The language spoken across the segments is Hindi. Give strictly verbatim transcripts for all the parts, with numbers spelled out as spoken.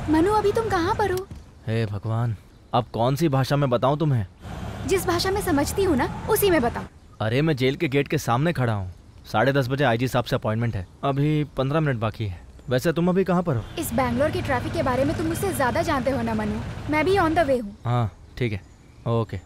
मनु अभी तुम कहाँ पर हो? हे भगवान, अब कौन सी भाषा में बताऊं तुम्हें? जिस भाषा में समझती हूँ ना उसी में बताओ। अरे मैं जेल के गेट के सामने खड़ा हूँ। साढ़े दस बजे आईजी साहब से अपॉइंटमेंट है, अभी पंद्रह मिनट बाकी है। वैसे तुम अभी कहाँ पर हो? इस बैंगलोर के ट्रैफिक के बारे में तुम मुझसे ज्यादा जानते हो ना मनु। मैं भी ऑन द वे हूँ। हाँ ठीक है, ओके।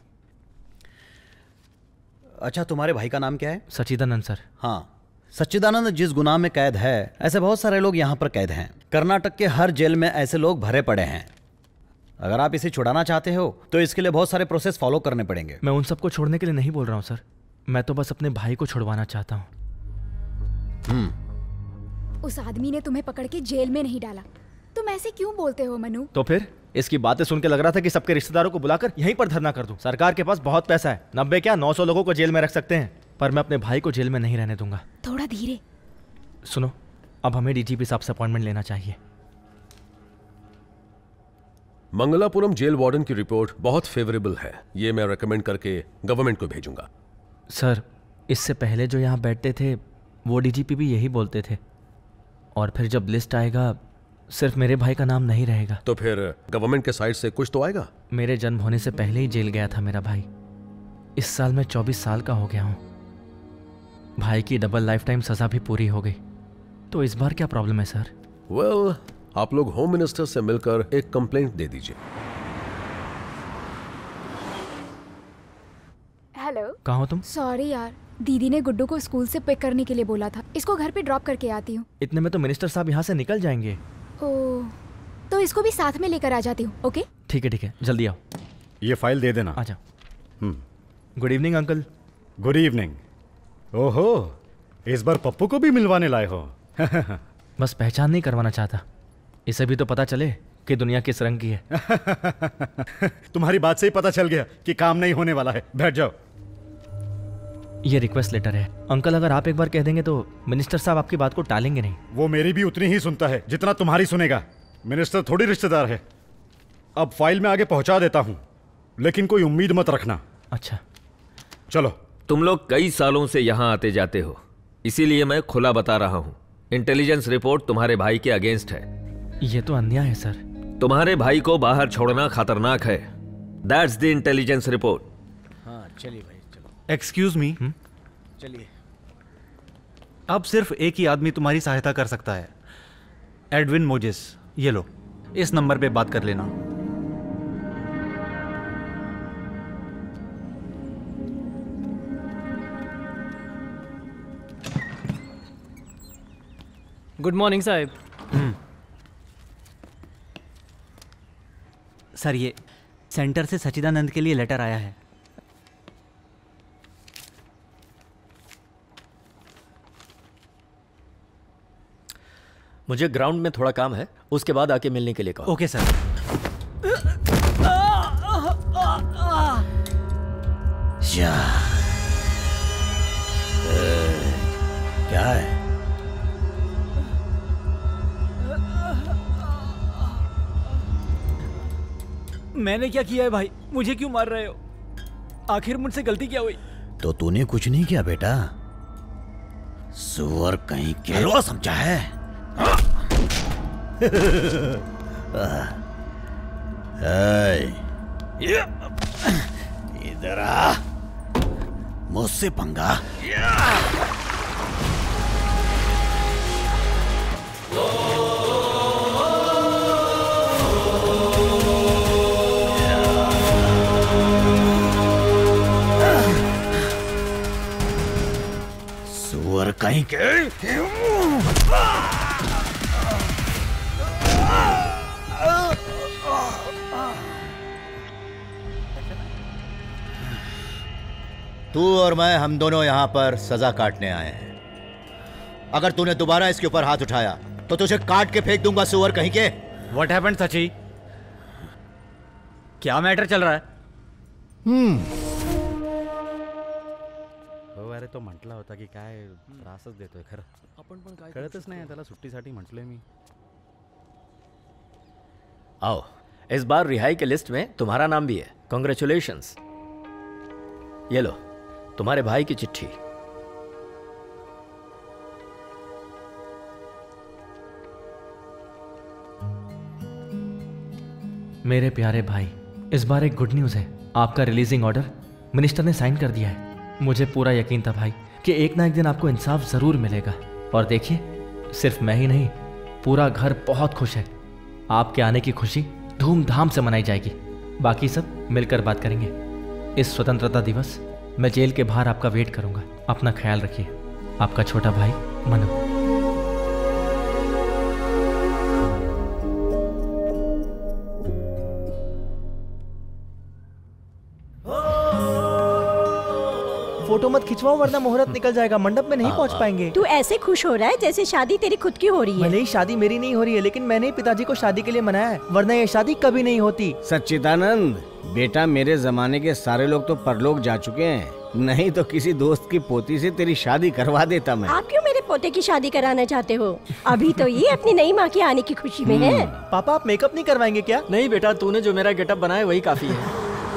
अच्छा, तुम्हारे भाई का नाम क्या है? सच्चिदानंद सर। हाँ, सच्चिदानंद जिस गुनाह में कैद है, ऐसे बहुत सारे लोग यहाँ पर कैद हैं। कर्नाटक के हर जेल में ऐसे लोग भरे पड़े हैं। अगर आप इसे छुड़ाना चाहते हो तो इसके लिए बहुत सारे प्रोसेस फॉलो करने पड़ेंगे। मैं उन सबको छोड़ने के लिए नहीं बोल रहा हूँ सर, मैं तो बस अपने भाई को छुड़वाना चाहता हूँ। हम्म उस आदमी ने तुम्हें पकड़ के जेल में नहीं डाला। तुम ऐसे क्यों बोलते हो मनु? तो फिर इसकी बातें सुन के लग रहा था कि सबके रिश्तेदारों को बुलाकर यहीं पर धरना कर दूं। सरकार के पास बहुत पैसा है, नब्बे क्या नौ सौ लोगों को जेल में रख सकते हैं, पर मैं अपने भाई को जेल में नहीं रहने दूंगा। थोड़ा धीरे। सुनो, अब हमें डीजीपी साहब से अपॉइंटमेंट लेना चाहिए। मंगलापुरम जेल वार्डन की रिपोर्ट बहुत फेवरेबल है, ये मैं रेकमेंड करके गवर्नमेंट को भेजूंगा। सर, इससे पहले जो यहाँ बैठते थे वो डीजीपी भी यही बोलते थे, और फिर जब लिस्ट आएगा सिर्फ मेरे भाई का नाम नहीं रहेगा। तो फिर गवर्नमेंट के साइड से कुछ तो आएगा। मेरे जन्म होने से पहले ही जेल गया था मेरा भाई। इस साल मैं चौबीस साल का हो गया हूँ। भाई की डबल लाइफ टाइम सजा भी पूरी हो गई, तो इस बार क्या प्रॉब्लम है सर? वेल well, आप लोग होम मिनिस्टर से मिलकर एक कंप्लेंट दे दीजिए। हेलो, कहाँ हो तुम? सॉरी यार, दीदी ने गुड्डू को स्कूल से पिक करने के लिए बोला था। इसको घर पे ड्रॉप करके आती हूँ। इतने में तो मिनिस्टर साहब यहाँ से निकल जाएंगे। ओह, तो इसको भी साथ में लेकर आ जाती हूँ। ओके ठीक है ठीक है, जल्दी आओ। ये फाइल दे देना। आ जाओ। Good evening uncle. Good evening. ओहो, इस बार पप्पू को भी मिलवाने लाए हो। बस पहचान नहीं करवाना चाहता, इसे भी तो पता चले कि दुनिया किस रंग की है। तुम्हारी बात से ही पता चल गया कि काम नहीं होने वाला है। बैठ जाओ। ये रिक्वेस्ट लेटर है अंकल, अगर आप एक बार कह देंगे तो मिनिस्टर साहब आपकी बात को टालेंगे नहीं। वो मेरी भी उतनी ही सुनता है जितना तुम्हारी सुनेगा। मिनिस्टर थोड़ी रिश्तेदार है। अब फाइल में आगे पहुंचा देता हूं, लेकिन कोई उम्मीद मत रखना। अच्छा चलो। तुम लोग कई सालों से यहाँ आते जाते हो, इसीलिए मैं खुला बता रहा हूँ। इंटेलिजेंस रिपोर्ट तुम्हारे भाई के अगेंस्ट है। ये तो अन्याय है सर। तुम्हारे भाई को बाहर छोड़ना खतरनाक है। That's the intelligence report. हाँ चलिए भाई, चलो। एक्सक्यूज मी, चलिए। अब सिर्फ एक ही आदमी तुम्हारी सहायता कर सकता है, एडविन मोजेस। ये लो, इस नंबर पे बात कर लेना। गुड मॉर्निंग साहब। सर, ये सेंटर से सच्चिदानंद के लिए लेटर आया है। मुझे ग्राउंड में थोड़ा काम है, उसके बाद आके मिलने के लिए कहो। Okay sir. क्या है? मैंने क्या किया है भाई? मुझे क्यों मार रहे हो? आखिर मुझसे गलती क्या हुई? तो तूने कुछ नहीं किया बेटा। सुअर कहीं के हलवा समझा है। इधर आ, मुझसे पंगा। सुअर कहीं के। तू और मैं, हम दोनों यहाँ पर सजा काटने आए हैं। अगर तूने दोबारा इसके ऊपर हाथ उठाया तो तुझे काट के फेंक दूंगा, सुअर कहीं के। What happened Sachi? क्या मैटर चल रहा है? हम्म अरे तो म्हटलं होता की काय त्रासच देतोय खरं. आपण पण काय कळतच नाही त्याला सुट्टीसाठी म्हटलंय मी. आओ, इस बार रिहाई के लिस्ट में तुम्हारा नाम भी है. कांग्रेचुलेशंस. ये लो तुम्हारे भाई की चिट्ठी. मेरे प्यारे भाई, इस बार एक गुड न्यूज़ है। आपका रिलीजिंग ऑर्डर मिनिस्टर ने साइन कर दिया है। मुझे पूरा यकीन था भाई कि एक ना एक दिन आपको इंसाफ ज़रूर मिलेगा। और देखिए, सिर्फ मैं ही नहीं, पूरा घर बहुत खुश है। आपके आने की खुशी धूमधाम से मनाई जाएगी। बाकी सब मिलकर बात करेंगे। इस स्वतंत्रता दिवस मैं जेल के बाहर आपका वेट करूंगा। अपना ख्याल रखिए। आपका छोटा भाई मनु। फोटो मत खिंचवाओ वरना मुहूर्त निकल जाएगा, मंडप में नहीं पहुंच पाएंगे। तू ऐसे खुश हो रहा है जैसे शादी तेरी खुद की हो रही है। भले ही शादी मेरी नहीं हो रही है, लेकिन मैंने ही पिताजी को शादी के लिए मनाया है, वरना ये शादी कभी नहीं होती। सच्चिदानंद बेटा, मेरे जमाने के सारे लोग तो परलोक जा चुके हैं, नहीं तो किसी दोस्त की पोती से तेरी शादी करवा देता मैं। आप क्यों मेरे पोते की शादी कराना चाहते हो? अभी तो ये अपनी नई माँ के आने की खुशी में है। पापा आप मेकअप नहीं करवाएंगे क्या? नहीं बेटा, तूने जो मेरा गेटअप बनाया वही काफी है।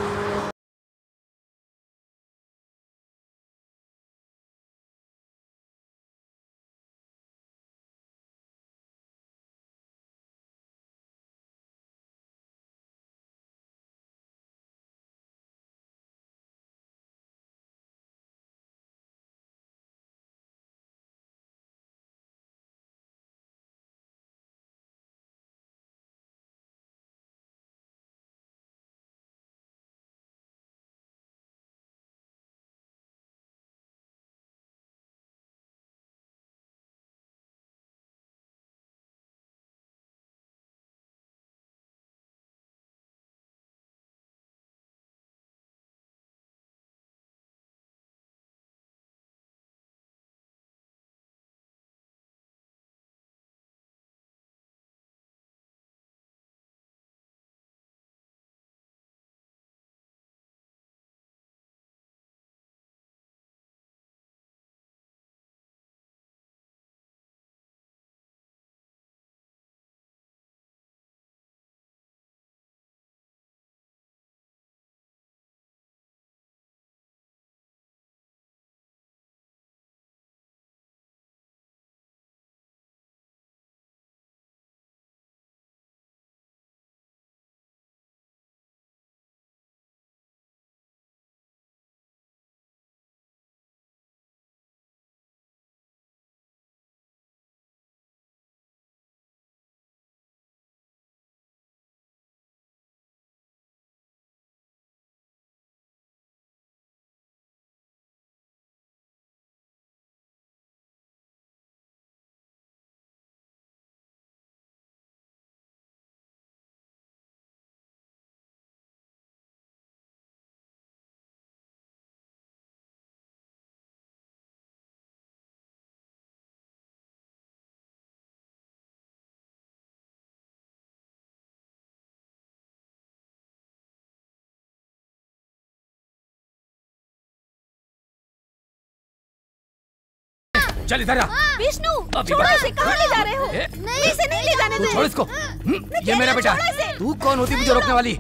चल इधर आ। विष्णु, छोड़ो इसे, कहाँ ले जा रहे हो? नहीं, इसे नहीं ले जाने दो। छोड़ इसको। ये मेरा बेटा। तू कौन होती मुझे रोकने वाली?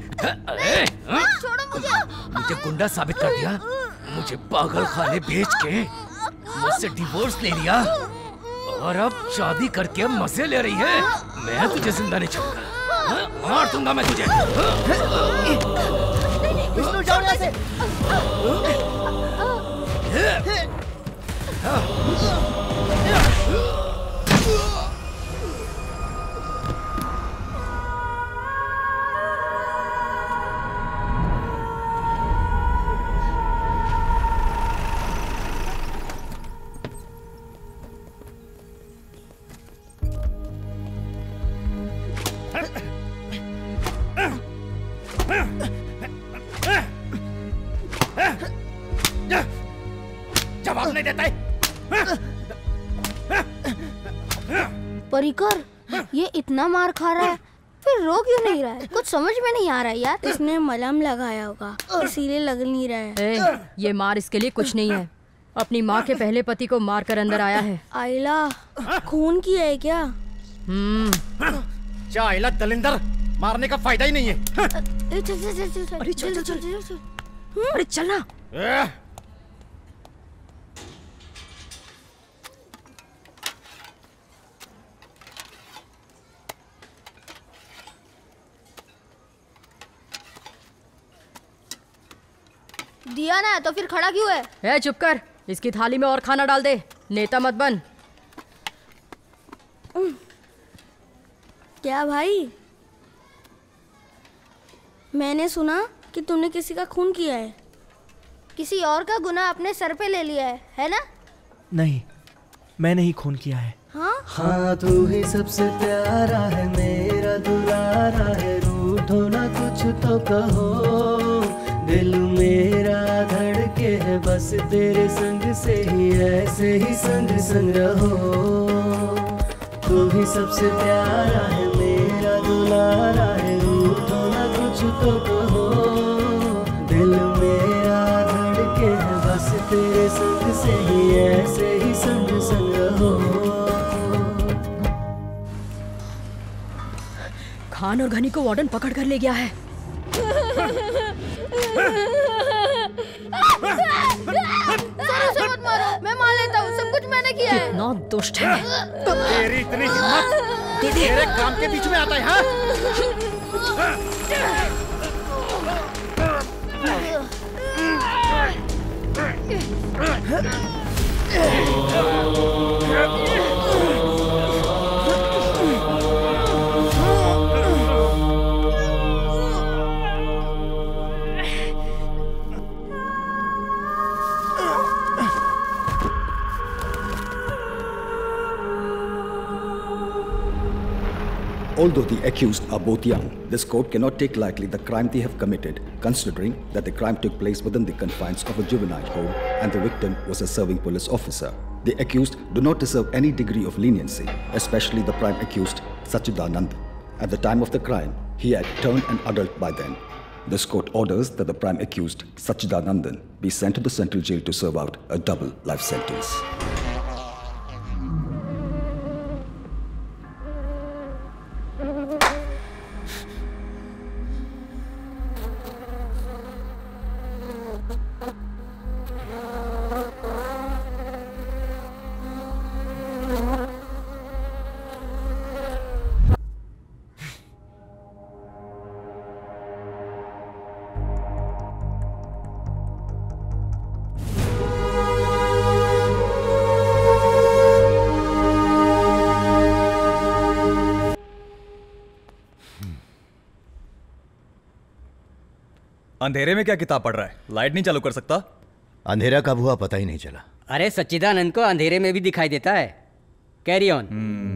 छोड़ो मुझे। मुझे गुंडा साबित कर दिया, मुझे पागल खाने भेज के मुझसे डिवोर्स ले लिया और अब शादी करके मजे ले रही है। मैं तुझे जिंदा नहीं छोड़ूंगा, मार दूंगा मैं तुझे। विष्णु जाओ यहाँ से। जवाब नहीं देता है। परिकर, ये इतना मार खा रहा है फिर रो क्यों नहीं रहा है? कुछ समझ में नहीं आ रहा है यार। इसने मलहम लगाया होगा इसीलिए लग नहीं रहा है। ए, ये मार इसके लिए कुछ नहीं है। अपनी माँ के पहले पति को मार कर अंदर आया है। आइला खून की है क्या? हम्म। क्या आइला दलिंदर, मारने का फायदा ही नहीं है। चल चल चल चल। अरे चल चल चल। अरे चलना। दिया ना तो फिर खड़ा क्यों है? ए चुप कर, इसकी थाली में और खाना डाल दे, नेता मत बन। क्या भाई, मैंने सुना कि तुमने किसी का खून किया है, किसी और का गुनाह अपने सर पे ले लिया है, है ना? नहीं, मैंने ही खून किया है। हाँ हाँ तू ही सबसे प्यारा है, मेरा दुलारा है, रूठो ना कुछ तो कहो, दिल मेरा धड़के है बस तेरे संग से ही, ऐसे ही संग संग रहो। तू ही सबसे प्यारा है, मेरा दुलारा है, रूठो ना कुछ तो कहो, दिल मेरा धड़के है बस तेरे संग से ही, ऐसे ही संग संग रहो। खान और घनी को वार्डन पकड़ कर ले गया है। सर उसे मत मारो, मैं मान लेता हूँ, सब कुछ मैंने किया है। कितना दुष्ट है। तेरी इतनी हिम्मत तेरे काम के बीच में आता है, हाँ? Although the accused are both young, this court cannot take lightly the crime they have committed, considering that the crime took place within the confines of a juvenile home and the victim was a serving police officer. The accused do not deserve any degree of leniency, especially the prime accused, Sachidanand. At the time of the crime, he had turned an adult by then. This court orders that the prime accused, Sachidanandan, be sent to the central jail to serve out a double life sentence. अंधेरे में क्या किताब पढ़ रहा है? लाइट नहीं चालू कर सकता? अंधेरा कब हुआ पता ही नहीं चला। अरे सच्चिदानंद को अंधेरे में भी दिखाई देता है। Carry on.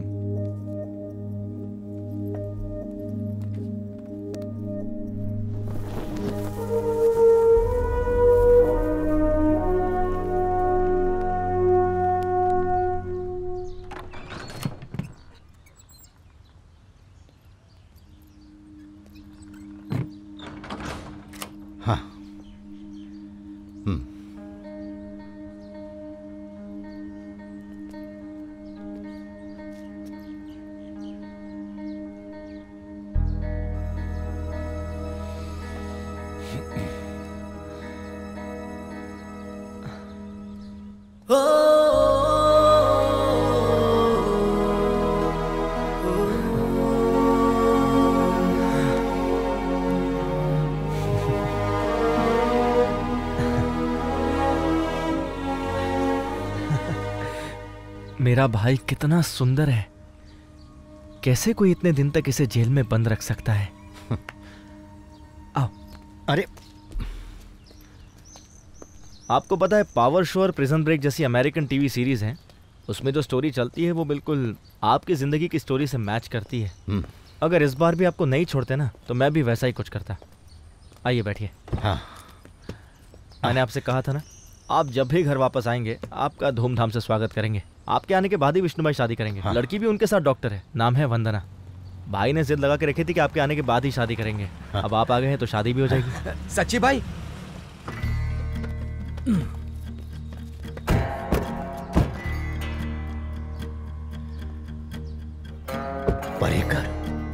मेरा भाई कितना सुंदर है, कैसे कोई इतने दिन तक इसे जेल में बंद रख सकता है। आओ। अरे आपको पता है पावर शो और प्रिजन ब्रेक जैसी अमेरिकन टीवी सीरीज हैं, उसमें जो स्टोरी चलती है वो बिल्कुल आपकी जिंदगी की स्टोरी से मैच करती है। अगर इस बार भी आपको नहीं छोड़ते ना तो मैं भी वैसा ही कुछ करता। आइए बैठिए। हाँ। मैंने आपसे कहा था ना, आप जब भी घर वापस आएंगे आपका धूमधाम से स्वागत करेंगे। आपके आने के बाद ही विष्णु भाई शादी करेंगे। हाँ। लड़की भी उनके साथ डॉक्टर है, नाम है वंदना। भाई ने जिद लगा के रखी थी कि आपके आने के बाद ही शादी करेंगे। हाँ। अब आप आ गए हैं तो शादी भी हो जाएगी। सच्ची भाई? परेकर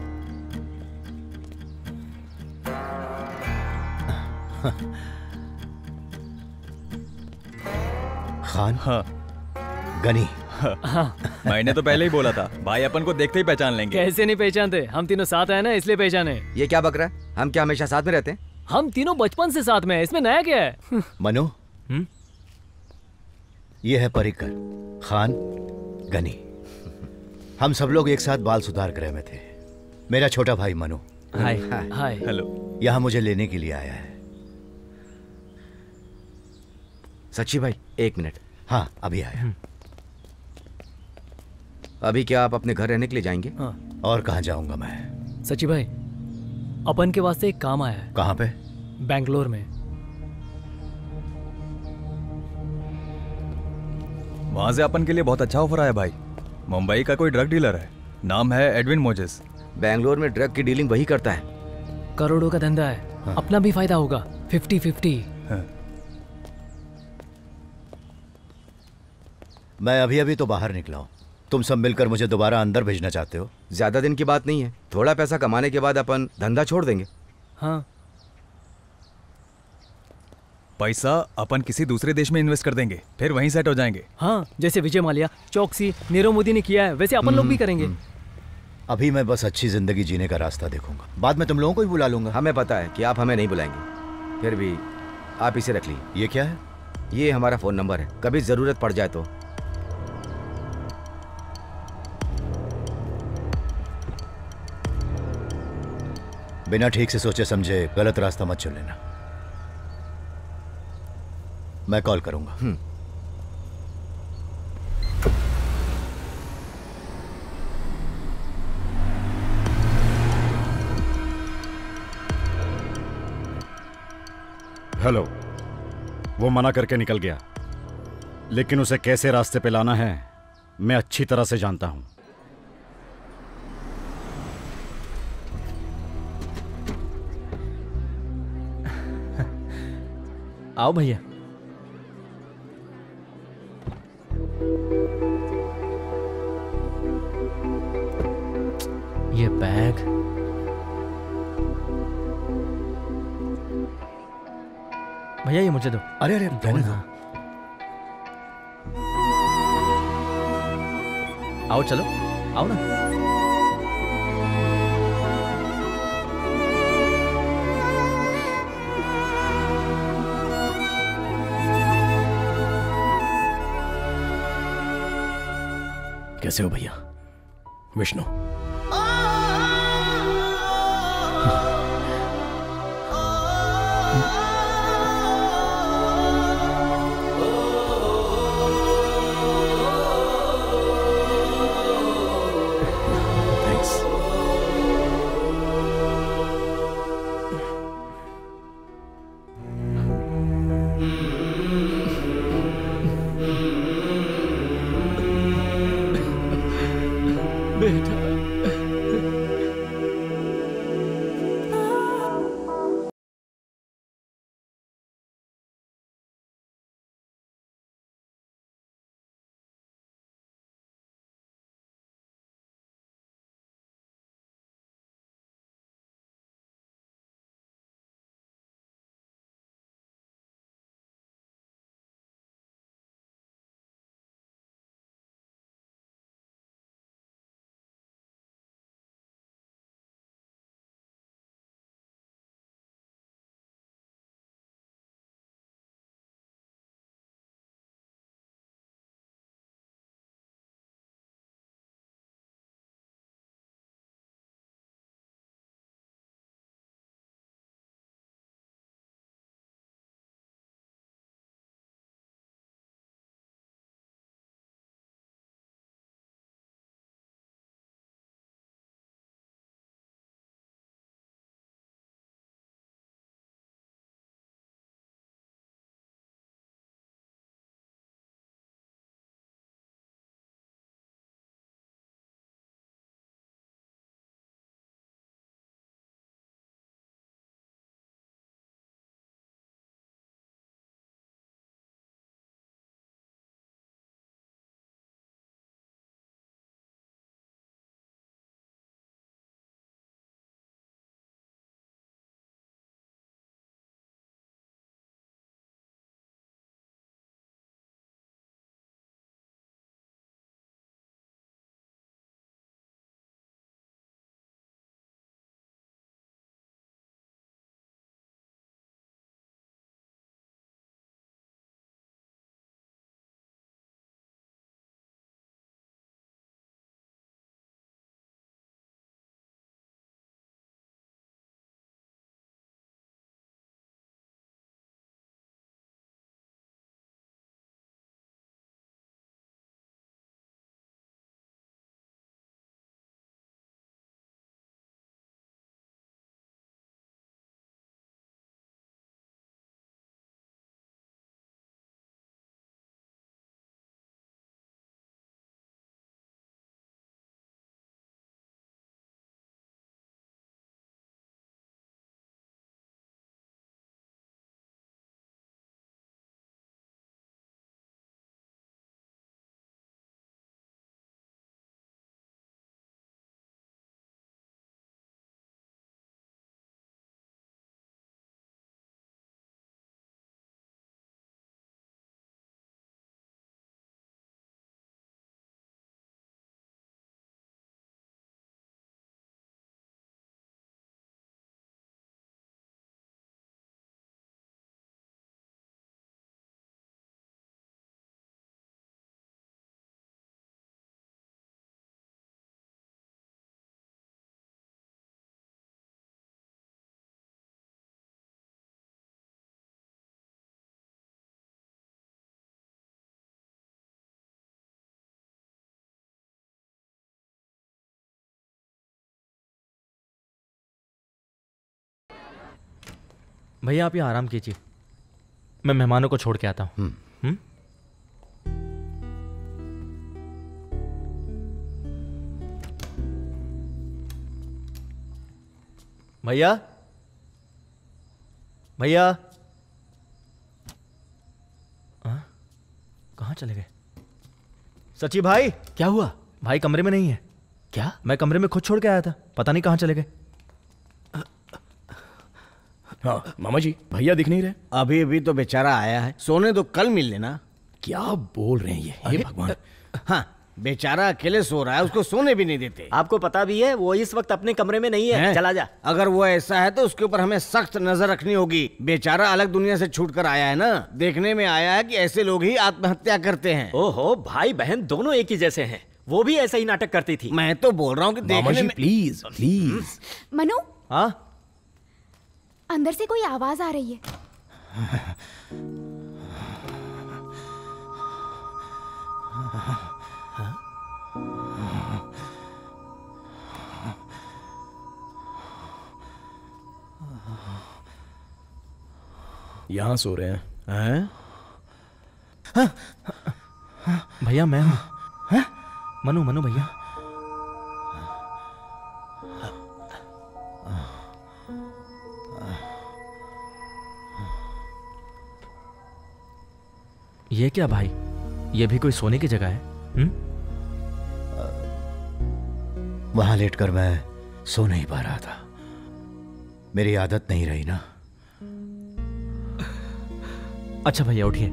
खान। हाँ। गनी। हाँ। मैंने तो पहले ही बोला था भाई अपन को देखते ही पहचान लेंगे। कैसे नहीं पहचानते, हम तीनों साथ आए ना इसलिए पहचाने। ये क्या बक रहा है? हम क्या हमेशा साथ में रहते हैं? हम तीनों बचपन से साथ में हैं, इसमें नया क्या है? मनु, ये है परिकर, खान, गनी। हम सब लोग एक साथ बाल सुधार गृह में थे। मेरा छोटा भाई मनु। हाय। हाय। हेलो। यहाँ मुझे लेने के लिए आया है। सच्ची भाई, एक मिनट। हाँ, अभी आया। अभी क्या आप अपने घर रहने के लिए जाएंगे? हाँ। और कहाँ जाऊंगा मैं? सच्ची भाई, अपन के वास्ते एक काम आया है। कहाँ पे? बैंगलोर में। वहां से अपन के लिए बहुत अच्छा ऑफर आया भाई। मुंबई का कोई ड्रग डीलर है, नाम है एडविन मोजेस। बैंगलोर में ड्रग की डीलिंग वही करता है। करोड़ों का धंधा है। हाँ। अपना भी फायदा होगा, फिफ्टी फिफ्टी। हाँ। मैं अभी अभी तो बाहर निकला हूँ। तुम सब मिलकर मुझे दोबारा अंदर भेजना चाहते हो? ज्यादा दिन की बात नहीं है, थोड़ा पैसा कमाने के बाद अपन धंधा छोड़ देंगे। हाँ। पैसा अपन किसी दूसरे देश में इन्वेस्ट कर देंगे, फिर वहीं सेट हो जाएंगे। हाँ, जैसे विजय माल्या, चौकसी, नीरव मोदी ने किया है, वैसे अपन लोग भी करेंगे। अभी मैं बस अच्छी जिंदगी जीने का रास्ता देखूंगा, बाद में तुम लोगों को ही बुला लूंगा। हमें पता है कि आप हमें नहीं बुलाएंगे, फिर भी आप इसे रख लीजिए। ये क्या है? ये हमारा फोन नंबर है, कभी जरूरत पड़ जाए तो। बिना ठीक से सोचे समझे गलत रास्ता मत चुन लेना। मैं कॉल करूंगा। हेलो। वो मना करके निकल गया, लेकिन उसे कैसे रास्ते पे लाना है मैं अच्छी तरह से जानता हूं। आओ भैया। ये बैग। भैया ये मुझे दो। अरे अरे रहने दो। आओ चलो, आओ ना। कैसे हो भैया? विष्णु। भैया आप यहाँ आराम कीजिए, मैं मेहमानों को छोड़ के आता हूँ। हम्म? भैया भैया कहाँ चले गए? सची भाई क्या हुआ? भाई कमरे में नहीं है। क्या? मैं कमरे में खुद छोड़ के आया था, पता नहीं कहाँ चले गए। हाँ मामा जी, भैया दिख नहीं रहे। अभी अभी तो बेचारा आया है, सोने तो कल मिल लेना। क्या बोल रहे हैं ये? हे भगवान। हाँ बेचारा अकेले सो रहा है, उसको सोने भी नहीं देते। आपको पता भी है वो इस वक्त अपने कमरे में नहीं है, है? चला जा। अगर वो ऐसा है तो उसके ऊपर हमें सख्त नजर रखनी होगी। बेचारा अलग दुनिया से छूट कर आया है ना। देखने में आया है कि ऐसे लोग ही आत्महत्या करते हैं। ओहो, भाई बहन दोनों एक ही जैसे हैं। वो भी ऐसा ही नाटक करती थी। मैं तो बोल रहा हूँ कि देखने में... प्लीज प्लीज। मनु, हाँ अंदर से कोई आवाज आ रही है। यहाँ सो रहे हैं, हैं? भैया मैं हूँ। मनु मनु भैया। ये क्या भाई, ये भी कोई सोने की जगह है? हुँ? वहां लेटकर मैं सो नहीं पा रहा था, मेरी आदत नहीं रही ना। अच्छा भैया उठिए।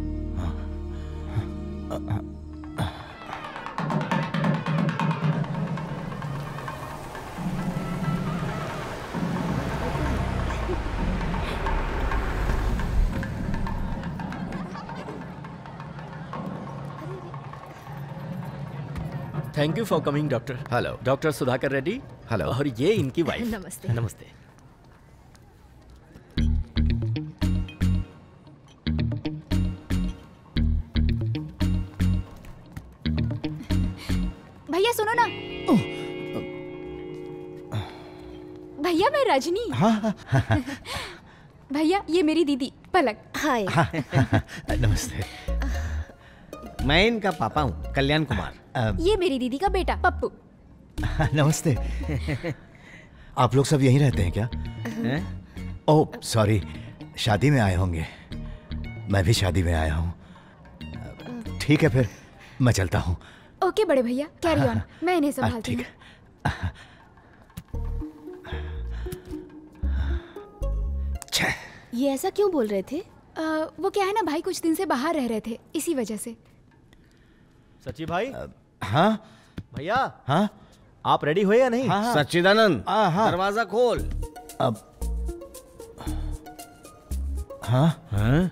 Thank you for coming doctor. Hello doctor Sudhakar Reddy. Hello. और ये इनकी वाइफ। नमस्ते। नमस्ते। भैया सुनो ना। भैया मैं रजनी। हाँ भैया ये मेरी दीदी पलक। हाय। नमस्ते। मैं इनका पापा हूँ, कल्याण कुमार। ये मेरी दीदी का बेटा पप्पू। नमस्ते। आप लोग सब यहीं रहते हैं क्या? ओह सॉरी, शादी में आए होंगे। मैं भी शादी में आया हूँ। ठीक है फिर मैं चलता हूँ। ओके बड़े भैया, कैरी ऑन, मैं इन्हें संभालती हूँ। ये ऐसा क्यों बोल रहे थे? आ, वो क्या है ना भाई, कुछ दिन से बाहर रह रहे थे, इसी वजह से। सची भाई। हाँ भैया। हाँ आप रेडी हुए या नहीं? हाँ, हाँ। सच्चिदानंद हाँ। दरवाजा खोल। अब हाँ हाँ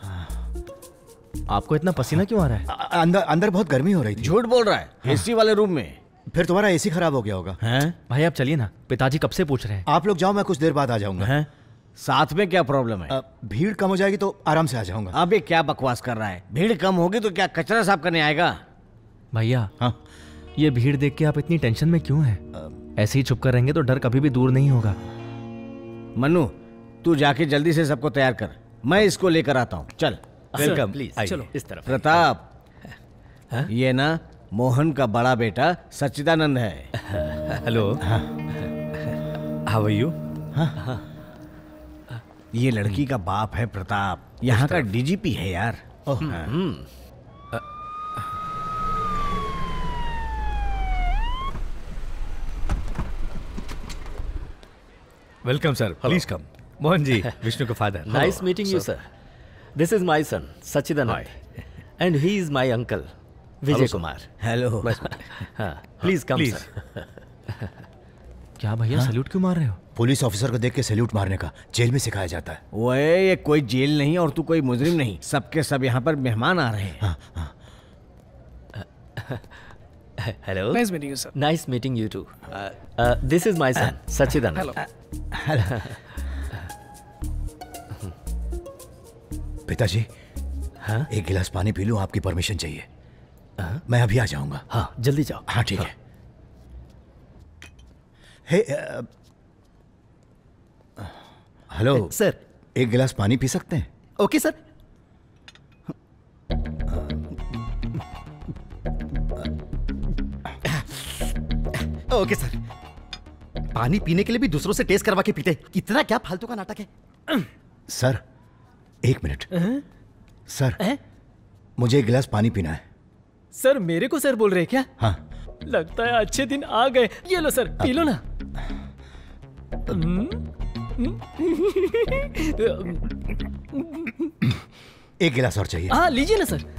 आपको इतना पसीना क्यों आ रहा है? अंदर अंदर बहुत गर्मी हो रही थी। झूठ बोल रहा है। हाँ। एसी वाले रूम में। फिर तुम्हारा एसी खराब हो गया होगा। हैं? भाई आप चलिए ना, पिताजी कब से पूछ रहे हैं। आप लोग जाओ, मैं कुछ देर बाद आ जाऊंगा। हैं? साथ में क्या प्रॉब्लम है? आ, भीड़ कम हो जाएगी तो आराम से आ जाऊंगा। अब ये क्या बकवास कर रहा है? भीड़ कम होगी तो क्या कचरा साफ करने आएगा? भैया हाँ ये भीड़ देख के आप इतनी टेंशन में क्यों हैं? ऐसे ही चुप कर रहेंगे तो डर कभी भी दूर नहीं होगा। मनु तू जाके जल्दी से सबको तैयार कर, मैं इसको लेकर आता हूँ। चल। वेलकम। प्लीज चलो इस तरफ। प्रताप, ये ना मोहन का बड़ा बेटा सच्चिदानंद है। हेलो। How are you? ये लड़की का बाप है प्रताप, यहाँ का डीजीपी है यार। Welcome sir, please come. Mohan ji, Vishnu का father. Nice meeting you sir. This is my son Sachchidanand and he is my uncle Vijay Kumar. Hello. Please come Please. Sir. क्या भैया हाँ? सैल्यूट क्यों मार रहे हो? पुलिस ऑफिसर को देख के सैल्यूट मारने का जेल में सिखाया जाता है। वो ये कोई जेल नहीं और तू कोई मुजरिम नहीं, सबके सब यहाँ पर मेहमान आ रहे हैं। हाँ, हाँ। Hello. Nice meeting you sir. Nice meeting you too. This is my son Sachchidanand. पिताजी, हाँ? एक गिलास पानी पी लूं, आपकी परमिशन चाहिए। मैं अभी आ जाऊंगा। हाँ जल्दी जाओ। हाँ ठीक है। हे हेलो सर, एक गिलास पानी पी सकते हैं? Okay sir. Okay sir. पानी पीने के लिए भी दूसरों से टेस्ट करवा के पीते, इतना क्या फालतू का नाटक है। सर एक मिनट। सर मुझे एक गिलास पानी पीना है। सर मेरे को सर बोल रहे हैं क्या? हाँ। लगता है अच्छे दिन आ गए। ये लो सर, पी लो ना। एक गिलास और चाहिए। हाँ लीजिए ना सर।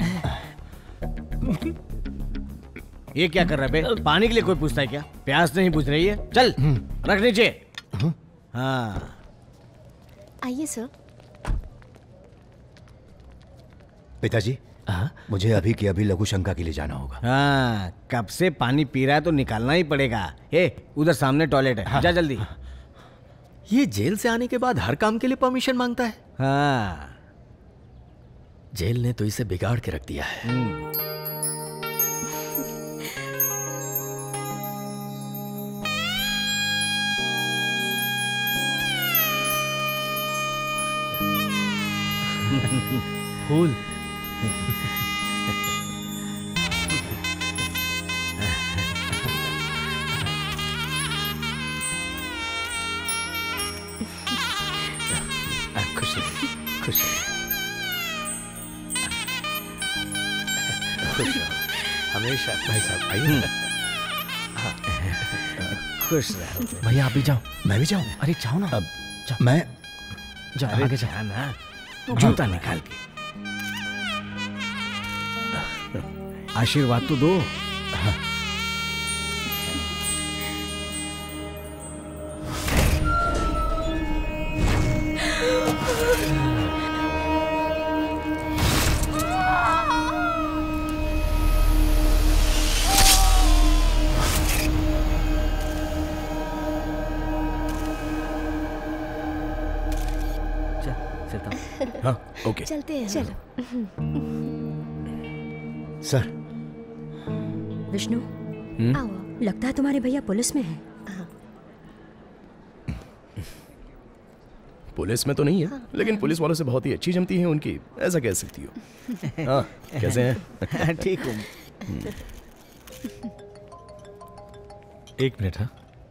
ये क्या कर रहा है बे? पानी के लिए कोई पूछता है क्या? प्यास नहीं बुझ रही है? चल रख नीचे। हाँ आइए सर। पिताजी मुझे अभी की अभी लघु शंका के लिए जाना होगा। हाँ कब से पानी पी रहा है तो निकालना ही पड़ेगा। हे उधर सामने टॉयलेट है। हाँ। जा जल्दी। ये जेल से आने के बाद हर काम के लिए परमिशन मांगता है। हाँ जेल ने तो इसे बिगाड़ के रख दिया है। फूल। खुश रहो, खुश रहो, खुश रहो हमेशा। भाई साहब आइए। हाँ। खुश रहो। भैया आप भी जाओ। मैं भी जाऊं? अरे जाओ ना। अब जाओ। मैं जाओ आगे जाओ ना। जूता निकाल के आशीर्वाद तो दो। हाँ। हाँ ओके चलते हैं। चलो। सर। विष्णु आओ। लगता है तुम्हारे भैया पुलिस में हैं। पुलिस में तो नहीं है, हाँ। लेकिन पुलिस वालों से बहुत ही अच्छी जमती है उनकी, ऐसा कह सकती हो। हाँ कैसे हैं? ठीक हूँ। एक मिनट। हाँ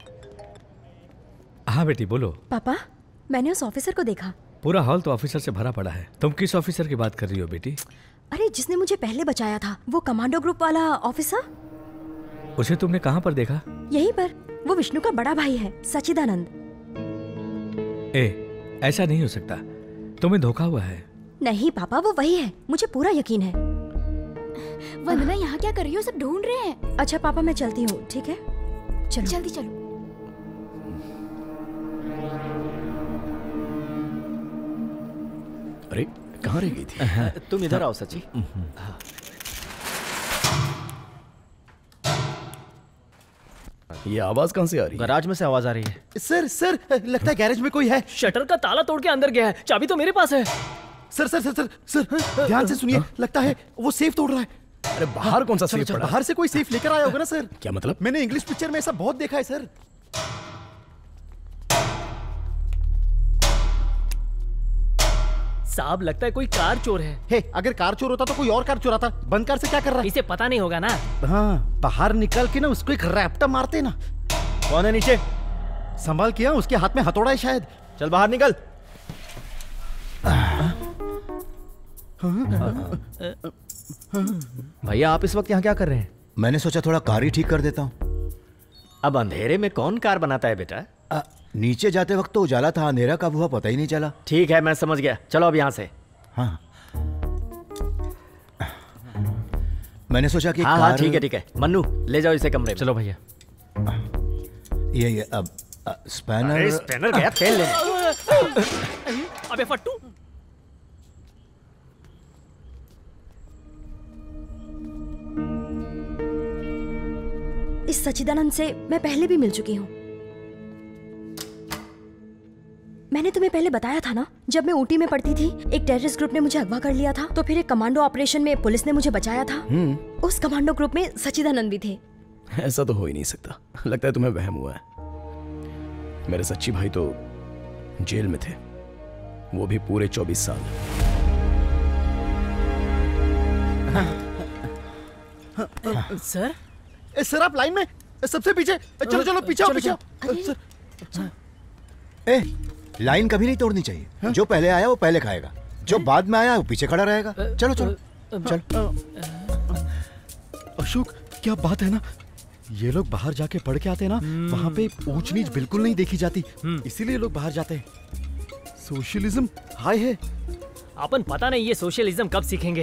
हाँ बेटी बोलो। पापा मैंने उस ऑफिसर को देखा। पूरा हॉल तो ऑफिसर से भरा पड़ा है। तुम किस ऑफिसर की बात कर रही हो बेटी? अरे जिसने मुझे पहले बचाया था, वो कमांडो ग्रुप वाला ऑफिसर। उसे तुमने कहाँ पर देखा? यहीं पर। वो विष्णु का बड़ा भाई है, सचिदानंद। ए, ऐसा नहीं हो सकता, तुम्हें धोखा हुआ है। नहीं पापा वो वही है, मुझे पूरा यकीन है। वंदना यहाँ क्या कर रही हो? सब ढूंढ रहे हैं। अच्छा पापा मैं चलती हूँ, ठीक है? चलो जल्दी चलो। अरे कहाँ रह गई थी? तुम इधर आओ सची। ये आवाज कहाँ से आ रही है? गैराज में से आवाज आ रही है। सर सर लगता है गैरेज में कोई है। शटर का ताला तोड़ के अंदर गया है, चाबी तो मेरे पास है। Sir sir sir sir sir ध्यान से सुनिए, लगता है वो सेफ तोड़ रहा है। अरे बाहर कौन सा सेफ पड़ा? बाहर से कोई सेफ लेकर आया होगा ना सर। क्या मतलब? मैंने इंग्लिश पिक्चर में ऐसा बहुत देखा है सर। साहब लगता है कोई कार चोर है। हे, अगर कार चोर होता तो कोई और कार चुराता। बंद कार से क्या कर रहा है? इसे पता नहीं होगा ना। हाँ बाहर निकल के ना उसको एक रैप्टा मारते ना। कौन है नीचे? संभाल किया, उसके हाथ में हथौड़ा है शायद। चल बाहर निकल। भैया आप इस वक्त यहाँ क्या कर रहे हैं? मैंने सोचा थोड़ा कार ही ठीक कर देता हूँ। अब अंधेरे में कौन कार बनाता है बेटा? आ, नीचे जाते वक्त तो उजाला था, अंधेरा कब हुआ पता ही नहीं चला। ठीक है मैं समझ गया, चलो अब यहाँ से। हाँ मैंने सोचा कि हाँ कार... हाँ ठीक है ठीक है। मन्नू ले जाओ इसे कमरे में। चलो भैया। ये ये अब आ, स्पैनर। अरे स्पैनर गया तेल लेने। अबे फट्टू। इस सचिदानंद से मैं पहले भी मिल चुकी हूँ। मैंने तुम्हें पहले बताया था ना, जब मैं ऊटी में पढ़ती थी एक टेररिस्ट ग्रुप ने मुझे अगवा कर लिया था, तो फिर एक कमांडो ऑपरेशन में पुलिस ने मुझे बचाया था। उस कमांडो ग्रुप में सचिदानंद भी थे। ऐसा तो हो ही नहीं सकता, लगता है तुम्हें वहम हुआ है। मेरे सच्ची भाई तो जेल में थे। वो भी पूरे चौबीस साल। सर ए, सर आप लाइन में सबसे पीछे। चलो चलो पीछे आओ, पीछे आओ। ए, लाइन कभी नहीं तोड़नी चाहिए। जो पहले आया वो पहले खाएगा, जो बाद में आया वो पीछे खड़ा रहेगा। चलो चलो चलो। अशोक क्या बात है ना, ये लोग बाहर जाके पढ़ के आते हैं ना, वहाँ पे ऊंच नीच बिल्कुल नहीं देखी जाती, इसीलिए लोग बाहर जाते हैं। सोशलिज्म हाय है। अपन पता नहीं ये सोशलिज्म कब सीखेंगे।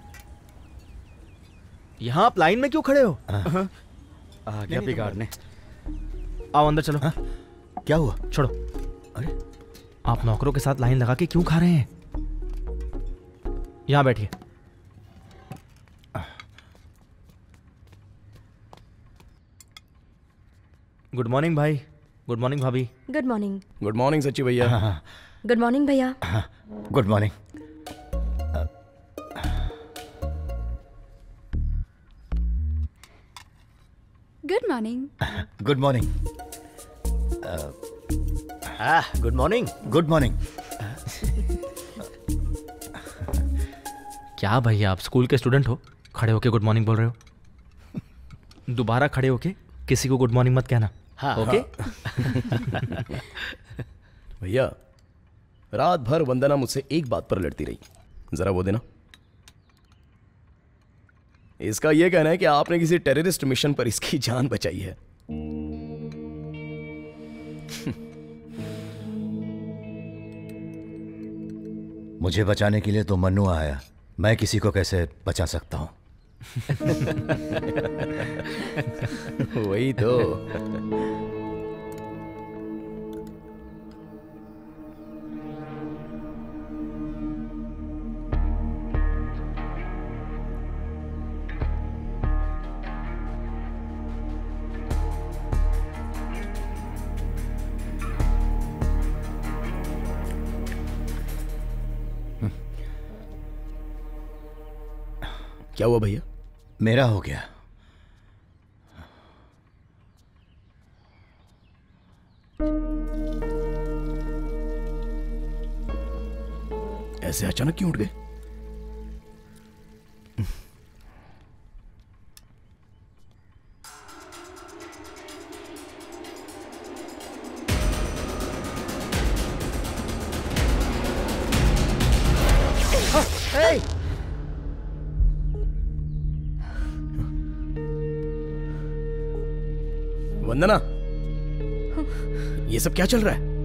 यहाँ आप लाइन में क्यों खड़े हो? आ गया बिगाड़ने। आओ अंदर चलो। क्या हुआ? छोड़ो। अरे आप नौकरों के साथ लाइन लगा के क्यों खा रहे हैं? यहाँ बैठिए। गुड मॉर्निंग भाई। गुड मॉर्निंग भाभी। Good morning. Good morning Sachchi भैया। गुड मॉर्निंग भैया। Good morning. Good morning. Good morning. Good morning. Good morning. क्या भैया आप स्कूल के स्टूडेंट हो, खड़े होके गुड मॉर्निंग बोल रहे हो? दोबारा खड़े होके किसी को गुड मॉर्निंग मत कहना। हाँ, ओके? भैया रात भर वंदना मुझसे एक बात पर लड़ती रही, जरा वो देना। इसका यह कहना है कि आपने किसी टेररिस्ट मिशन पर इसकी जान बचाई है। मुझे बचाने के लिए तो मन्नू आया, मैं किसी को कैसे बचा सकता हूं? वही तो। क्या हुआ भैया? मेरा हो गया। ऐसे अचानक क्यों उठ गए? Hey! वंदना, ये सब क्या चल रहा है?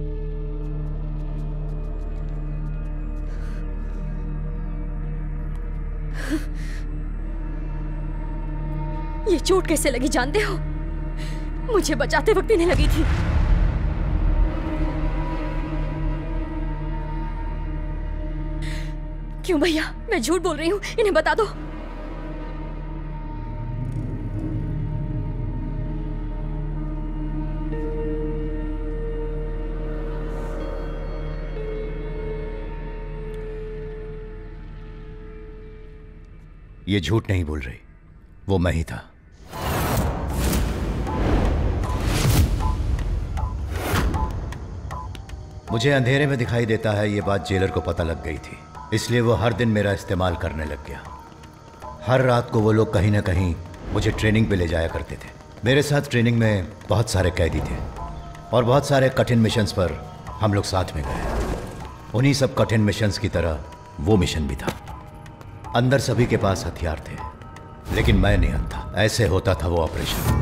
ये चोट कैसे लगी जानते हो? मुझे बचाते वक्त इन्हें लगी थी। क्यों भैया, मैं झूठ बोल रही हूँ, इन्हें बता दो। ये झूठ नहीं बोल रही, वो मैं ही था। मुझे अंधेरे में दिखाई देता है, ये बात जेलर को पता लग गई थी, इसलिए वो हर दिन मेरा इस्तेमाल करने लग गया। हर रात को वो लोग कहीं ना कहीं मुझे ट्रेनिंग पे ले जाया करते थे। मेरे साथ ट्रेनिंग में बहुत सारे कैदी थे और बहुत सारे कठिन मिशंस पर हम लोग साथ में गए। उन्हीं सब कठिन मिशंस की तरह वो मिशन भी था। अंदर सभी के पास हथियार थे, लेकिन मैं नहीं था। ऐसे होता था वो ऑपरेशन।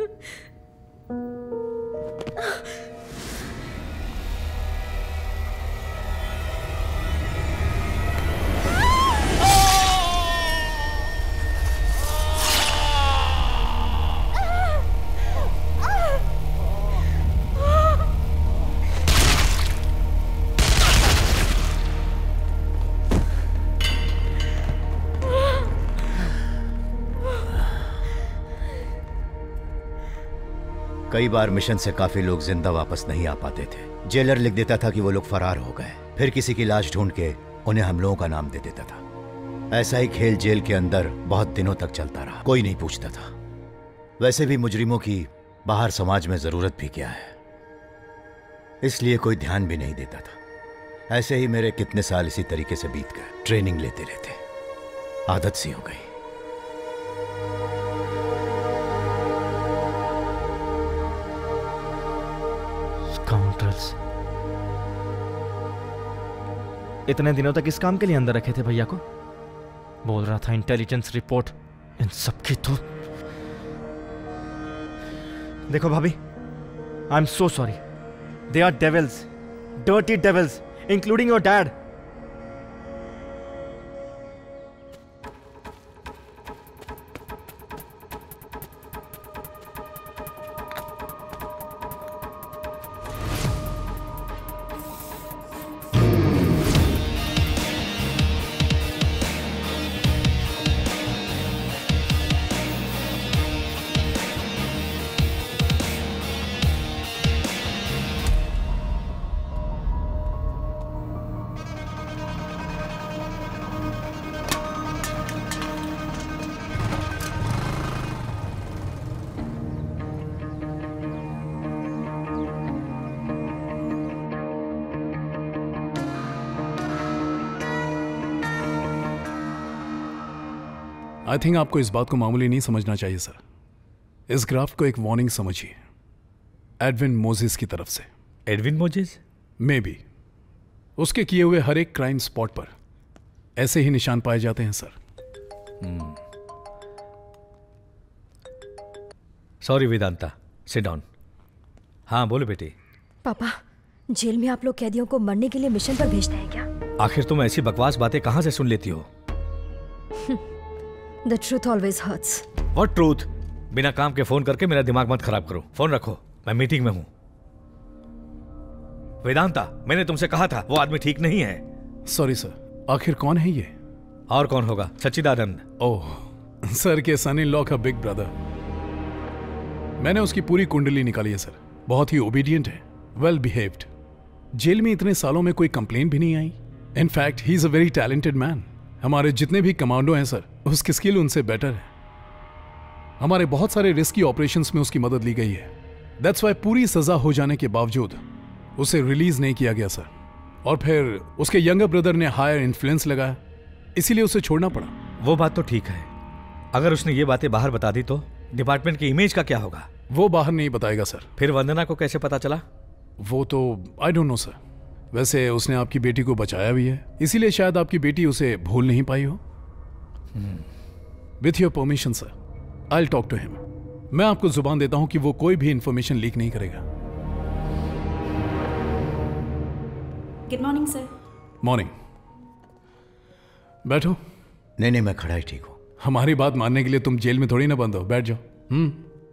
कई बार मिशन से काफी लोग जिंदा वापस नहीं आ पाते थे। जेलर लिख देता था कि वो लोग फरार हो गए, फिर किसी की लाश ढूंढ के उन्हें हम लोगों का नाम दे देता था। ऐसा ही खेल जेल के अंदर बहुत दिनों तक चलता रहा, कोई नहीं पूछता था। वैसे भी मुजरिमों की बाहर समाज में जरूरत भी क्या है, इसलिए कोई ध्यान भी नहीं देता था। ऐसे ही मेरे कितने साल इसी तरीके से बीत गए, ट्रेनिंग लेते लेते आदत सी हो गई। स्काउंड्रल्स। इतने दिनों तक इस काम के लिए अंदर रखे थे भैया को। बोल रहा था इंटेलिजेंस रिपोर्ट, इन सब की तो। देखो भाभी, I am so sorry. They are devils, dirty devils, including your dad. I think आपको इस बात को मामूली नहीं समझना चाहिए सर। इस ग्राफ को एक वार्निंग समझिए, एडविन मोजेस की तरफ से। Edwin Moses? मे बी उसके किए हुए हर एक क्राइम स्पॉट पर ऐसे ही निशान पाए जाते हैं sir. Sorry Vedanta, sit down. हाँ बोलो बेटी। पापा, जेल में आप लोग कैदियों को मरने के लिए मिशन पर भेजते हैं क्या? आखिर तुम ऐसी बकवास बातें कहां से सुन लेती हो? The truth always hurts. What truth? बिना काम के फोन करके मेरा दिमाग मत खराब करो। फोन रखो, मैं मीटिंग में हूं। वेदांता, मैंने तुमसे कहा था वो आदमी ठीक नहीं है। Sorry sir. आखिर कौन है ये? और कौन होगा? सच्चिदानंद। ओह, सर के सन इन लॉ का बिग ब्रदर। मैंने उसकी पूरी कुंडली निकाली है सर। बहुत ही ओबीडियंट है, वेल बिहेव्ड। जेल में इतने सालों में कोई कंप्लेंट भी नहीं आई। In fact he is a very talented man. हमारे जितने भी कमांडो हैं सर, उसकी स्किल उनसे बेटर है। हमारे बहुत सारे रिस्की ऑपरेशंस में उसकी मदद ली गई है। दैट्स वाई पूरी सजा हो जाने के बावजूद उसे रिलीज नहीं किया गया सर। और फिर उसके यंगर ब्रदर ने हायर इन्फ्लुएंस लगाया, इसीलिए उसे छोड़ना पड़ा। वो बात तो ठीक है, अगर उसने ये बातें बाहर बता दी तो डिपार्टमेंट की इमेज का क्या होगा? वो बाहर नहीं बताएगा सर। फिर वंदना को कैसे पता चला? वो तो आई डोंट नो सर। वैसे उसने आपकी बेटी को बचाया भी है, इसीलिए शायद आपकी बेटी उसे भूल नहीं पाई हो। With your permission sir, I will talk to him. मैं आपको जुबान देता हूं कि वो कोई भी इंफॉर्मेशन लीक नहीं करेगा। Good morning sir. मॉर्निंग। बैठो। नहीं नहीं, मैं खड़ा ही ठीक हूं। हमारी बात मानने के लिए तुम जेल में थोड़ी ना बंद हो, बैठ जाओ। हम्म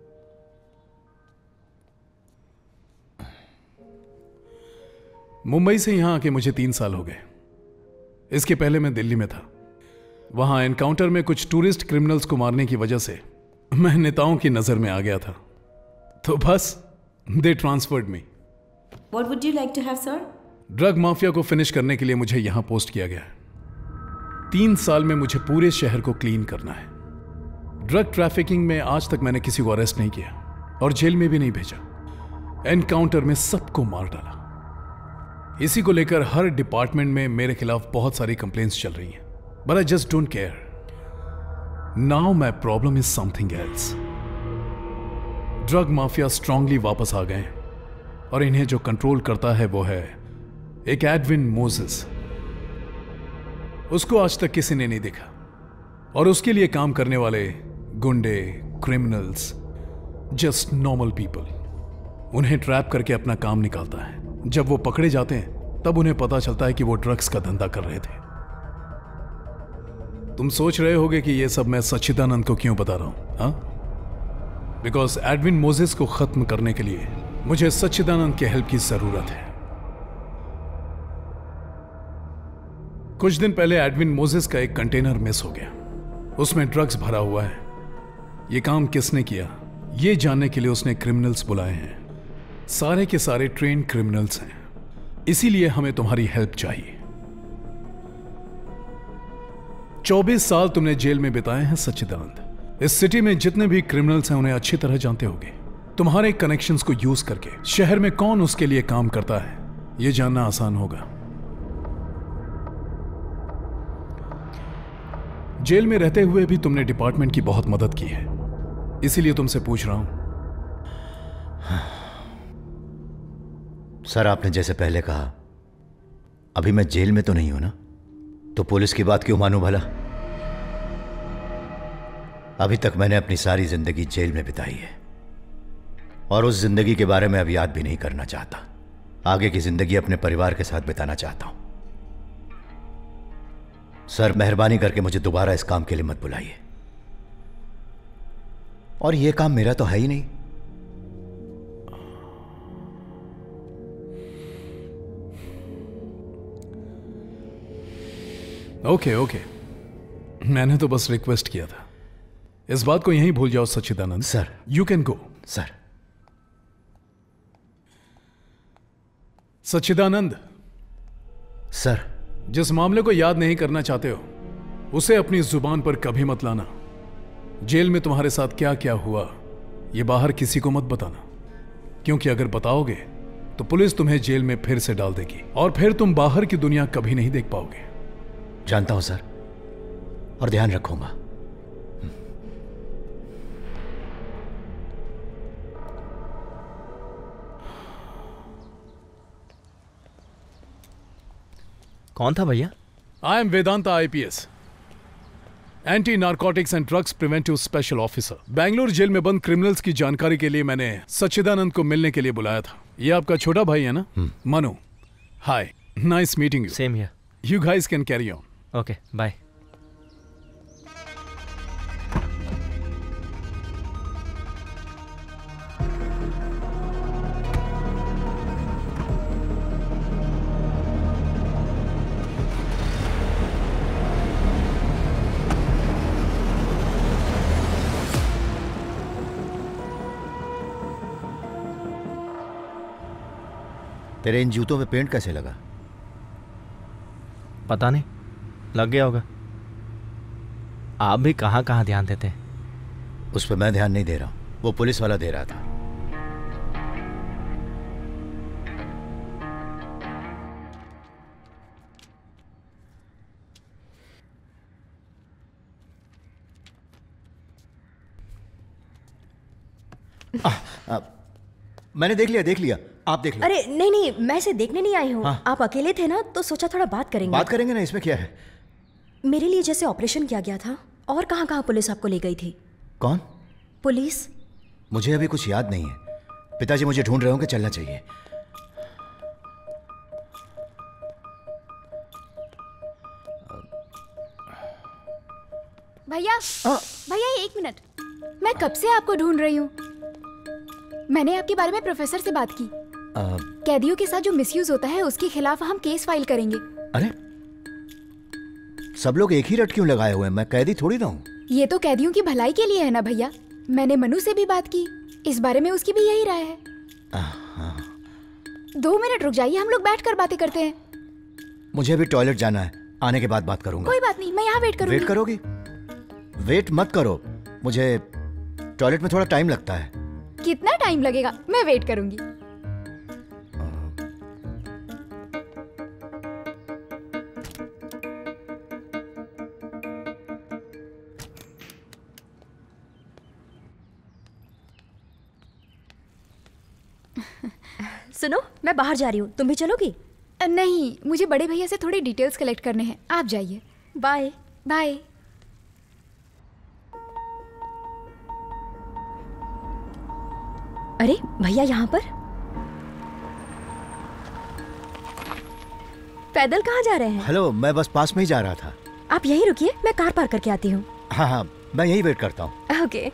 मुंबई से यहां आके मुझे तीन साल हो गए। इसके पहले मैं दिल्ली में था। वहां एनकाउंटर में कुछ टूरिस्ट क्रिमिनल्स को मारने की वजह से मैं नेताओं की नजर में आ गया था, तो बस they transferred me. What would you like to have, sir? Drug mafia को फिनिश करने के लिए मुझे यहां पोस्ट किया गया है। तीन साल में मुझे पूरे शहर को क्लीन करना है। ड्रग ट्रैफिकिंग में आज तक मैंने किसी को अरेस्ट नहीं किया और जेल में भी नहीं भेजा। एनकाउंटर में सबको मार डाला। इसी को लेकर हर डिपार्टमेंट में मेरे खिलाफ बहुत सारी कंप्लेंट्स चल रही हैं, but I just don't care. Now my problem is something else. Drug mafia strongly वापस आ गए और इन्हें जो कंट्रोल करता है वो है एक एडविन मोजेस। उसको आज तक किसी ने नहीं देखा और उसके लिए काम करने वाले गुंडे, क्रिमिनल्स जस्ट नॉर्मल पीपल। उन्हें ट्रैप करके अपना काम निकालता है। जब वो पकड़े जाते हैं तब उन्हें पता चलता है कि वो ड्रग्स का धंधा कर रहे थे। तुम सोच रहे होगे कि ये सब मैं सच्चिदानंद को क्यों बता रहा हूं, हाँ? बिकॉज एडविन मोजेस को खत्म करने के लिए मुझे सच्चिदानंद के हेल्प की जरूरत है। कुछ दिन पहले एडविन मोजेस का एक कंटेनर मिस हो गया। उसमें ड्रग्स भरा हुआ है। यह काम किसने किया यह जानने के लिए उसने क्रिमिनल्स बुलाए हैं। सारे के सारे ट्रेन क्रिमिनल्स हैं। इसीलिए हमें तुम्हारी हेल्प चाहिए। चौबीस साल तुमने जेल में बिताए हैं सच्चिदानंद। इस सिटी में जितने भी क्रिमिनल्स हैं उन्हें अच्छी तरह जानते होगे। तुम्हारे कनेक्शंस को यूज करके शहर में कौन उसके लिए काम करता है यह जानना आसान होगा। जेल में रहते हुए भी तुमने डिपार्टमेंट की बहुत मदद की है, इसीलिए तुमसे पूछ रहा हूं। सर, आपने जैसे पहले कहा, अभी मैं जेल में तो नहीं हूं ना, तो पुलिस की बात क्यों मानूं भला? अभी तक मैंने अपनी सारी जिंदगी जेल में बिताई है और उस जिंदगी के बारे में अब याद भी नहीं करना चाहता। आगे की जिंदगी अपने परिवार के साथ बिताना चाहता हूं। सर, मेहरबानी करके मुझे दोबारा इस काम के लिए मत बुलाइए। और यह काम मेरा तो है ही नहीं। ओके ओके, मैंने तो बस रिक्वेस्ट किया था। इस बात को यहीं भूल जाओ Sachchidanand. Sir, you can go. Sir. Sachchidanand. Sir. जिस मामले को याद नहीं करना चाहते हो उसे अपनी जुबान पर कभी मत लाना। जेल में तुम्हारे साथ क्या क्या हुआ यह बाहर किसी को मत बताना, क्योंकि अगर बताओगे तो पुलिस तुम्हें जेल में फिर से डाल देगी और फिर तुम बाहर की दुनिया कभी नहीं देख पाओगे। जानता हूं सर, और ध्यान रखूंगा। कौन था भैया? I am Vedanta IPS, anti narcotics and drugs preventive special officer. Bangalore jail में बंद क्रिमिनल्स की जानकारी के लिए मैंने सच्चिदानंद को मिलने के लिए बुलाया था। ये आपका छोटा भाई है ना? Manu. Hi, nice meeting you. Same here. You guys can carry on. Okay, bye. तेरे इन जूतों में पेंट कैसे लगा? पता नहीं, लग गया होगा। आप भी कहां कहां ध्यान देते हैं? उस पर मैं ध्यान नहीं दे रहा हूं, वो पुलिस वाला दे रहा था। आ, आ, मैंने देख लिया देख लिया आप देख लो। अरे नहीं नहीं, मैं इसे देखने नहीं आई हूँ। हाँ। आप अकेले थे ना, तो सोचा थोड़ा बात करेंगे। बात करेंगे ना, इसमें क्या है? मेरे लिए जैसे ऑपरेशन किया गया था, और कहाँ कहाँ पुलिस आपको ले गई थी? कौन पुलिस? मुझे अभी कुछ याद नहीं है। पिताजी मुझे ढूंढ रहे होंगे, चलना चाहिए। भैया भैया एक मिनट, मैं कब से आपको ढूंढ रही हूँ। मैंने आपके बारे में प्रोफेसर से बात की। आ, कैदियों के साथ जो मिसयूज होता है उसके खिलाफ हम केस फाइल करेंगे। अरे सब लोग एक ही रट क्यों लगाए हुए हैं? मैं कैदी थोड़ी ना हूँ। ये तो कैदियों की भलाई के लिए है ना भैया। मैंने मनु से भी बात की, इस बारे में उसकी भी यही राय है। आ, हाँ। दो मिनट रुक जाइए, हम लोग बैठकर बातें करते हैं। मुझे अभी टॉयलेट जाना है, आने के बाद बात करूंगा। कोई बात नहीं, मैं यहाँ वेट करूंगी। वेट करोगी? वेट मत करो, मुझे टॉयलेट में थोड़ा टाइम लगता है। कितना टाइम लगेगा? मैं वेट करूंगी। सुनो, मैं बाहर जा रही हूँ, तुम भी चलोगी? नहीं, मुझे बड़े भैया से थोड़ी डिटेल्स कलेक्ट करने हैं। आप जाइए। Bye bye. अरे भैया यहाँ पर पैदल कहाँ जा रहे हैं? हेलो, मैं बस पास में ही जा रहा था। आप यहीं रुकिए, मैं कार पार्क करके आती हूँ। हाँ हाँ, मैं यहीं वेट करता हूँ। ओके।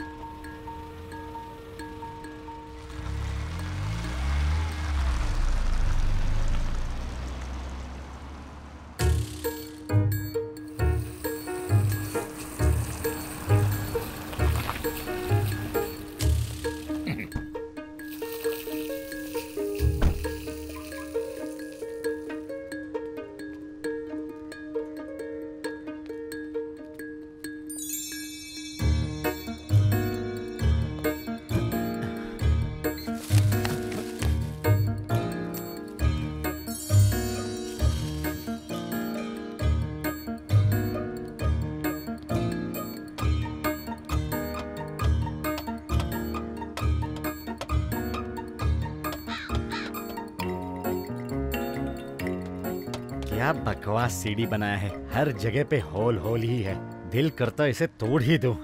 क्या बकवास सीढ़ी बनाया है, हर जगह पे होल होल ही है। दिल करता इसे तोड़ ही दो।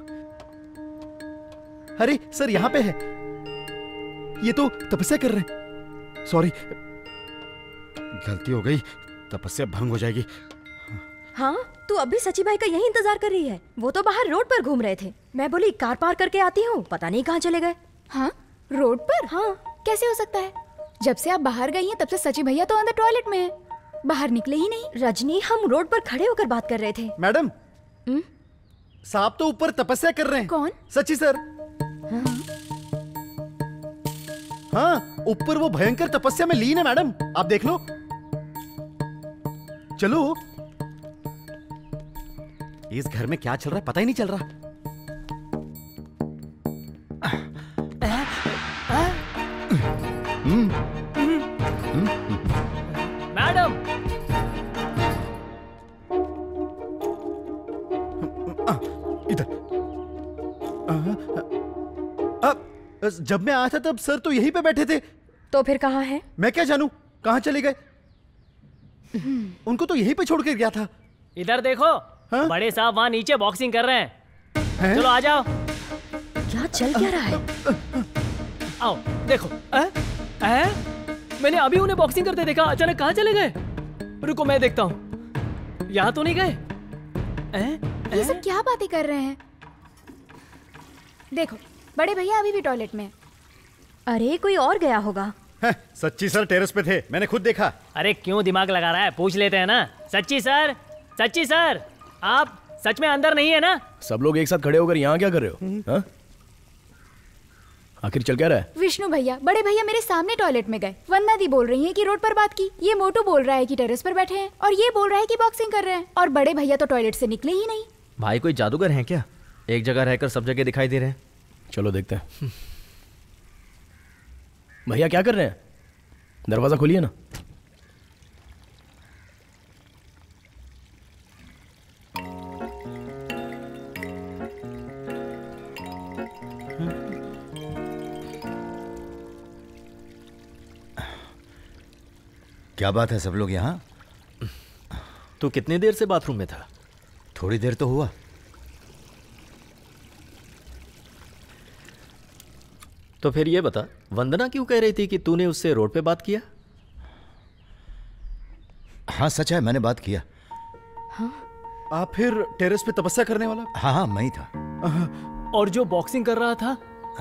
अरे सर, यहाँ पे है। ये तो तपस्या कर रहे हैं। सॉरी, गलती हो गई, तपस्या भंग हो जाएगी। हाँ, तू अभी सची भाई का यही इंतजार कर रही है। वो तो बाहर रोड पर घूम रहे थे। मैं बोली कार पार करके आती हूँ, पता नहीं कहाँ चले गए। हाँ, रोड पर? हाँ, कैसे हो सकता है? जब से आप बाहर गई हैं तब से सची भैया तो अंदर टॉयलेट में है, बाहर निकले ही नहीं। रजनी, हम रोड पर खड़े होकर बात कर रहे थे। मैडम, साहब तो ऊपर तपस्या कर रहे हैं। कौन? सची सर। हाँ, ऊपर वो भयंकर तपस्या में लीन है मैडम, आप देख लो। चलो। इस घर में क्या चल रहा है पता ही नहीं चल रहा। मैडम, इधर। अब जब मैं आया था तब सर तो यहीं पे बैठे थे। तो फिर कहाँ है? मैं क्या जानूं कहाँ चले गए। उनको तो यहीं पे छोड़ के गया था। इधर देखो। हाँ? बड़े साहब वहाँ नीचे बॉक्सिंग कर रहे हैं, हैं? चलो आ जाओ। क्या चल क्या रहा है? आओ देखो। आ? आ? मैंने अभी उन्हें बॉक्सिंग करते देखा, अचानक कहाँ चले गए? रुको मैं देखता हूँ। यहाँ तो नहीं गए। ये सब क्या बातें कर रहे हैं? देखो, बड़े भैया अभी भी टॉयलेट में। अरे कोई और गया होगा। सच्ची सर टेरेस पे थे, मैंने खुद देखा। अरे क्यों दिमाग लगा रहा है, पूछ लेते हैं ना। सच्ची सर, सच्ची सर, आप सच में अंदर नहीं है ना? सब लोग एक साथ खड़े होकर यहाँ क्या कर रहे हो? हाँ? आखिर चल क्या रहा है? विष्णु भैया, बड़े भैया मेरे सामने टॉयलेट में गए। वंदना दी बोल रही है कि रोड पर बात की, ये मोटू बोल रहा है कि टेरेस पर बैठे हैं, और ये बोल रहा है कि बॉक्सिंग कर रहे हैं, और बड़े भैया तो टॉयलेट से निकले ही नहीं। भाई कोई जादूगर हैं क्या? एक जगह रहकर सब जगह दिखाई दे रहे हैं। चलो देखते हैं। भैया क्या कर रहे हैं? दरवाजा खोलिए ना। क्या बात है, सब लोग यहाँ? तू कितनी देर से बाथरूम में था? थोड़ी देर तो हुआ। तो फिर ये बता, वंदना क्यों कह रही थी कि तूने उससे रोड पे बात किया? हाँ सच है, मैंने बात किया। हाँ? आप फिर टेरेस पे तपस्या करने वाला? हाँ हाँ मैं ही था। और जो बॉक्सिंग कर रहा था?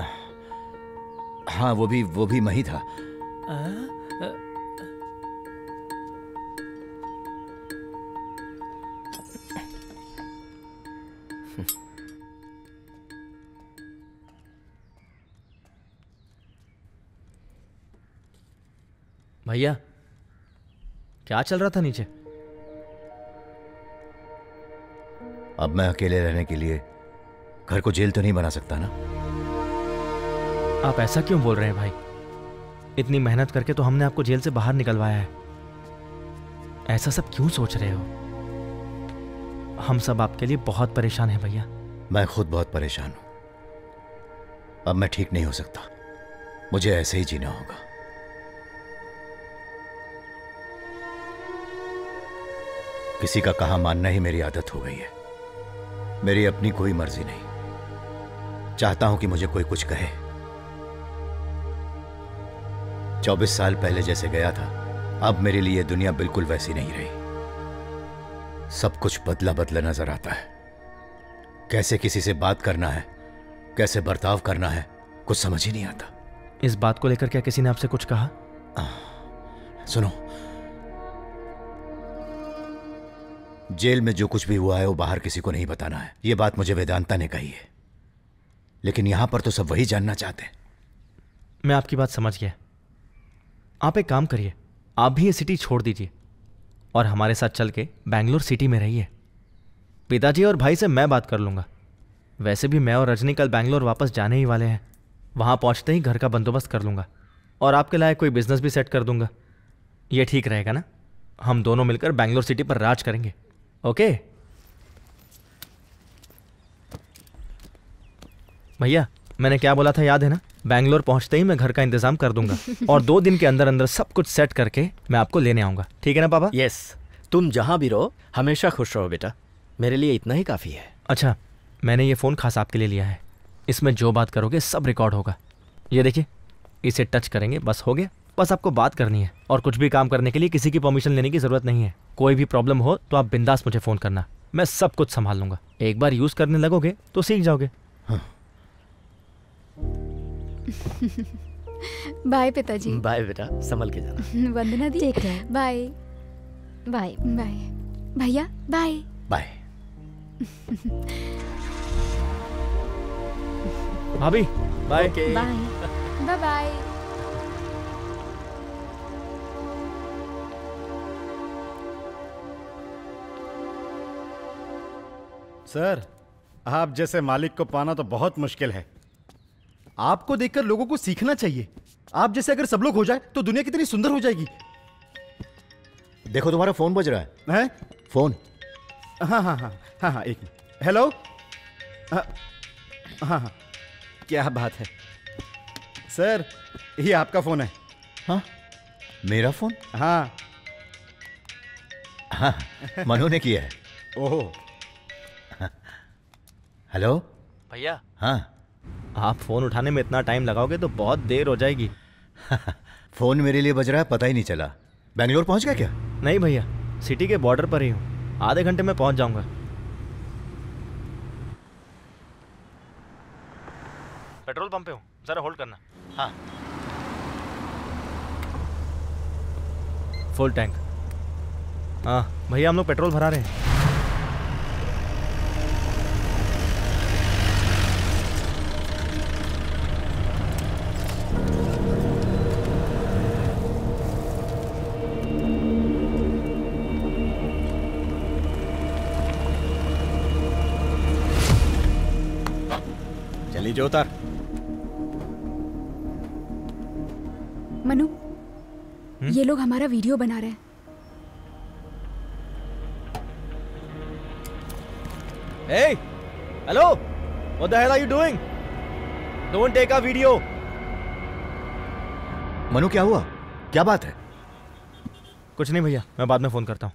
हाँ वो भी वो भी मैं ही था। आ, आ, भैया क्या चल रहा था नीचे? अब मैं अकेले रहने के लिए घर को जेल तो नहीं बना सकता ना। आप ऐसा क्यों बोल रहे हैं भाई? इतनी मेहनत करके तो हमने आपको जेल से बाहर निकलवाया है। ऐसा सब क्यों सोच रहे हो? हम सब आपके लिए बहुत परेशान हैं भैया। मैं खुद बहुत परेशान हूं। अब मैं ठीक नहीं हो सकता, मुझे ऐसे ही जीना होगा। किसी का कहा मानना ही मेरी आदत हो गई है। मेरी अपनी कोई मर्जी नहीं। चाहता हूं कि मुझे कोई कुछ कहे, चौबीस साल पहले जैसे गया था, अब मेरे लिए दुनिया बिल्कुल वैसी नहीं रही। सब कुछ बदला बदला नजर आता है। कैसे किसी से बात करना है, कैसे बर्ताव करना है, कुछ समझ ही नहीं आता। इस बात को लेकर क्या किसी ने आपसे कुछ कहा? आ, सुनो, जेल में जो कुछ भी हुआ है वो बाहर किसी को नहीं बताना है। ये बात मुझे वेदांता ने कही है, लेकिन यहां पर तो सब वही जानना चाहते हैं। मैं आपकी बात समझ गया। आप एक काम करिए, आप भी ये सिटी छोड़ दीजिए और हमारे साथ चल के बैंगलोर सिटी में रहिए। पिताजी और भाई से मैं बात कर लूँगा। वैसे भी मैं और रजनी कल बैंगलोर वापस जाने ही वाले हैं। वहाँ पहुँचते ही घर का बंदोबस्त कर लूँगा और आपके लायक कोई बिजनेस भी सेट कर दूँगा। ये ठीक रहेगा ना? हम दोनों मिलकर बैंगलोर सिटी पर राज करेंगे। ओके भैया, मैंने क्या बोला था याद है ना? बैंगलोर पहुंचते ही मैं घर का इंतजाम कर दूंगा और दो दिन के अंदर अंदर सब कुछ सेट करके मैं आपको लेने आऊंगा। ठीक है ना पापा? यस, तुम जहां भी रहो हमेशा खुश रहो बेटा, मेरे लिए इतना ही काफी है। अच्छा, मैंने ये फ़ोन खास आपके लिए लिया है। इसमें जो बात करोगे सब रिकॉर्ड होगा। ये देखिए, इसे टच करेंगे, बस हो गया। बस आपको बात करनी है और कुछ भी काम करने के लिए किसी की परमिशन लेने की ज़रूरत नहीं है। कोई भी प्रॉब्लम हो तो आप बिंदास मुझे फ़ोन करना, मैं सब कुछ संभाल लूँगा। एक बार यूज़ करने लगोगे तो सीख जाओगे। हाँ। बाय पिताजी। बाय बेटा, संभल के जाना। वंदना दी, ठीक है। Bye bye bye. भैया बाय बाय। भाभी bye. Bye bye bye. Sir, आप जैसे मालिक को पाना तो बहुत मुश्किल है। आपको देखकर लोगों को सीखना चाहिए। आप जैसे अगर सब लोग हो जाए तो दुनिया कितनी सुंदर हो जाएगी। देखो तुम्हारा फोन बज रहा है। हैं? फोन? हाँ हाँ हाँ हाँ हाँ एक मिनट। हेलो। हाँ हाँ हाँ, क्या बात है सर, ये आपका फोन है। हाँ, मेरा फोन? हाँ हाँ, मनु ने किया है। ओहो। हेलो भैया। हाँ, आप फोन उठाने में इतना टाइम लगाओगे तो बहुत देर हो जाएगी। फोन मेरे लिए बज रहा है, पता ही नहीं चला। बैंगलोर पहुंच गया क्या? नहीं भैया, सिटी के बॉर्डर पर ही हूँ। आधे घंटे में पहुंच जाऊंगा। पेट्रोल पंप पे हूँ, जरा होल्ड करना। हाँ। Full tank. हाँ भैया, हम लोग पेट्रोल भरा रहे हैं। लीजिए उतार। मनु, ये लोग हमारा वीडियो बना रहे हैं। Hey, hello, what the hell are you doing? Don't take a video. Manu, क्या हुआ? क्या बात है? कुछ नहीं भैया, मैं बाद में फोन करता हूँ।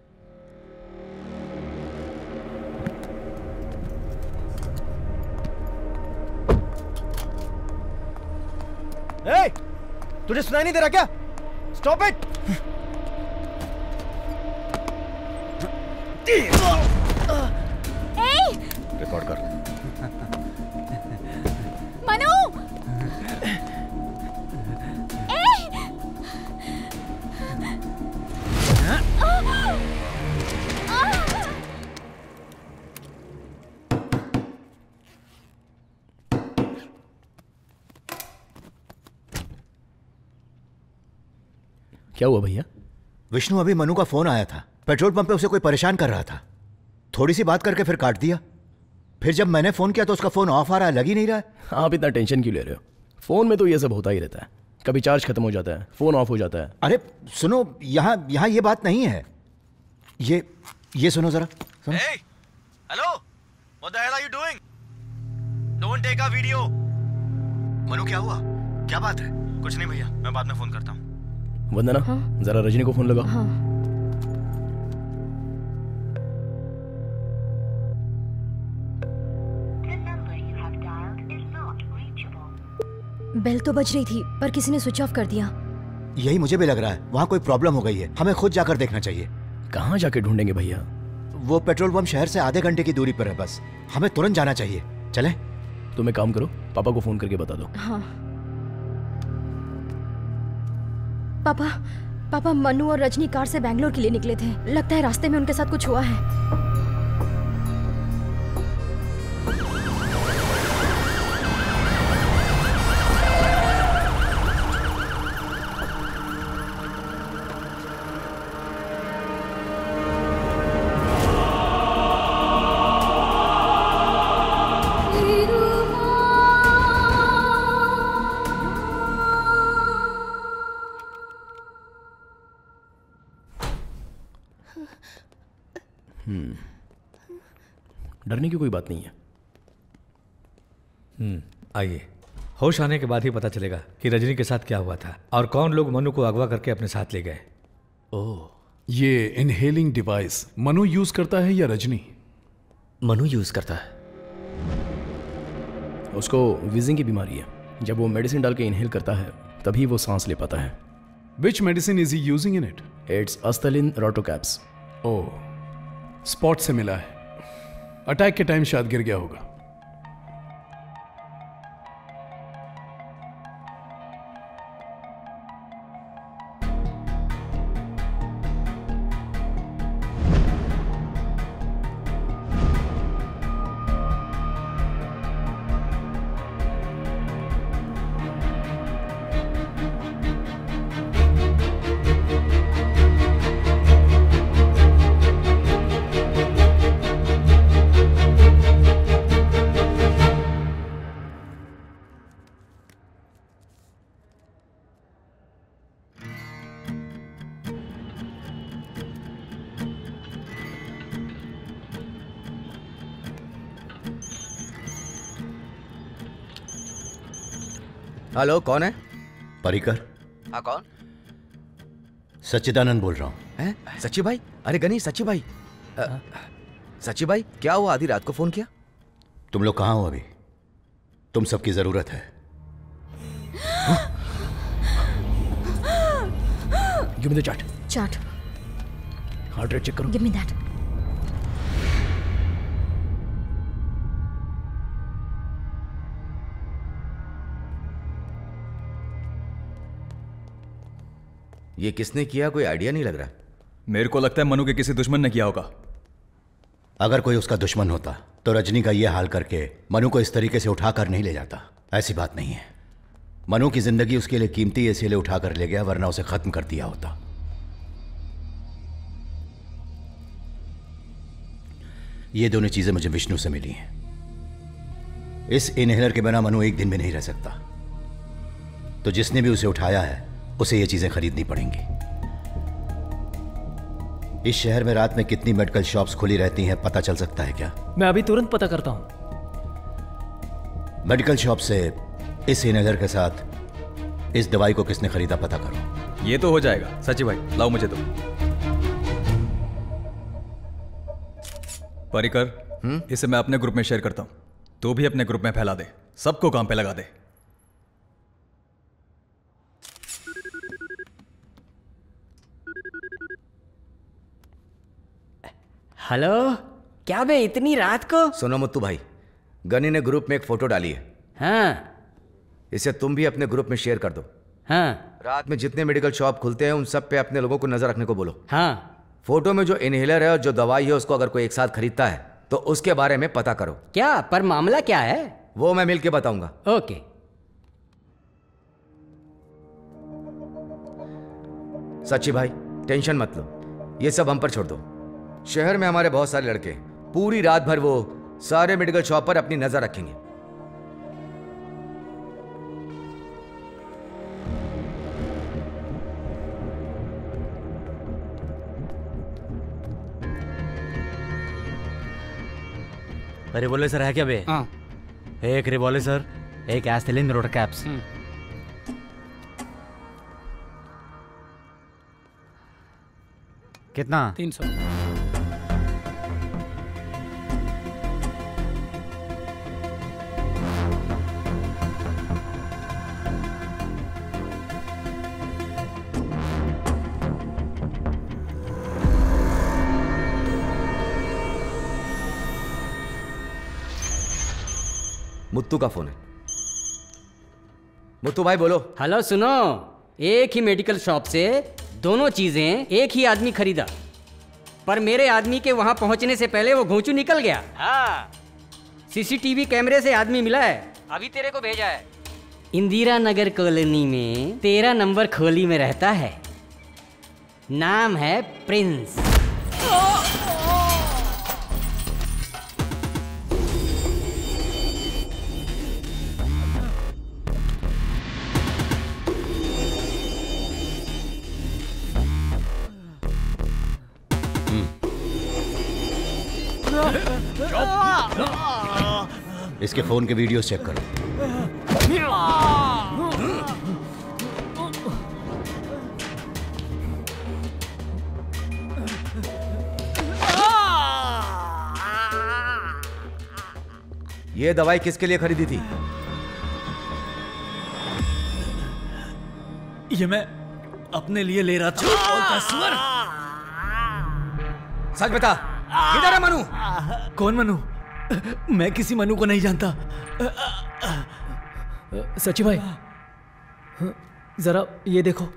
Hey, तुझे सुनाई नहीं दे रहा क्या? Stop it! रिकॉर्ड कर। मनु! क्या हुआ भैया? विष्णु, अभी मनु का फोन आया था। पेट्रोल पंप पे उसे कोई परेशान कर रहा था। थोड़ी सी बात करके फिर काट दिया। फिर जब मैंने फोन किया तो उसका फोन ऑफ आ रहा है, लग ही नहीं रहा है। आप इतना टेंशन क्यों ले रहे हो? फोन में तो ये सब होता ही रहता है, कभी चार्ज खत्म हो जाता है, फोन ऑफ हो जाता है। अरे सुनो, यहाँ यहाँ ये बात नहीं है। ये ये सुनो जरा। सुनो। Hey, hello, what the hell are you doing? Don't take a video. Manu, क्या हुआ? क्या बात है? कुछ नहीं भैया, मैं बाद में फोन करता हूँ। वंदना, हाँ? जरा रजनी को फोन लगाओ। हाँ। बेल तो बज रही थी पर किसी ने स्विच ऑफ कर दिया। यही मुझे भी लग रहा है, वहाँ कोई प्रॉब्लम हो गई है, हमें खुद जाकर देखना चाहिए। कहाँ जाके ढूंढेंगे भैया? वो पेट्रोल पंप शहर से आधे घंटे की दूरी पर है, बस हमें तुरंत जाना चाहिए। चले? तुम एक काम करो, पापा को फोन करके बता दो। हाँ। पापा पापा मनु और रजनी कार से बैंगलोर के लिए निकले थे। लगता है रास्ते में उनके साथ कुछ हुआ है। डरने की कोई बात नहीं है। हम्म आइए, होश आने के बाद ही पता चलेगा कि रजनी के साथ क्या हुआ था और कौन लोग मनु को अगवा करके अपने साथ ले गए। ओह, ये इनहेलिंग डिवाइस मनु यूज करता है या रजनी? मनु यूज करता है। उसको विजिंग की बीमारी है। जब वो मेडिसिन डाल के इनहेल करता है तभी वो सांस ले पाता है। Which medicine is he using in it? It's Astalin Rotocaps. Oh, spot से मिला है। अटैक के टाइम शायद गिर गया होगा। हेलो, कौन है? परिकर। हाँ, कौन? सच्चिदानंद बोल रहा हूँ। हैं? सच्ची भाई? अरे गनी, सच्ची भाई। अ, सच्ची भाई, क्या हुआ? आधी रात को फोन किया? तुम लोग कहाँ हो अभी? तुम सबकी जरूरत है। Give me the chart. Chart. Heart rate check करो। Give me that. ये किसने किया, कोई आइडिया नहीं लग रहा। मेरे को लगता है मनु के किसी दुश्मन ने किया होगा। अगर कोई उसका दुश्मन होता तो रजनी का यह हाल करके मनु को इस तरीके से उठाकर नहीं ले जाता। ऐसी बात नहीं है। मनु की जिंदगी उसके लिए कीमती है, इसीलिए उठाकर ले गया, वरना उसे खत्म कर दिया होता। ये दोनों चीजें मुझे विष्णु से मिली हैं। इस इनहेलर के बिना मनु एक दिन भी नहीं रह सकता। तो जिसने भी उसे उठाया है उसे ये चीजें खरीदनी पड़ेंगी। इस शहर में रात में कितनी मेडिकल शॉप्स खुली रहती हैं पता चल सकता है क्या? मैं अभी तुरंत पता करता हूं। मेडिकल शॉप से इस इनहेलर के साथ इस दवाई को किसने खरीदा पता करो। ये तो हो जाएगा। सच्ची भाई, लाओ मुझे दो। परिकर, इसे मैं अपने ग्रुप में शेयर करता हूं। तो भी अपने ग्रुप में फैला दे, सबको काम पे लगा दे। हेलो, क्या बे इतनी रात को? सुनो मुत्तू भाई, गनी ने ग्रुप में एक फोटो डाली है। हाँ। इसे तुम भी अपने ग्रुप में शेयर कर दो। हाँ। रात में जितने मेडिकल शॉप खुलते हैं उन सब पे अपने लोगों को नजर रखने को बोलो। हाँ। फोटो में जो इनहेलर है और जो दवाई है उसको अगर कोई एक साथ खरीदता है तो उसके बारे में पता करो। क्या? पर मामला क्या है? वो मैं मिल के बताऊंगा। ओके। सच्ची भाई, टेंशन मत लो, ये सब हम पर छोड़ दो। शहर में हमारे बहुत सारे लड़के पूरी रात भर वो सारे मेडिकल शॉप पर अपनी नजर रखेंगे। रिवॉल्वर सर है क्या बे? हाँ। एक रिवॉल्वर सर, एक एस्टेलिन रोटोकैप्स। कितना? तीन सौ। मुत्तू का फोन है। मुत्तू भाई बोलो। हेलो सुनो, एक ही मेडिकल शॉप से दोनों चीजें एक ही आदमी खरीदा, पर मेरे आदमी के वहां पहुंचने से पहले वो घोंचू निकल गया। हाँ, सीसीटीवी कैमरे से आदमी मिला है, अभी तेरे को भेजा है। इंदिरा नगर कॉलोनी में तेरह नंबर खोली में रहता है, नाम है प्रिंस। इसके फोन के वीडियोस चेक करो। ये दवाई किसके लिए खरीदी थी? ये मैं अपने लिए ले रहा था। सुअर, सच बता, किधर है मनु? कौन मनु? मैं किसी मनु को नहीं जानता। सची भाई, जरा ये देखो।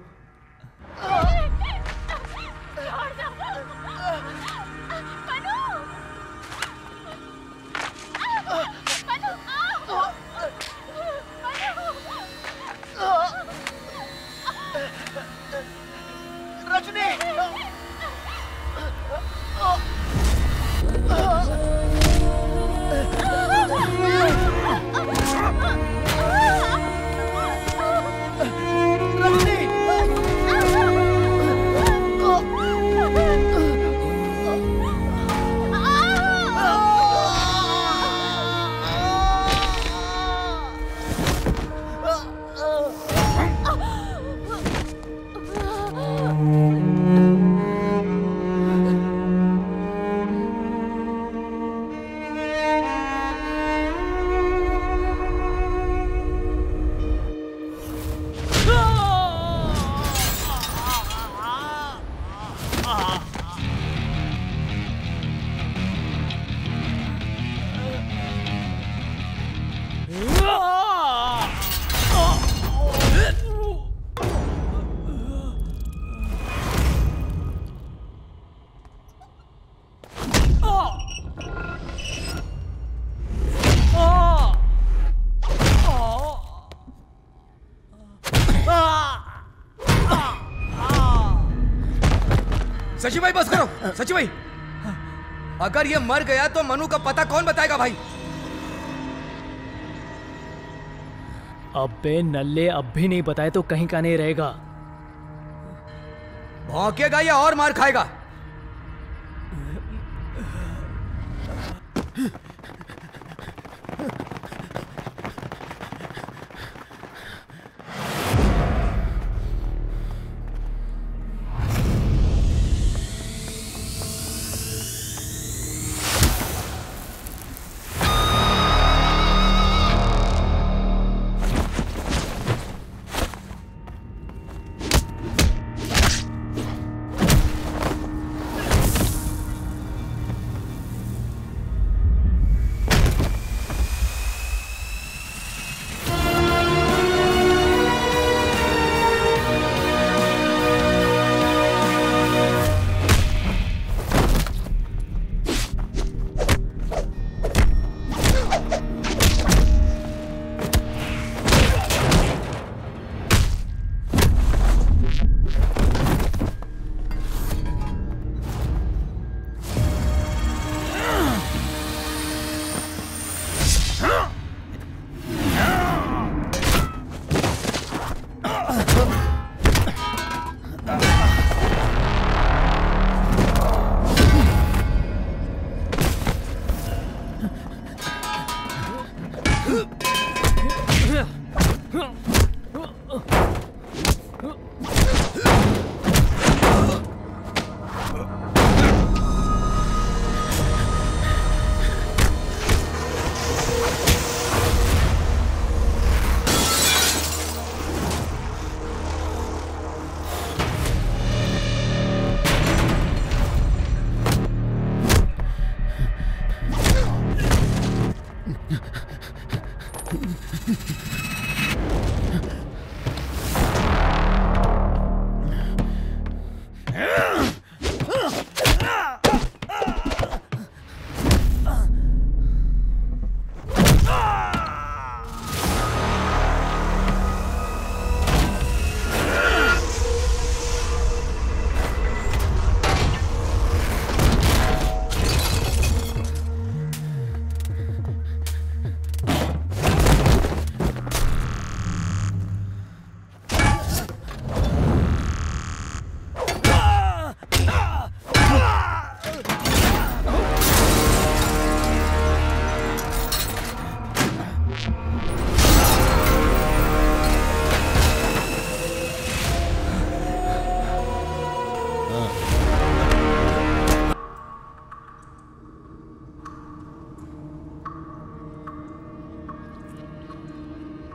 सची भाई बस करो। सची भाई, अगर ये मर गया तो मनु का पता कौन बताएगा भाई? अबे नल्ले, अब भी नहीं बताए तो कहीं का नहीं रहेगा। भौंकेगा या और मार खाएगा?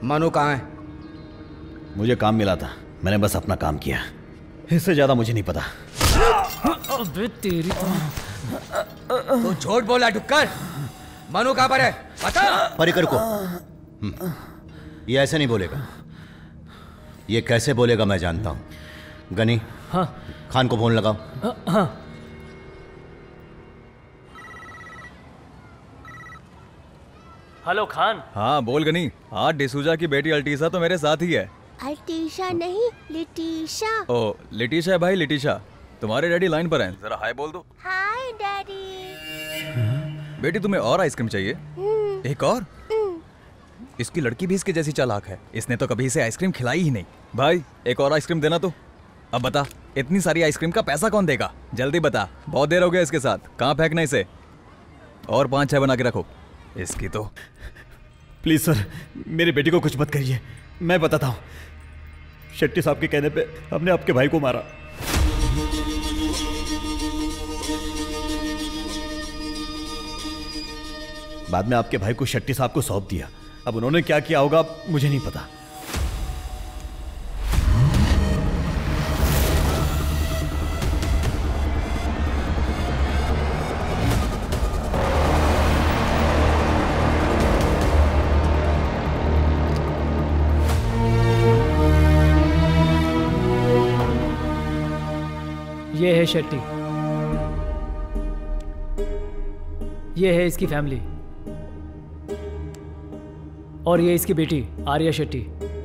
मनु कहाँ है? मुझे काम मिला था, मैंने बस अपना काम किया, इससे ज्यादा मुझे नहीं पता। अबे तेरी तो तू झूठ बोला डुक्कर। मनु कहाँ पर है बता। परिकर को ये ऐसे नहीं बोलेगा, ये कैसे बोलेगा मैं जानता हूं। गनी, हाँ खान को फोन लगाओ। हाँ, हाँ। हेलो खान। हाँ बोल गनी। हाँ डिसूजा की बेटी अल्टीसा तो मेरे साथ ही है। अल्टीशा नहीं, लिटीशा। ओ लिटिशा है भाई, लिटिशा। तुम्हारे डैडी लाइन पर हैं, जरा हाय बोल दो। Hi daddy. बेटी तुम्हें और आइसक्रीम चाहिए? एक और? इसकी लड़की भी इसके जैसी चालाक है, इसने तो कभी इसे आइसक्रीम खिलाई ही नहीं। भाई एक और आइसक्रीम देना तो। अब बता, इतनी सारी आइसक्रीम का पैसा कौन देगा? जल्दी बता, बहुत देर हो गया इसके साथ। कहाँ फेंकना इसे? और पांच छह बना के रखो। इसकी तो प्लीज सर, मेरी बेटी को कुछ मत करिए, मैं बताता हूँ। शेट्टी साहब के कहने पे हमने आपके भाई को मारा। बाद में आपके भाई को शेट्टी साहब को सौंप दिया। अब उन्होंने क्या किया होगा मुझे नहीं पता। ये है शेट्टी, ये है इसकी फैमिली, और ये इसकी बेटी Arya Shetty.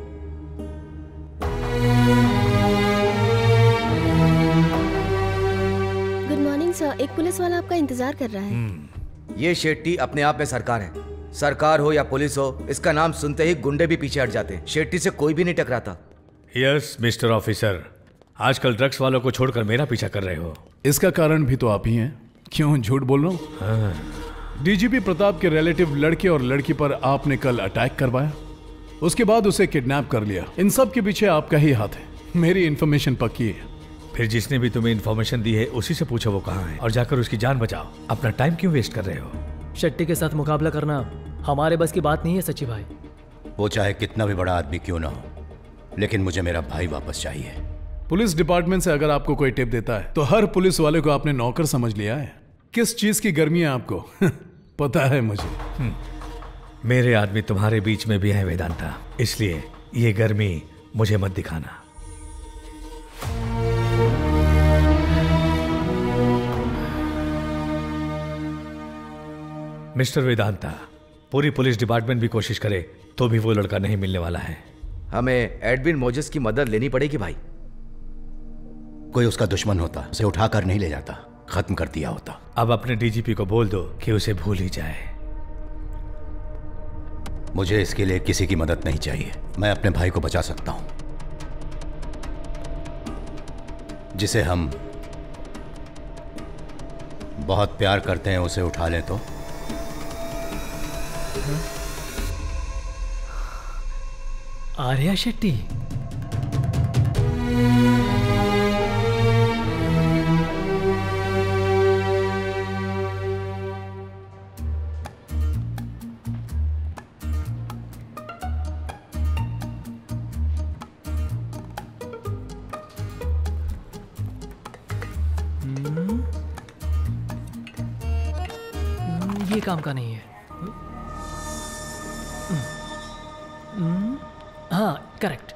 Good morning sir, एक पुलिस वाला आपका इंतजार कर रहा है। ये शेट्टी अपने आप में सरकार है। सरकार हो या पुलिस हो, इसका नाम सुनते ही गुंडे भी पीछे हट जाते हैं। शेट्टी से कोई भी नहीं टकराता। यस मिस्टर ऑफिसर, आजकल ड्रग्स वालों को छोड़कर मेरा पीछा कर रहे हो। इसका कारण भी तो आप ही हैं। क्यों झूठ बोल रहा हूँ? हाँ। डीजीपी प्रताप के रिलेटिव लड़के और लड़की पर आपने कल अटैक करवाया, उसके बाद उसे किडनैप कर लिया। इन सब के पीछे आपका ही हाथ है। मेरी इन्फॉर्मेशन पक्की है। फिर जिसने भी तुम्हें इन्फॉर्मेशन दी है उसी से पूछो वो कहाँ है, और जाकर उसकी जान बचाओ। अपना टाइम क्यों वेस्ट कर रहे हो? शेट्टी के साथ मुकाबला करना हमारे बस की बात नहीं है सच्ची भाई। वो चाहे कितना भी बड़ा आदमी क्यों ना हो, लेकिन मुझे मेरा भाई वापस चाहिए। पुलिस डिपार्टमेंट से अगर आपको कोई टिप देता है तो हर पुलिस वाले को आपने नौकर समझ लिया है। किस चीज की गर्मी है आपको? पता है मुझे। मेरे आदमी तुम्हारे बीच में भी है वेदांता, इसलिए ये गर्मी मुझे मत दिखाना। मिस्टर वेदांता, पूरी पुलिस डिपार्टमेंट भी कोशिश करे तो भी वो लड़का नहीं मिलने वाला है। हमें एडविन मोजेस की मदद लेनी पड़ेगी भाई। कोई उसका दुश्मन होता, उसे उठाकर नहीं ले जाता, खत्म कर दिया होता। अब अपने डीजीपी को बोल दो कि उसे भूल ही जाए। मुझे इसके लिए किसी की मदद नहीं चाहिए। मैं अपने भाई को बचा सकता हूं। जिसे हम बहुत प्यार करते हैं उसे उठा लें तो? आर्या शेट्टी। ये काम का नहीं है। हाँ correct.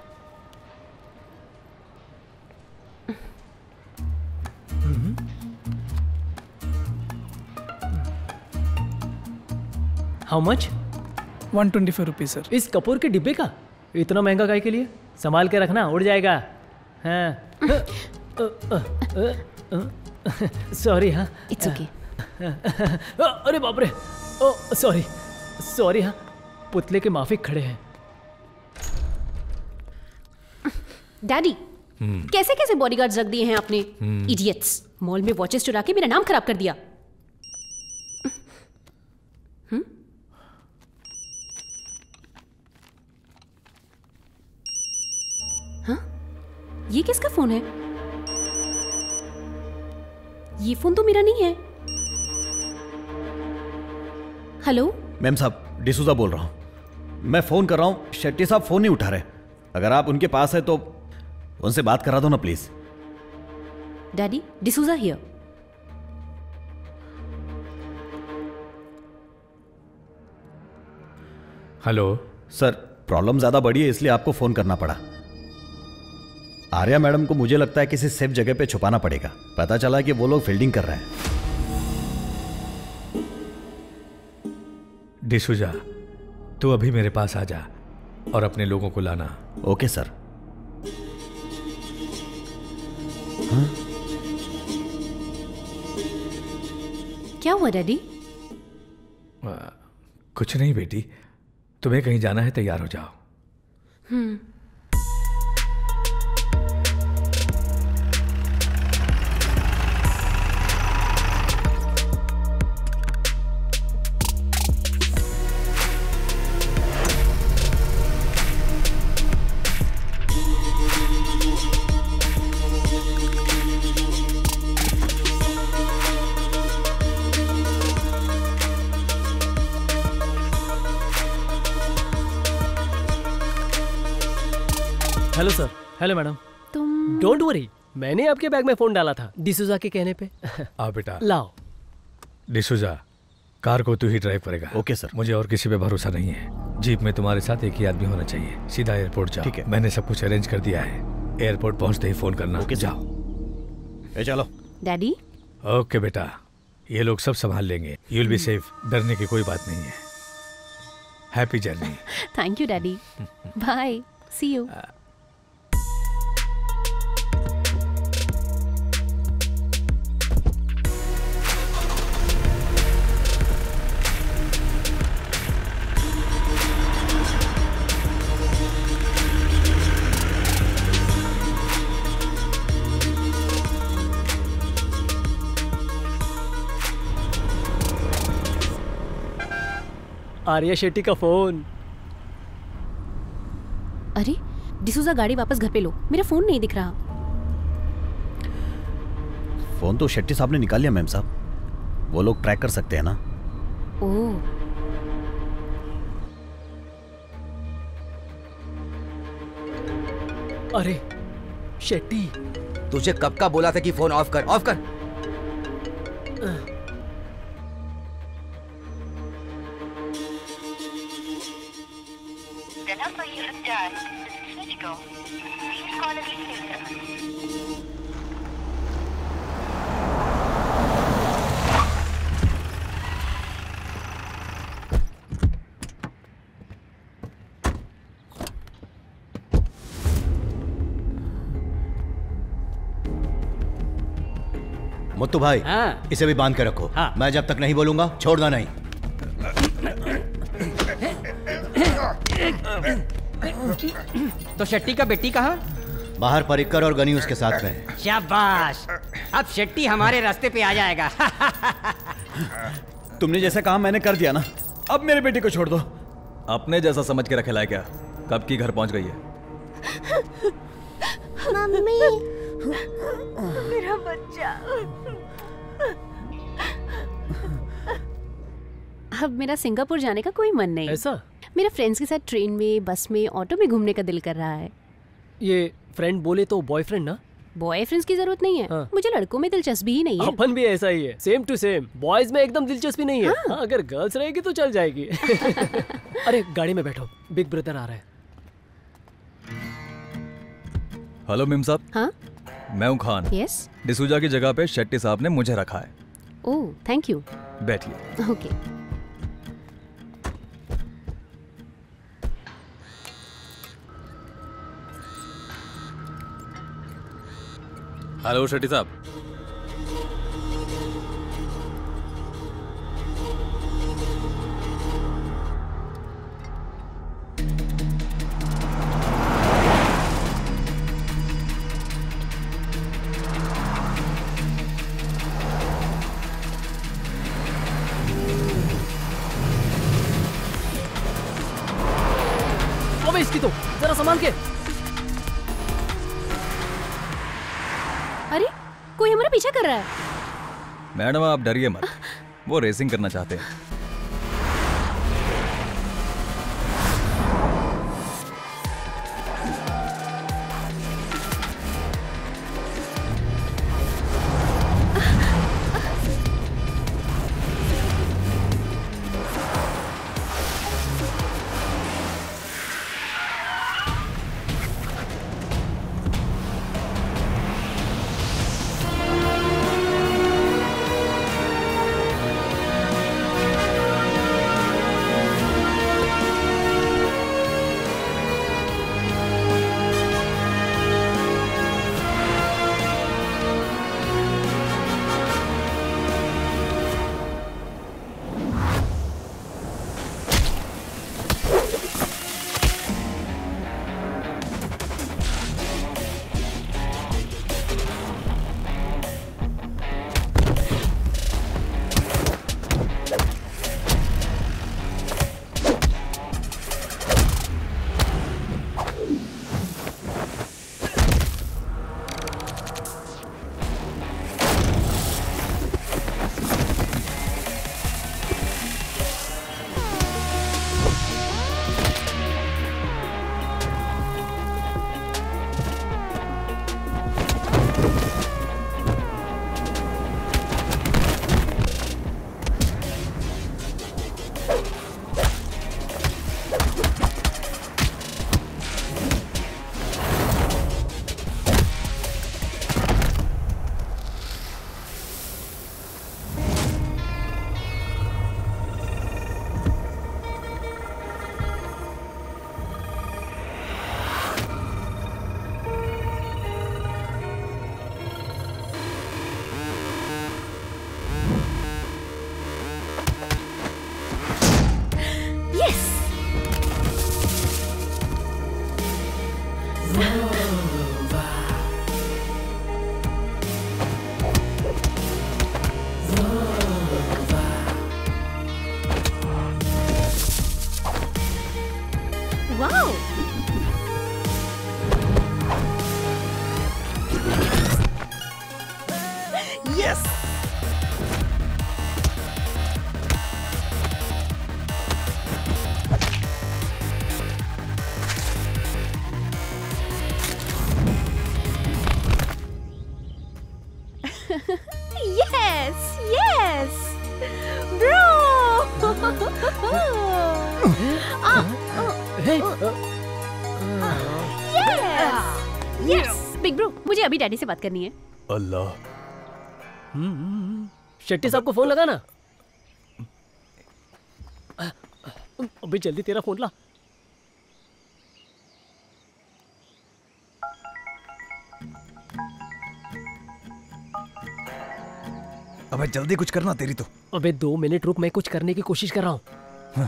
How much? One twenty five rupees sir. इस कपूर के डिब्बे का? इतना महंगा गाय के लिए? संभाल के रखना, उड़ जाएगा। हाँ सॉरी। हाँ इट्स ओके। अरे बाप रे, ओ सॉरी सॉरी। हाँ पुतले के माफिक खड़े हैं। डैडी कैसे कैसे बॉडीगार्ड्स रख दिए हैं आपने? इडियट्स, मॉल में वॉचेस चुरा के मेरा नाम खराब कर दिया। हाँ ये किसका फोन है? ये फोन तो मेरा नहीं है। हेलो मैम साहब, डिसूजा बोल रहा हूँ। मैं फोन कर रहा हूँ, शेट्टी साहब फोन नहीं उठा रहे। अगर आप उनके पास है तो उनसे बात करा दो ना please. Daddy, D'Souza here. Hello sir, problem ज्यादा बड़ी है इसलिए आपको फोन करना पड़ा। आर्या मैडम को मुझे लगता है किसी सेफ जगह पे छुपाना पड़ेगा। पता चला कि वो लोग फील्डिंग कर रहे हैं। डिसूजा, तू अभी मेरे पास आ जा और अपने लोगों को लाना। Okay sir. हाँ? क्या हुआ डैडी? कुछ नहीं बेटी, तुम्हें कहीं जाना है, तैयार हो जाओ। Hmm. Hello sir. Hello madam. तुम डोंट वरी, मैंने आपके बैग में फोन डाला था डिसूजा के कहने पे। आ बेटा, लाओ। डिसूजा, कार को तू ही ड्राइव करेगा। Okay sir. मुझे और किसी पे भरोसा नहीं है। जीप में तुम्हारे साथ एक ही आदमी होना चाहिए। सीधा एयरपोर्ट जाओ। ठीक है। मैंने सब कुछ अरेंज कर दिया है। एयरपोर्ट पहुंचते ही फोन करना। ओके जाओ। ए चलो। डैडी। ओके बेटा, ये लोग सब संभाल लेंगे। यू विल बी सेफ, डरने की कोई बात नहीं है। Happy journey. Thank you daddy. Bye, see you. Arya Shetty का फोन। अरे डिसूजा, गाड़ी वापस घर पे लो, मेरा फोन नहीं दिख रहा। फोन तो शेट्टी साहब ने निकाल लिया मैम साहब। वो लोग ट्रैक कर सकते हैं ना। ओह। अरे शेट्टी, तुझे कब का बोला था कि फोन ऑफ कर, ऑफ कर। मुत्तू भाई, हाँ। इसे भी बांध के रखो। हाँ। मैं जब तक नहीं बोलूंगा छोड़ना नहीं। तो शेट्टी का बेटी कहाँ? बाहर परिक्कर और गनी उसके साथ में। शाबाश, अब शेट्टी हमारे रास्ते पे आ जाएगा। तुमने जैसा कहा मैंने कर दिया ना, अब मेरे बेटे को छोड़ दो। अपने जैसा समझ के रखेला है क्या? कब की घर पहुंच गई है? मम्मी, मेरा बच्चा। अब मेरा सिंगापुर जाने का कोई मन नहीं। ऐसा? मेरा फ्रेंड्स के साथ ट्रेन में, बस में, ऑटो में घूमने का दिल कर रहा है। ये फ्रेंड बोले तो बॉयफ्रेंड ना? बॉयफ्रेंड्स की जरूरत नहीं है। हाँ। मुझे लड़कों में दिलचस्पी ही नहीं है। अपन भी ऐसा ही है, सेम टू सेम। बॉयज में एकदम दिलचस्पी नहीं है। हाँ। हाँ, अगर गर्ल्स रहेगी तो चल जाएगी। अरे गाड़ी में बैठो, बिग ब्रदर आ रहा है। हेलो मिम साहब। हाँ? मैं हूँ खान। यस। डिसूजा की जगह पे शेट्टी साहब ने मुझे रखा है। Oh, thank you. बैठिए। ओके। हेलो शेट्टी साहब। अबे इसकी तो जरा संभाल के। अरे कोई हमारा पीछा कर रहा है। मैडम आप डरिए मत, वो रेसिंग करना चाहते हैं। Wow! Yes! Yes! Yes! Bro! Ah, Yes! Yes! Big bro, मुझे अभी डैडी से बात करनी है। अल्लाह। शेट्टी साहब को फोन लगा ना। अभी जल्दी तेरा फोन ला। अबे जल्दी कुछ करना तेरी तो। अबे दो मिनट रुक, मैं कुछ करने की कोशिश कर रहा हूँ। हाँ,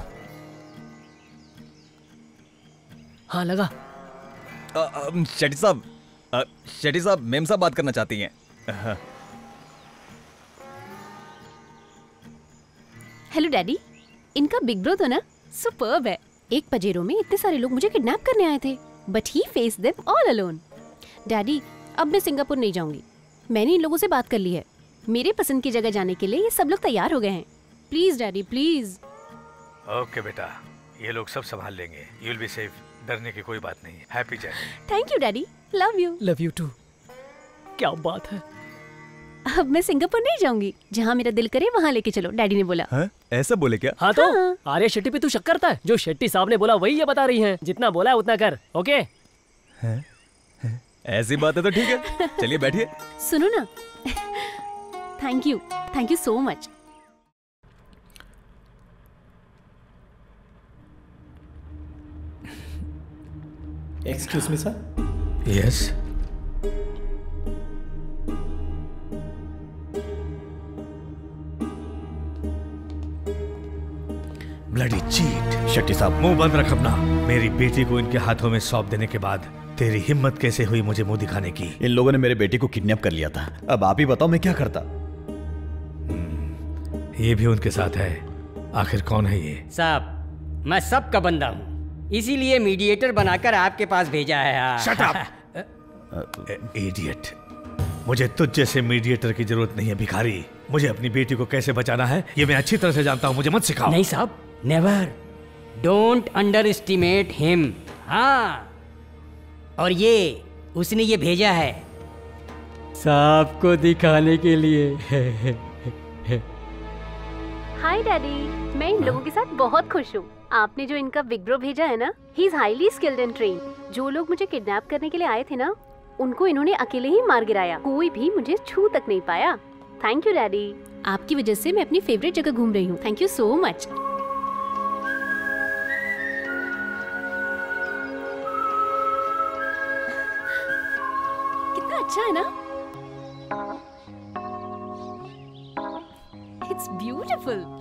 हाँ लगा। अ, अ, शेट्टी साहब, अ, शेट्टी साहब, मेम साहब बात करना चाहती हैं। हाँ। हेलो डैडी, इनका बिग ब्रो तो ना सुपर्ब है। एक पजेरो में इतने सारे लोग मुझे किडनैप करने आए थे, but he face them all alone. Daddy, अब मैं सिंगापुर नहीं जाऊंगी। मैंने इन लोगों से बात कर ली है। मेरे पसंद की जगह जाने के लिए ये सब लोग तैयार हो गए हैं। Please daddy, please. ओके बेटा, ये लोग सब संभाल लेंगे। यू विल बी सेफ, डरने की कोई बात नहीं। Happy journey. Thank you daddy, love you. Love you too. क्या बात है। अब मैं सिंगापुर नहीं जाऊंगी, जहाँ मेरा दिल करे वहाँ लेके चलो, डैडी ने बोला। हाँ? ऐसा बोले क्या? हाँ तो हाँ। आर्या शेट्टी पे तू शक करता है? जो शेट्टी साहब ने बोला वही ये बता रही हैं। जितना बोला है उतना कर, ओके? है? है? ऐसी बात है तो ठीक है, चलिए बैठिए। सुनो ना, thank you, thank you so much. Excuse me sir. Yes. Bloody cheat. Shetty साहब, मुंह बंद रख अपना। मेरी बेटी को इनके हाथों में सौंप देने के बाद तेरी हिम्मत कैसे हुई मुझे मुंह दिखाने की? इन लोगों ने मेरे बेटी को किडनैप कर लिया था। अब आप ही बताओ मैं क्या करता। ये भी उनके साथ है। आखिर कौन है ये? साहब, मैं सबका बंदा हूँ, इसीलिए मीडिएटर बनाकर आपके पास भेजा है। Shut up idiot. मुझे तुझ जैसे मीडिएटर की जरूरत नहीं है भिखारी। मुझे अपनी बेटी को कैसे बचाना है ये मैं अच्छी तरह से जानता हूँ, मुझे मत सिखाओ। नहीं साहब, never. Don't underestimate him. हाँ, और ये उसने ये भेजा है साहब को दिखाने के लिए। हाय डैडी, मैं इन लोगों के साथ बहुत खुश हूँ। आपने जो इनका बिग ब्रो भेजा है ना, he is highly skilled and train. जो लोग मुझे किडनैप करने के लिए आए थे ना, उनको इन्होंने अकेले ही मार गिराया। कोई भी मुझे छू तक नहीं पाया। थैंक यू डैडी, आपकी वजह से मैं अपनी फेवरेट जगह घूम रही हूँ। Thank you so much. कितना अच्छा है ना? It's beautiful.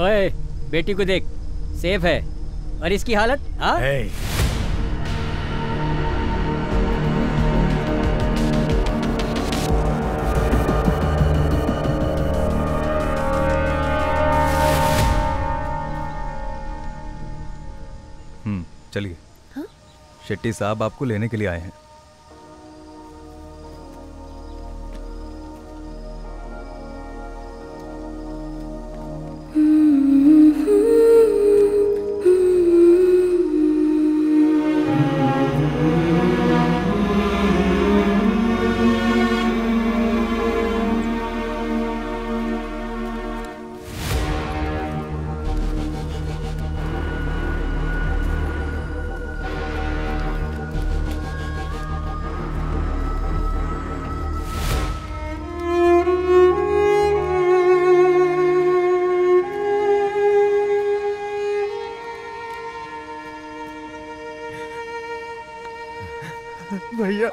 ओए बेटी को देख, सेफ है। और इसकी हालत? हाँ हम्म चलिए। शेट्टी साहब आपको लेने के लिए आए हैं। भैया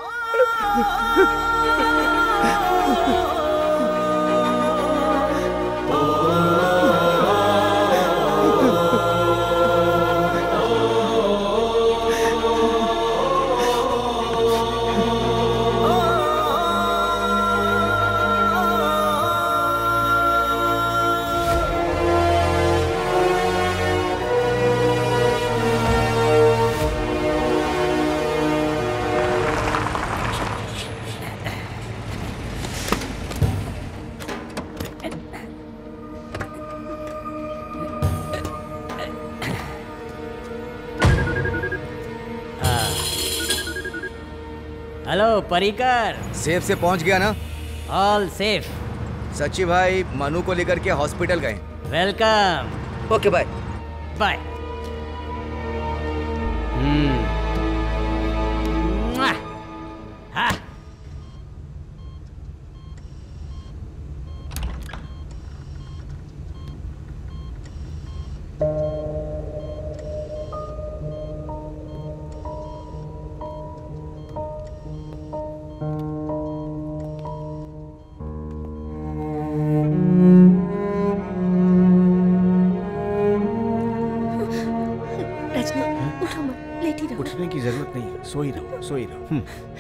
हेलो परिकर। सेफ से पहुंच गया ना? All safe. सच्ची भाई मनु को लेकर के हॉस्पिटल गए। Welcome. Okay bye bye. Hmm हाँ। उठने की जरूरत नहीं है, सो ही रहो, सो ही रहो।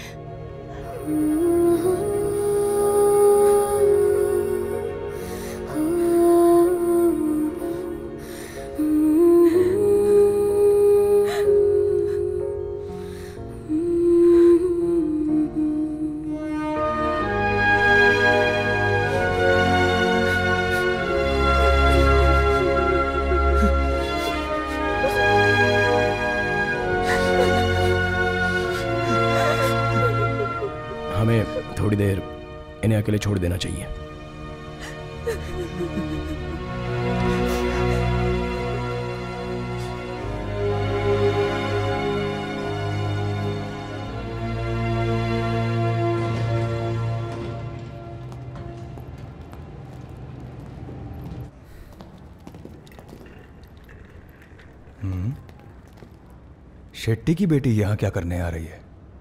हमें थोड़ी देर इन्हें अकेले छोड़ देना चाहिए। हम्म शेट्टी की बेटी यहाँ क्या करने आ रही है?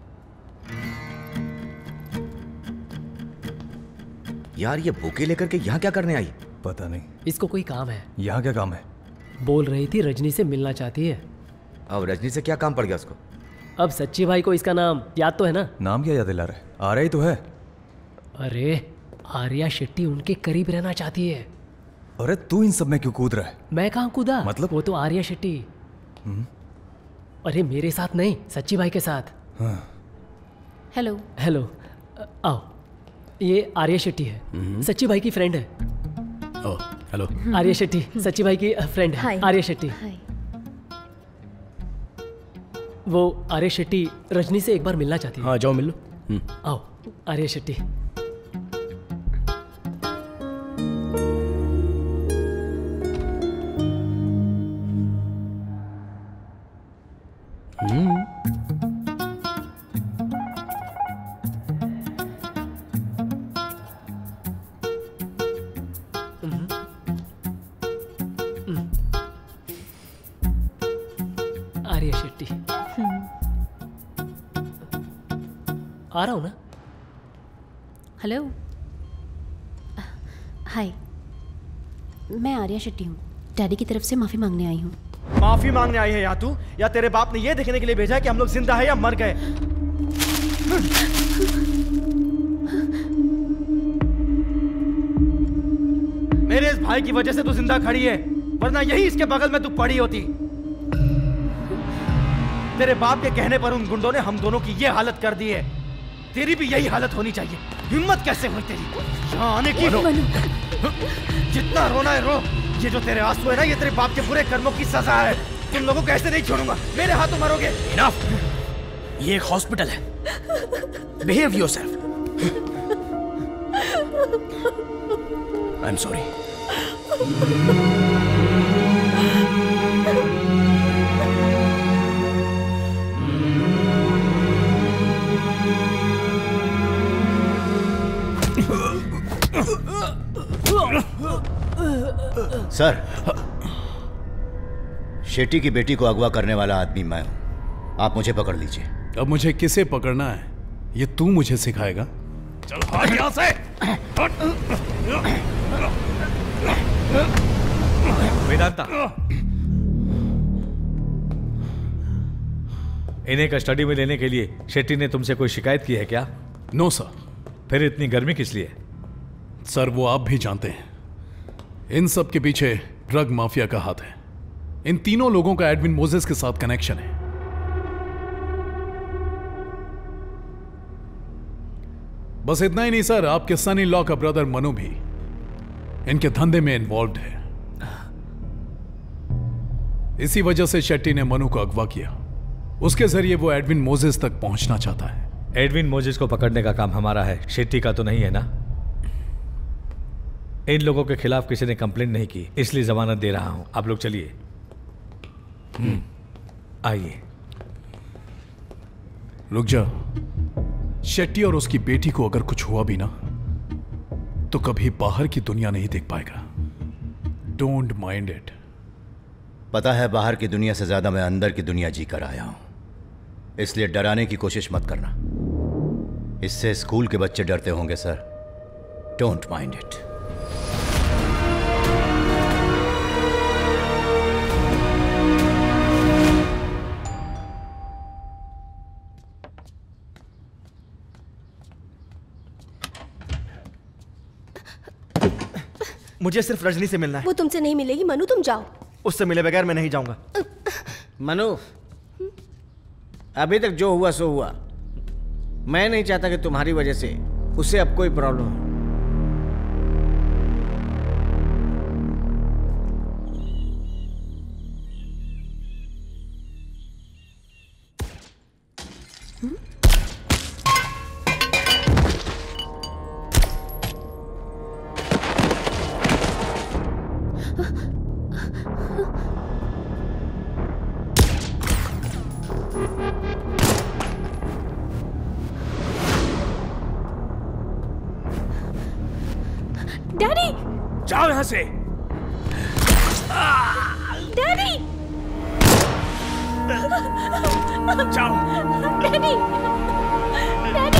यार ये बुके लेकर के यहाँ क्या करने आई? पता नहीं। इसको कोई काम है। यहाँ क्या काम है? बोल रही थी रजनी से मिलना चाहती है। अब रजनी से क्या काम पड़ गया उसको? अब सच्ची भाई को इसका नाम याद तो है ना? नाम क्या याद दिला रहा है? आ रहा ही तो है। अरे आर्या शेट्टी उनके करीब रहना चाहती है। अरे तू इन सब में क्यों कूद रहा है? मैं कहाँ कूदा? मतलब? वो तो आर्या शेट्टी। अरे मेरे साथ नहीं, सच्ची भाई के साथ। हाँ। हेलो। हेलो आओ। ये आर्या शेट्टी है, सच्ची भाई की फ्रेंड है। Oh hello. आर्या शेट्टी सच्ची भाई की फ्रेंड है। आर्या शेट्टी। वो आर्या शेट्टी रजनी से एक बार मिलना चाहती है। हाँ जाओ मिल लो। आओ आर्या शेट्टी। आर्या शेट्टी। आ रहा हूँ ना। हेलो। हाय, मैं आर्या शेट्टी हूँ। डैडी की तरफ से माफी मांगने आई हूँ। माफी मांगने आई है या तू, या तेरे बाप ने ये देखने के लिए भेजा है कि हम लोग जिंदा है या मर गए? मेरे इस भाई की वजह से तू जिंदा खड़ी है, वरना यही इसके बगल में तू पड़ी होती। तेरे बाप के कहने पर उन गुंडों ने हम दोनों की ये हालत कर दी है। तेरी भी यही हालत होनी चाहिए। हिम्मत कैसे हुई तेरी यहाँ आने की? जितना रोना है रो। ये जो तेरे आंसू है ना, ये तेरे बाप के बुरे कर्मों की सजा है। तुम लोगों को ऐसे नहीं छोड़ूंगा, मेरे हाथों मरोगे। इनफ। ये एक हॉस्पिटल है। Behave yourself. I am sorry. Sir, Shetty की बेटी को अगवा करने वाला आदमी मैं हूं। आप मुझे पकड़ लीजिए। अब मुझे किसे पकड़ना है ये तू मुझे सिखाएगा? चल भाग यहाँ से। वेदांता, इन्हें कस्टडी में लेने के लिए शेट्टी ने तुमसे कोई शिकायत की है क्या? No sir. फिर इतनी गर्मी किस लिए? सर, वो आप भी जानते हैं, इन सब के पीछे ड्रग माफिया का हाथ है। इन तीनों लोगों का एडविन मोजेस के साथ कनेक्शन है। बस इतना ही नहीं सर, आपके सन इन लॉ का ब्रदर मनु भी इनके धंधे में इन्वॉल्व है। इसी वजह से शेट्टी ने मनु को अगवा किया। उसके जरिए वो एडविन मोजेस तक पहुंचना चाहता है। एडविन मोजेस को पकड़ने का काम हमारा है, शेट्टी का तो नहीं है ना? इन लोगों के खिलाफ किसी ने कंप्लेंट नहीं की, इसलिए जमानत दे रहा हूं। आप लोग चलिए। हम्म, आइए। रुक जा। शेट्टी और उसकी बेटी को अगर कुछ हुआ भी ना, तो कभी बाहर की दुनिया नहीं देख पाएगा। Don't mind it. पता है, बाहर की दुनिया से ज्यादा मैं अंदर की दुनिया जी कर आया हूं, इसलिए डराने की कोशिश मत करना। इससे स्कूल के बच्चे डरते होंगे सर। Don't mind it. मुझे सिर्फ रजनी से मिलना है। वो तुमसे नहीं मिलेगी मनु, तुम जाओ। उससे मिले बगैर मैं नहीं जाऊंगा। मनु, अभी तक जो हुआ सो हुआ। मैं नहीं चाहता कि तुम्हारी वजह से उसे अब कोई प्रॉब्लम हो। डैडी! जाओ यहां से। डैडी! जाओ। डैडी! डैडी!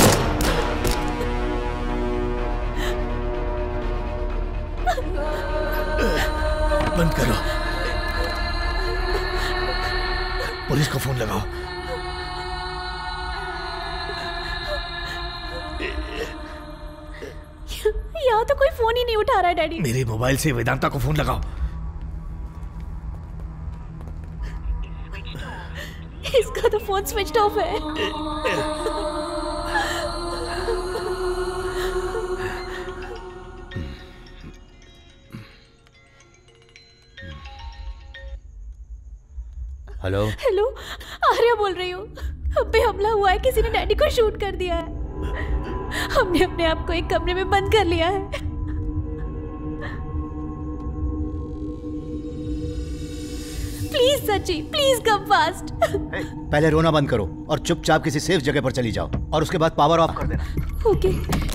बंद करो। पुलिस को फोन लगाओ। यहाँ तो कोई फोन ही नहीं उठा रहा है डैडी। मेरे मोबाइल से वेदांता को फोन लगाओ। इसका तो फोन स्विच ऑफ है। हेलो हेलो, आर्या बोल रही हूँ। हम पे हमला हुआ है, किसी ने डैडी को शूट कर दिया है। हमने अपने आप को एक कमरे में बंद कर लिया है। Please Sachi, please come fast. पहले रोना बंद करो और चुपचाप किसी सेफ जगह पर चली जाओ, और उसके बाद पावर ऑफ कर देना। ओके।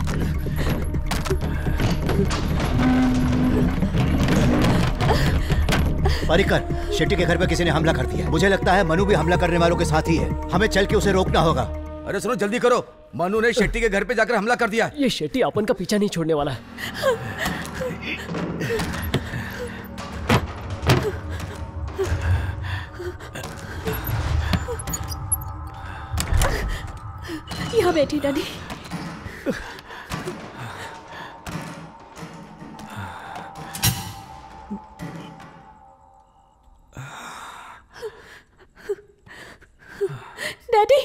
परिकर, शेट्टी के घर पे किसी ने हमला कर दिया। मुझे लगता है मनु भी हमला करने वालों के साथ ही है। हमें चल के उसे रोकना होगा। अरे सुनो, जल्दी करो। मनु ने शेट्टी के घर पे जाकर हमला कर दिया। ये शेट्टी अपन का पीछा नहीं छोड़ने वाला है। यहाँ बैठी डैडी। डैडी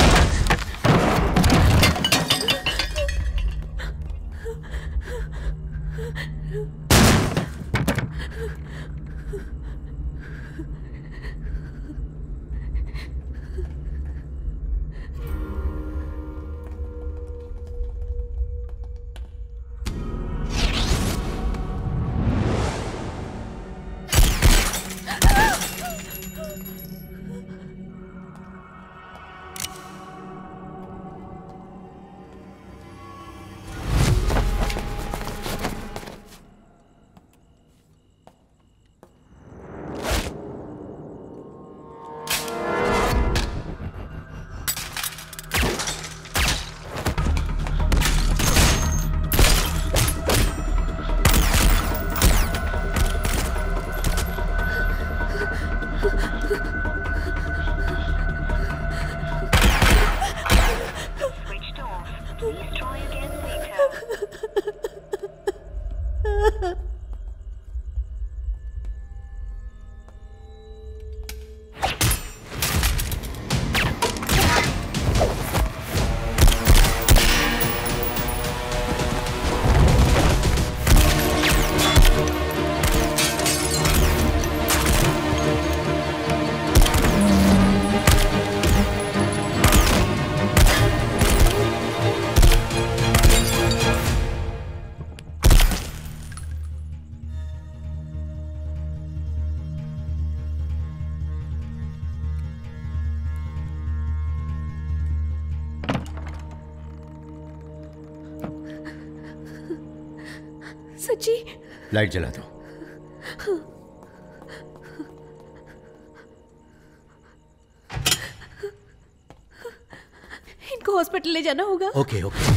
सच्ची? लाइट जला दो। इनको हॉस्पिटल ले जाना होगा। Okay okay.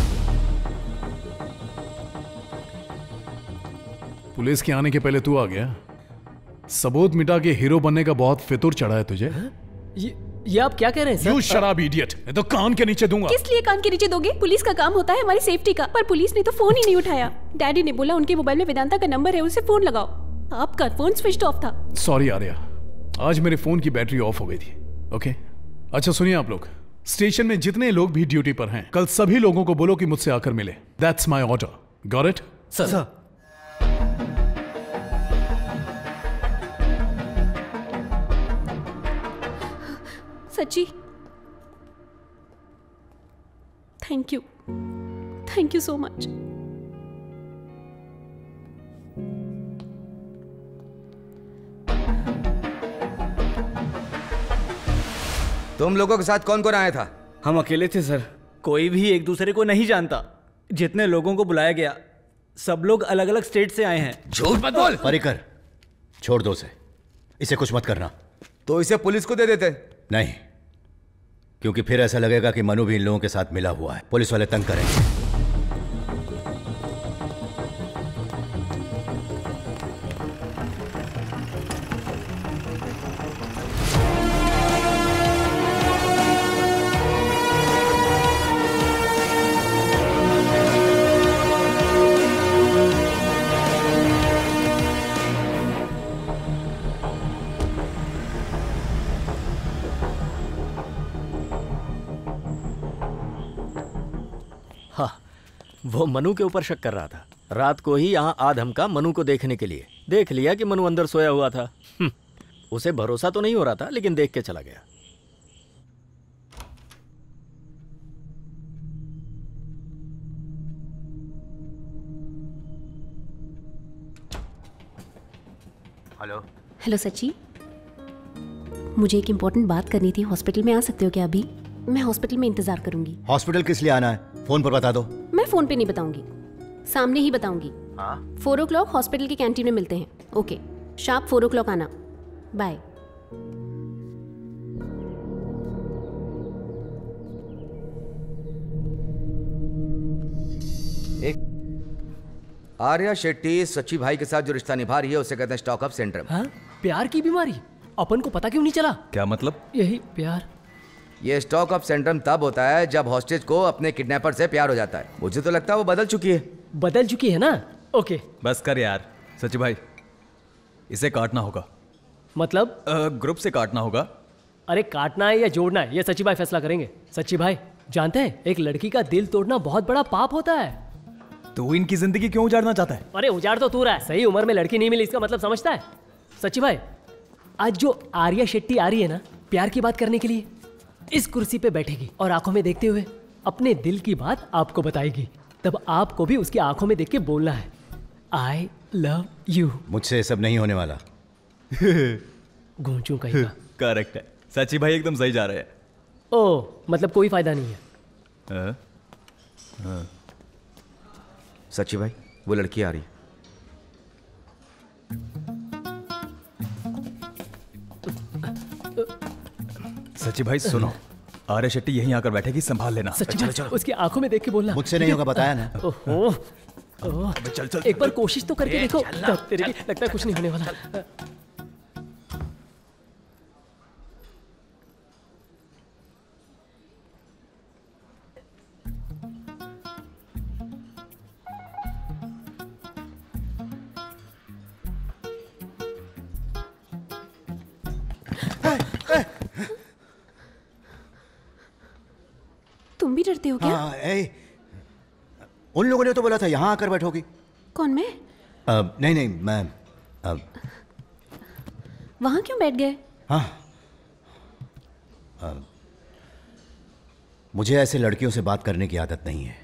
पुलिस के आने के पहले तू आ गया। सबूत मिटा के हीरो बनने का बहुत फितूर चढ़ा है तुझे। ये ये आप क्या कह रहे हैं सर? यू शराब इडियट, मैं तो कान के नीचे दूंगा। किस लिए कान के नीचे दोगे? पुलिस का काम होता है हमारी सेफ्टी का, पर पुलिस ने तो फोन ही नहीं उठाया। डैडी ने बोला उनके मोबाइल में वेदांता का नंबर है, उसे फोन लगाओ। आपका फोन स्विच ऑफ था। सॉरी आर्या, आज मेरे फोन की बैटरी ऑफ हो गई थी। ओके अच्छा सुनिए आप लोग, स्टेशन में जितने लोग भी ड्यूटी पर हैं, कल सभी लोगों को बोलो कि मुझसे आकर मिले। That's my order. Got it? Sir. Sachchi thank you, thank you so much. तुम लोगों के साथ कौन कौन आया था? हम अकेले थे सर, कोई भी एक दूसरे को नहीं जानता। जितने लोगों को बुलाया गया सब लोग अलग अलग स्टेट से आए हैं। झूठ मत बोल। परिकर छोड़ दो उसे, इसे कुछ मत करना। तो इसे पुलिस को दे देते। नहीं, क्योंकि फिर ऐसा लगेगा कि मनु भी इन लोगों के साथ मिला हुआ है। पुलिस वाले तंग करेंगे। वो मनु के ऊपर शक कर रहा था। रात को ही यहाँ आ धमका मनु को देखने के लिए। देख लिया कि मनु अंदर सोया हुआ था। उसे भरोसा तो नहीं हो रहा था, लेकिन देख के चला गया। हेलो हेलो सच्ची, मुझे एक इम्पोर्टेंट बात करनी थी। हॉस्पिटल में आ सकते हो क्या अभी? मैं हॉस्पिटल में इंतजार करूंगी। हॉस्पिटल किस लिए आना है? फोन पर बता दो। मैं फोन पे नहीं बताऊंगी, सामने ही बताऊंगी। हाँ? फोर ओ क्लॉक हॉस्पिटल की कैंटीन में मिलते हैं। Okay, sharp four o'clock आना। बाय। एक आर्या शेट्टी सच्ची भाई के साथ जो रिश्ता निभा रही है उसे कहते हैं स्टॉक अप सिंड्रोम। हाँ? प्यार की बीमारी? अपन को पता क्यों नहीं चला? क्या मतलब? यही प्यार। ये स्टॉक ऑफ सेंट्रम तब होता है जब हॉस्टेज को अपने किडनैपर से प्यार हो जाता है। मुझे तो लगता है वो बदल चुकी है। बदल चुकी है ना? ओके बस कर यार सची भाई, इसे काटना होगा। मतलब ग्रुप से काटना होगा। अरे काटना है या जोड़ना है ये सच्ची भाई फैसला करेंगे। सच्ची भाई जानते हैं एक लड़की का दिल तोड़ना बहुत बड़ा पाप होता है। तू इनकी जिंदगी क्यों उजाड़ना चाहता है? अरे उजाड़ तो तू रहा है, सही उम्र में लड़की नहीं मिली इसका मतलब समझता है? सच्ची भाई आज जो आर्या शेट्टी आ रही है ना प्यार की बात करने के लिए, इस कुर्सी पे बैठेगी और आंखों में देखते हुए अपने दिल की बात आपको बताएगी। तब आपको भी उसकी आंखों में देख के बोलना है आई लव यू। मुझसे सब नहीं होने वाला। गूंचू कहीं का। करेक्ट है, सची भाई एकदम सही जा रहे हैं। ओ मतलब कोई फायदा नहीं है। हाँ? हाँ। सच्ची भाई वो लड़की आ रही है। सची भाई सुनो, आर्या शेट्टी यहीं आकर बैठेगी, संभाल लेना। सच्ची भाई उसकी आंखों में देख के बोलना। मुझसे नहीं होगा बताया ना। ओहो ओह, चल चल एक बार कोशिश तो करके देखो। तेरे की लगता है कुछ नहीं होने वाला। तुम भी डरते हो क्या? हाँ, ए, उन लोगों ने तो बोला था यहाँ आकर बैठोगी। कौन मैं? आ, नहीं नहीं मैं आ, वहां क्यों बैठ गए? हाँ आ, मुझे ऐसे लड़कियों से बात करने की आदत नहीं है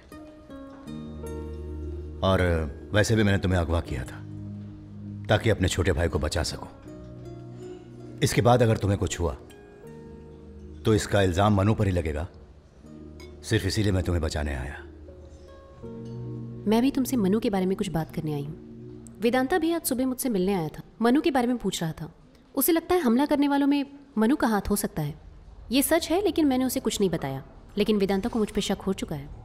और वैसे भी मैंने तुम्हें अगवा किया था ताकि अपने छोटे भाई को बचा सकूं। इसके बाद अगर तुम्हें कुछ हुआ तो इसका इल्जाम मनु पर ही लगेगा। सिर्फ इसीलिए मैं तुम्हें बचाने आया। मैं भी तुमसे मनु के बारे में कुछ बात करने आई हूँ। वेदांता भी आज सुबह मुझसे मिलने आया था, मनु के बारे में पूछ रहा था। उसे लगता है हमला करने वालों में मनु का हाथ हो सकता है। ये सच है लेकिन मैंने उसे कुछ नहीं बताया। लेकिन वेदांता को मुझ पर शक हो चुका है।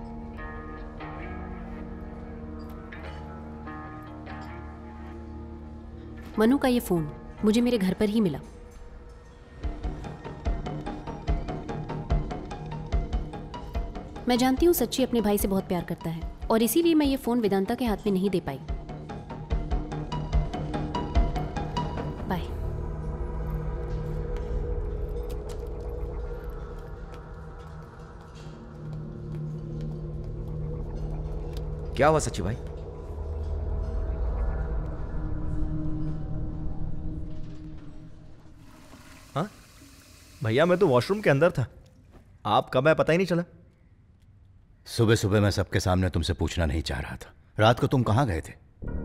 मनु का ये फोन मुझे मेरे घर पर ही मिला। मैं जानती हूँ सच्ची अपने भाई से बहुत प्यार करता है और इसीलिए मैं ये फोन वेदांता के हाथ में नहीं दे पाई। बाय। क्या हुआ सच्ची भाई? हाँ भैया मैं तो वॉशरूम के अंदर था, आप कब आए पता ही नहीं चला। सुबह सुबह मैं सबके सामने तुमसे पूछना नहीं चाह रहा था। रात को तुम कहां गए थे?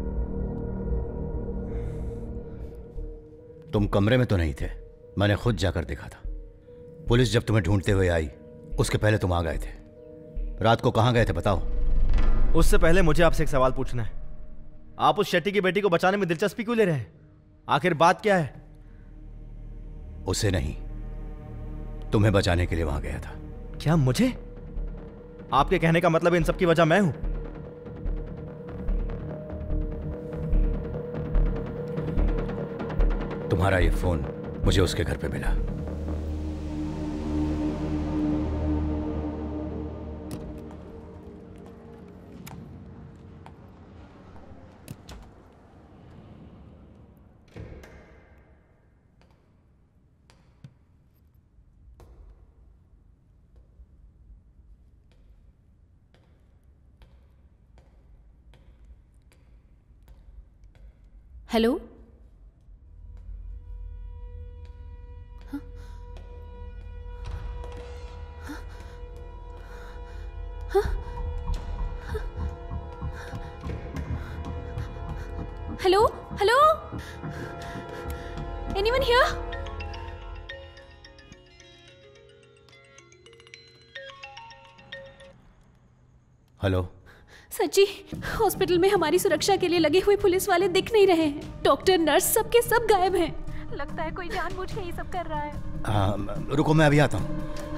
तुम कमरे में तो नहीं थे, मैंने खुद जाकर देखा था। पुलिस जब तुम्हें ढूंढते हुए आई उसके पहले तुम आ गए थे। रात को कहां गए थे बताओ। उससे पहले मुझे आपसे एक सवाल पूछना है। आप उस शेट्टी की बेटी को बचाने में दिलचस्पी क्यों ले रहे हैं? आखिर बात क्या है? उसे नहीं, तुम्हें बचाने के लिए वहां गया था। क्या मुझे? आपके कहने का मतलब इन सब की वजह मैं हूं? तुम्हारा ये फोन मुझे उसके घर पे मिला। Hello, hello hello, anyone here? Hello Sachchi, hospital में हमारी सुरक्षा के लिए लगे हुए पुलिस वाले दिख नहीं रहे हैं। डॉक्टर नर्स सबके सब गायब हैं। लगता है कोई जानबूझ के ये सब कर रहा है। आ, रुको मैं अभी आता हूं।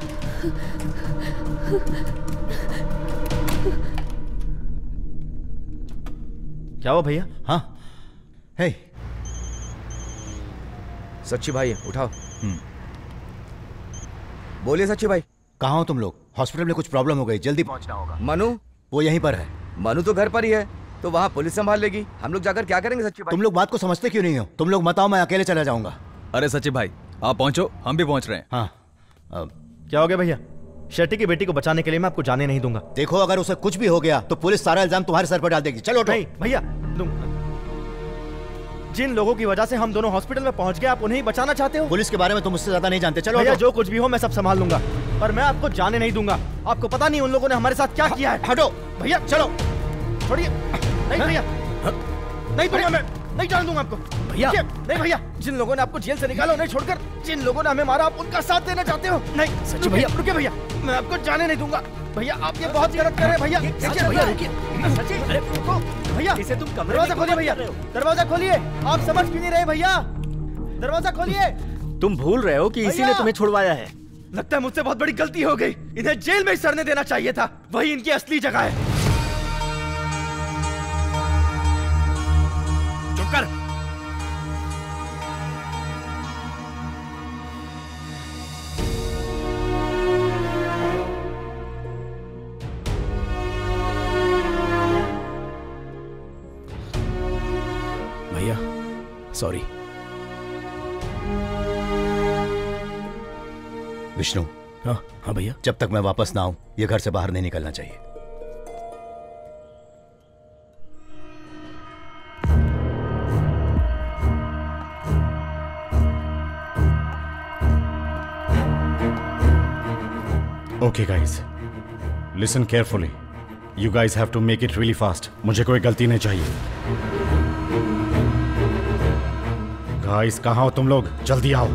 क्या हुआ भैया? हाँ हे सच्ची भाई है, उठाओ। बोलिए सच्ची भाई। कहाँ हो तुम लोग? हॉस्पिटल में कुछ प्रॉब्लम हो गई, जल्दी पहुंचना होगा। मनु? वो यहीं पर है। मनु तो घर पर ही है, तो वहाँ पुलिस संभाल लेगी। हम लोग जाकर क्या करेंगे सच्ची भाई? तुम लोग बात को समझते क्यों नहीं हो? तुम लोग मत आओ, मैं अकेले चला जाऊंगा। अरे सच्ची भाई आप पहुंचो, हम भी पहुंच रहे हैं। हाँ। क्या हो गया भैया? शेट्टी की बेटी को बचाने के लिए मैं आपको जाने नहीं दूंगा। देखो अगर उसे कुछ भी हो गया तो पुलिस सारा इल्जाम तुम्हारे सर पर डाल देगी। चलो नहीं भैया, जिन लोगों की वजह से हम दोनों हॉस्पिटल में पहुंच गए, आप उन्हें ही बचाना चाहते हो? पुलिस के बारे में तुम मुझसे ज्यादा नहीं जानते। चलो भैया, जो कुछ भी हो मैं सब संभाल लूंगा, पर मैं आपको जाने नहीं दूंगा। आपको पता नहीं उन लोगों ने हमारे साथ क्या किया है। हटो भैया, चलो छोड़िए। नहीं भैया, नहीं भैया, मैं नहीं जाने दूंगा आपको। भैया नहीं भैया, जिन लोगों ने आपको जेल से निकाला उन्हें छोड़कर जिन लोगों ने हमें मारा, आप उनका साथ देना चाहते हो? नहीं सच्ची भैया, रुकिए भैया, मैं आपको जाने नहीं दूंगा। भैया आप ये बहुत गलत कर रहे हैं। भैया भैया रुकिए, भैया इसे तुम दरवाजा खोलिए। भैया दरवाजा खोलिए, आप समझ भी नहीं रहे। भैया दरवाजा खोलिए। तुम भूल रहे हो कि इसी ने तुम्हें छुड़वाया है। लगता है मुझसे बहुत बड़ी गलती हो गई। इन्हें जेल में ही सड़ने देना चाहिए था, वही इनकी असली जगह है। चुप कर। भैया सॉरी। विष्णु। हाँ हाँ भैया। जब तक मैं वापस ना आऊं ये घर से बाहर नहीं निकलना चाहिए। Okay guys, listen carefully. You guys have to make it really fast. मुझे कोई गलती नहीं चाहिए। Guys, कहाँ हो तुम लोग? जल्दी आओ।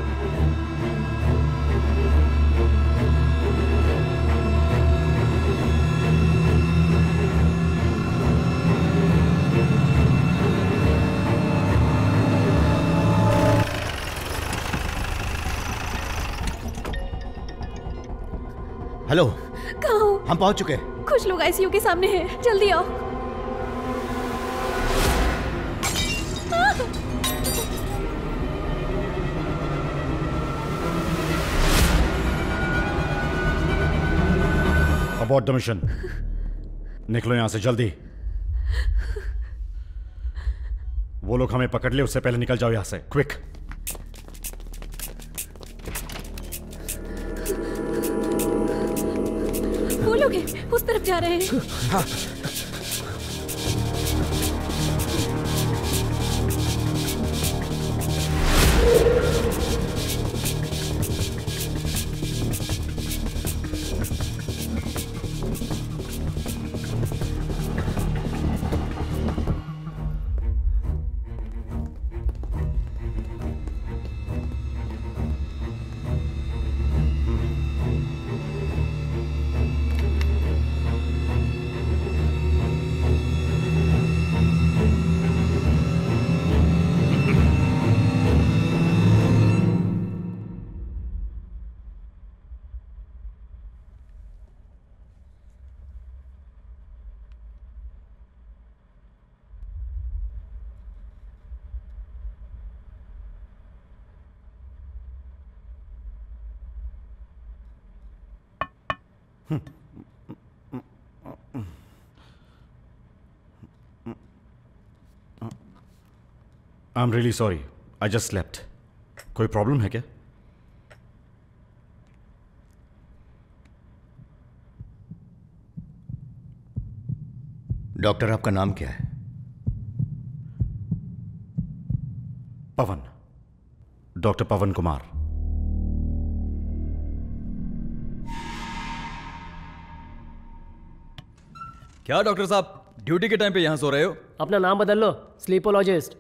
हेलो, कहाँ हो? हम पहुंच चुके हैं। कुछ लोग आईसीयू के सामने हैं, जल्दी आओ। Abort the mission. निकलो यहां से जल्दी। वो लोग हमें पकड़ ले उससे पहले निकल जाओ यहां से, क्विक। वो लोग हैं, उस तरफ जा रहे हैं। हाँ। I am really sorry, I just slept. कोई प्रॉब्लम है क्या? डॉक्टर आपका नाम क्या है? पवन, डॉक्टर पवन कुमार। क्या डॉक्टर साहब ड्यूटी के टाइम पे यहां सो रहे हो? अपना नाम बदल लो, स्लीपोलॉजिस्ट।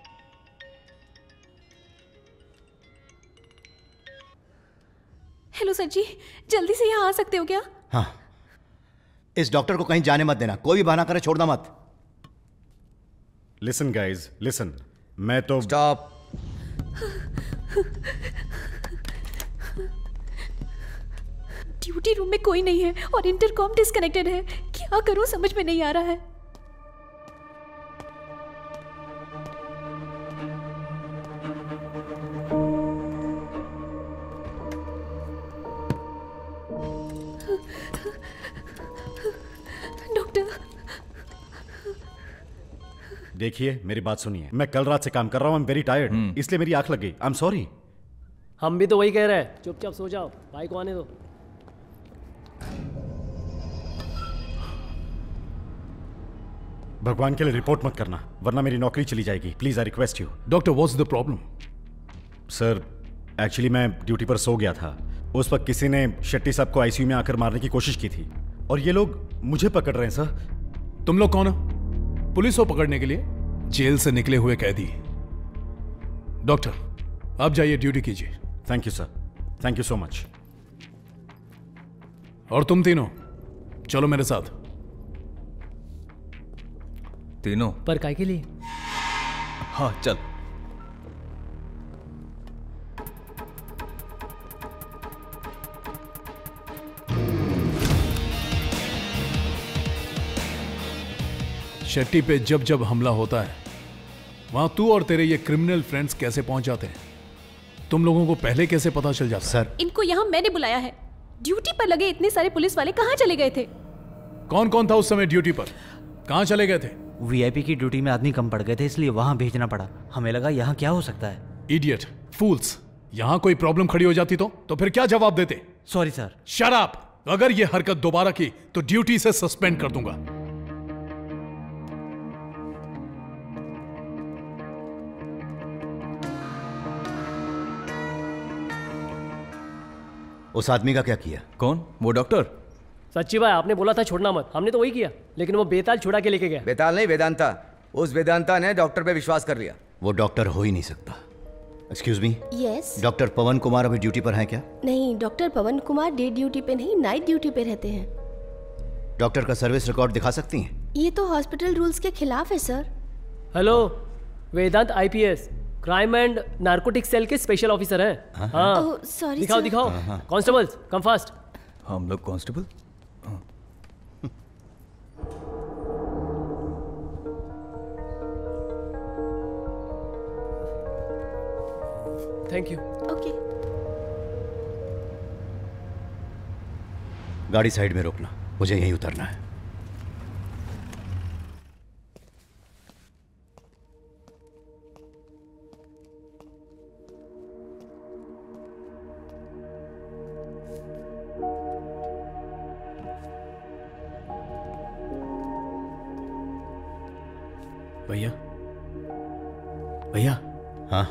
हेलो सर जी, जल्दी से यहाँ आ सकते हो क्या? हाँ, इस डॉक्टर को कहीं जाने मत देना, कोई भी बहाना करे छोड़ना मत। Listen guys, listen. मैं तो स्टॉप। ड्यूटी रूम में कोई नहीं है और इंटरकॉम डिस्कनेक्टेड है। क्या करूं समझ में नहीं आ रहा है। देखिए मेरी बात सुनिए, मैं कल रात से काम कर रहा हूँ, आई एम वेरी टायर्ड, इसलिए मेरी आंख लग गई। I am sorry. हम भी तो वही कह रहे हैं, चुपचाप सो जाओ, भाई को आने दो। भगवान के लिए रिपोर्ट मत करना, वरना मेरी नौकरी चली जाएगी। Please I request you. Doctor what's the problem? Sir actually मैं ड्यूटी पर सो गया था, उस वक्त किसी ने शेट्टी साहब को आईसीयू में आकर मारने की कोशिश की थी और ये लोग मुझे पकड़ रहे हैं। सर तुम लोग कौन हो? पुलिस को पकड़ने के लिए? जेल से निकले हुए कैदी। डॉक्टर आप जाइए, ड्यूटी कीजिए। Thank you sir, thank you so much. और तुम तीनों चलो मेरे साथ। तीनों? पर काय के लिए? हाँ चल। शेट्टी पे जब जब हमला होता है वहां तू और तेरे ये क्रिमिनल फ्रेंड्स कैसे पहुंच जाते हैं? तुम लोगों को पहले कैसे पता चल जाता? सर इनको यहाँ मैंने बुलाया है। ड्यूटी पर लगे इतने सारे पुलिस वाले कहाँ चले गए थे? कौन कौन था उस समय ड्यूटी पर? कहाँ चले गए थे? वीआईपी की ड्यूटी में आदमी कम पड़ गए थे, इसलिए वहां भेजना पड़ा। हमें लगा यहाँ क्या हो सकता है। Idiot, fools. यहाँ कोई प्रॉब्लम खड़ी हो जाती तो तो फिर क्या जवाब देते? Sorry sir. Shut up! अगर ये हरकत दोबारा की तो ड्यूटी से सस्पेंड कर दूंगा। उस आदमी का क्या किया? कौन? वो डॉक्टर? सच्ची भाई आपने बोला था छोड़ना मत, हमने तो वही किया, लेकिन वो बेताल छुड़ा के लेके गया। बेताल नहीं, वेदांता। उस वेदांता ने डॉक्टर पे विश्वास कर लिया। वो डॉक्टर हो ही नहीं सकता। Excuse me. Yes. Doctor Pavan Kumar अभी ड्यूटी पर हैं क्या? नहीं, doctor Pavan Kumar day duty पे नहीं, नाइट ड्यूटी पे रहते हैं। डॉक्टर का सर्विस रिकॉर्ड दिखा सकती हैं? ये तो हॉस्पिटल रूल्स के खिलाफ है sir. Hello, Vedant IPS crime and narcotic cell के स्पेशल ऑफिसर हैं। हाँ। हाँ ओह, सॉरी दिखाओ सर। दिखाओ। हाँ, हाँ। Constables come fast. हम लोग कांस्टेबल? Thank you. ओके। गाड़ी साइड में रोकना, मुझे यहीं उतरना है। भैया, भैया। हाँ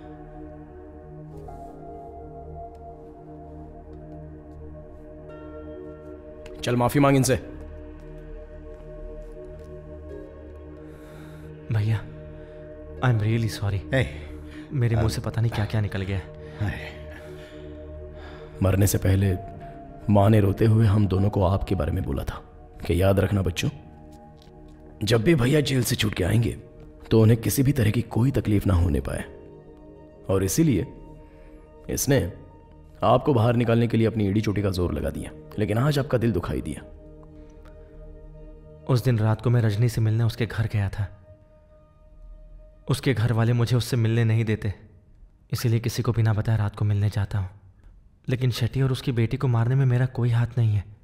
चल माफी मांग इनसे। भैया I am really sorry. hey, मेरे मुंह से पता नहीं क्या क्या निकल गया है। मरने से पहले माँ ने रोते हुए हम दोनों को आपके बारे में बोला था कि याद रखना बच्चों, जब भी भैया जेल से छूट के आएंगे तो उन्हें किसी भी तरह की कोई तकलीफ ना होने पाए, और इसीलिए इसने आपको बाहर निकालने के लिए अपनी एड़ी चोटी का जोर लगा दिया, लेकिन आज आपका दिल दुखाई दिया। उस दिन रात को मैं रजनी से मिलने उसके घर गया था। उसके घर वाले मुझे उससे मिलने नहीं देते, इसीलिए किसी को बिना बताए रात को मिलने जाता हूं। लेकिन शेट्टी और उसकी बेटी को मारने में मेरा कोई हाथ नहीं है।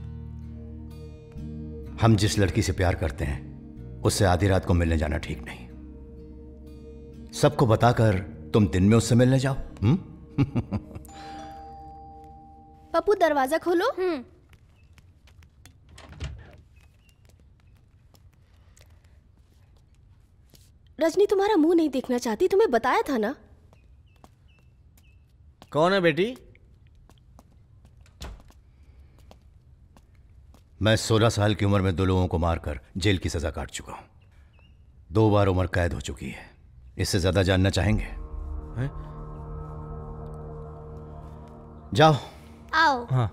हम जिस लड़की से प्यार करते हैं उससे आधी रात को मिलने जाना ठीक नहीं। सबको बताकर तुम दिन में उससे मिलने जाओ। हुँ? पप्पू दरवाजा खोलो। हम्म। रजनी तुम्हारा मुंह नहीं देखना चाहती, तुम्हें बताया था ना। कौन है बेटी? मैं सोलह साल की उम्र में दो लोगों को मारकर जेल की सजा काट चुका हूं। दो बार उम्र कैद हो चुकी है। इससे ज्यादा जानना चाहेंगे? है? जाओ। आओ। हाँ।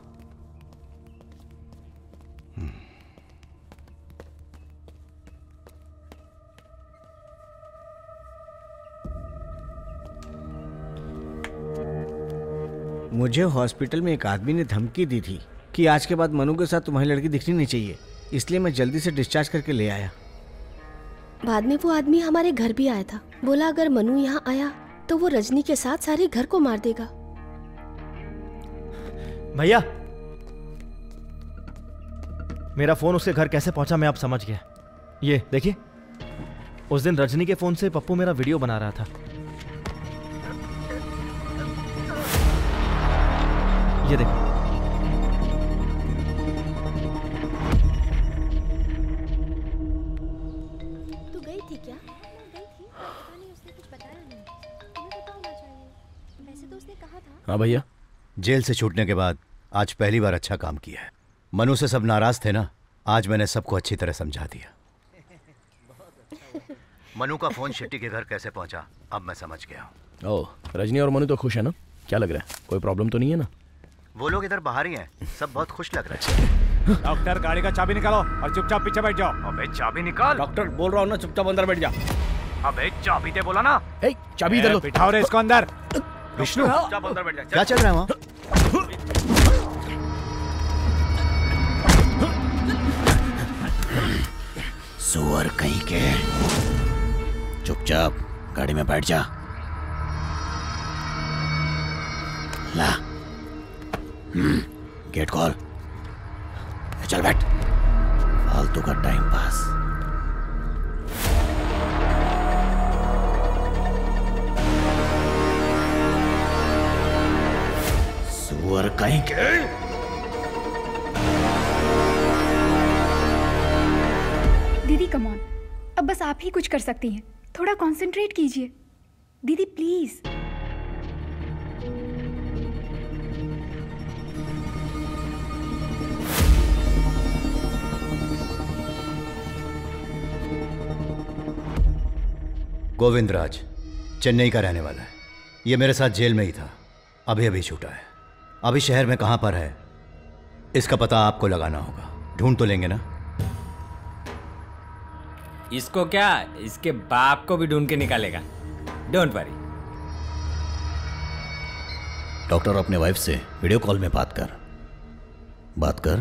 मुझे हॉस्पिटल में एक आदमी ने धमकी दी थी कि आज के बाद मनु के साथ तुम्हारी लड़की दिखनी नहीं चाहिए, इसलिए मैं जल्दी से डिस्चार्ज करके ले आया। बाद में वो आदमी हमारे घर भी आया था। बोला अगर मनु यहाँ आया तो वो रजनी के साथ सारे घर को मार देगा। भैया, मेरा फोन उसके घर कैसे पहुंचा मैं अब समझ गया। ये देखिए। उस दिन रजनी के फोन से पप्पू मेरा वीडियो बना रहा था। ये देखो। तू गई थी क्या? गई थी। पता नहीं, उसने कुछ बताया नहीं। तुम्हें पता होना चाहिए। वैसे तो उसने कहा था। हाँ भैया। जेल से छूटने के बाद आज पहली बार अच्छा काम किया है। मनु से सब नाराज थे ना, आज मैंने सबको अच्छी तरह समझा दिया। मनु का फोन शेट्टी के घर कैसे पहुंचा अब मैं समझ गया हूँ। ओह, रजनी और मनु तो खुश है ना? क्या लग रहा है, कोई प्रॉब्लम तो नहीं है ना? वो लोग इधर बाहर ही हैं, सब बहुत खुश लग रहे हैं। डॉक्टर गाड़ी का चाबी निकालो और चुपचाप पीछे बैठ जाओ। अबे चाबी निकाल। डॉक्टर बोल रहा हूँ ना, चुपचाप अंदर बैठ जा। अबे चाबी दे बोला ना। ए, चाबी इधर लो। बिठाओ रे इसको अंदर। विष्णु, चुपचाप अंदर बैठ जा। क्या चल रहा है वहाँ? सुअर कहीं के, चुपचाप गाड़ी में बैठ जा। ला, हम्म, गेट खोल। चल बैठ, फालतू का टाइम पास। सुअर कहीं के। दीदी कम ऑन, अब बस आप ही कुछ कर सकती हैं। थोड़ा कंसंट्रेट कीजिए दीदी प्लीज। गोविंद राज चेन्नई का रहने वाला है। ये मेरे साथ जेल में ही था, अभी अभी छूटा है। अभी शहर में कहां पर है इसका पता आपको लगाना होगा। ढूंढ तो लेंगे ना? इसको क्या, इसके बाप को भी ढूंढ के निकालेगा। Don't worry. डॉक्टर अपने वाइफ से वीडियो कॉल में बात कर बात कर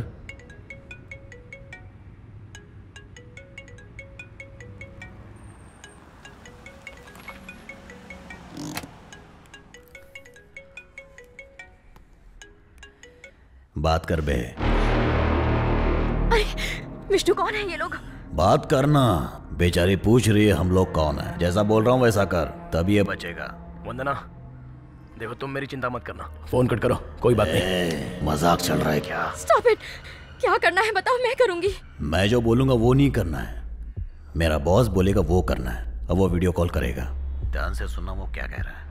बात कर बे। अरे विष्णु, कौन है ये लोग? बात करना। बेचारी पूछ रही है हम लोग कौन है। जैसा बोल रहा हूं वैसा कर, तभी ये बचेगा। वंदना, देखो तुम मेरी चिंता मत करना, फोन कट करो, कोई बात नहीं। मजाक चल रहा है क्या? Stop it. क्या करना है बताओ, मैं करूंगी। मैं जो बोलूंगा वो नहीं करना है, मेरा बॉस बोलेगा वो करना है। अब वो वीडियो कॉल करेगा, ध्यान से सुनना वो क्या कह रहा है।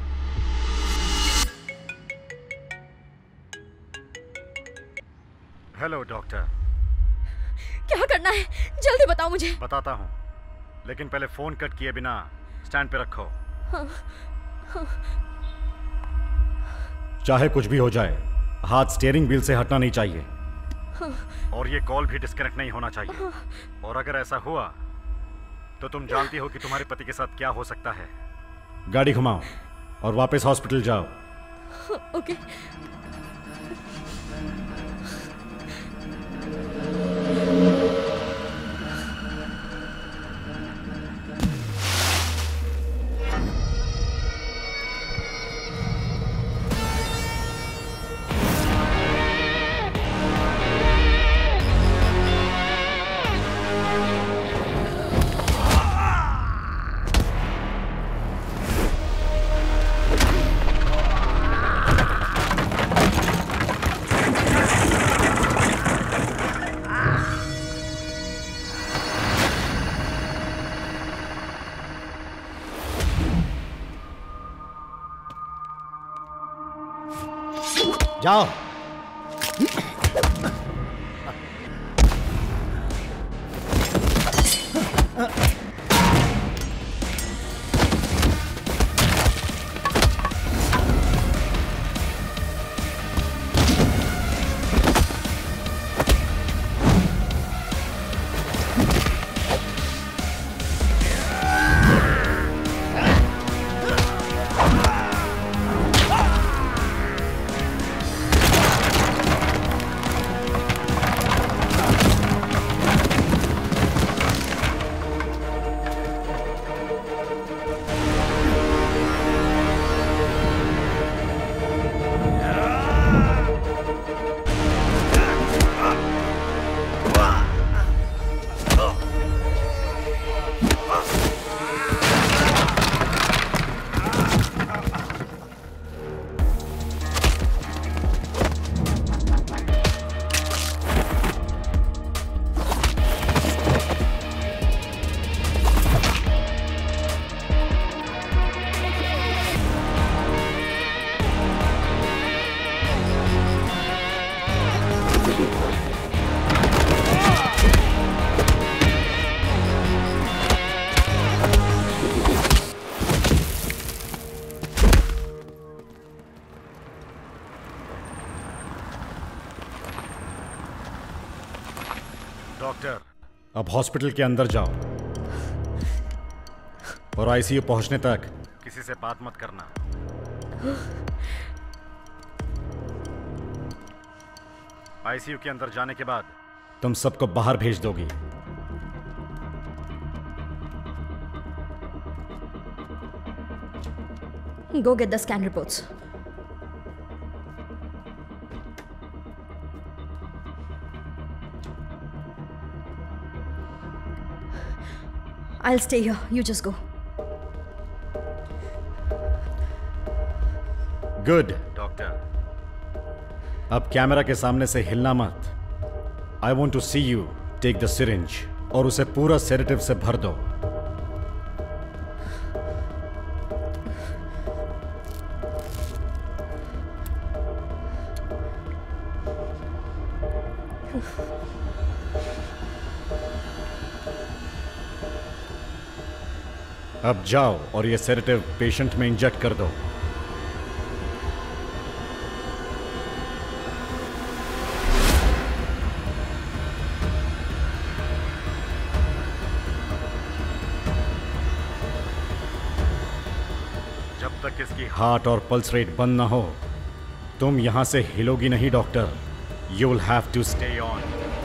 Hello doctor. क्या करना है जल्दी बताओ मुझे। बताता हूँ, लेकिन पहले फोन कट किए बिना स्टैंड पे रखो। हाँ, हाँ। चाहे कुछ भी हो जाए, हाथ स्टीयरिंग व्हील से हटना नहीं चाहिए। हाँ। और ये कॉल भी डिस्कनेक्ट नहीं होना चाहिए। हाँ। और अगर ऐसा हुआ तो तुम जानती हो कि तुम्हारे पति के साथ क्या हो सकता है। गाड़ी घुमाओ और वापस हॉस्पिटल जाओ। हाँ, ओके। जाओ। डॉक्टर, अब हॉस्पिटल के अंदर जाओ और आईसीयू पहुंचने तक किसी से बात मत करना। आईसीयू के अंदर जाने के बाद तुम सबको बाहर भेज दोगी। Go get the scan reports. I'll stay here. You just go. Good doctor, अब कैमरा के सामने से हिलना मत। I want to see you take the syringe और उसे पूरा सेडेटिव से भर दो। अब जाओ और ये सेडेटिव पेशेंट में इंजेक्ट कर दो। जब तक इसकी हार्ट और पल्स रेट बंद ना हो, तुम यहां से हिलोगी नहीं doctor. You will have to stay on.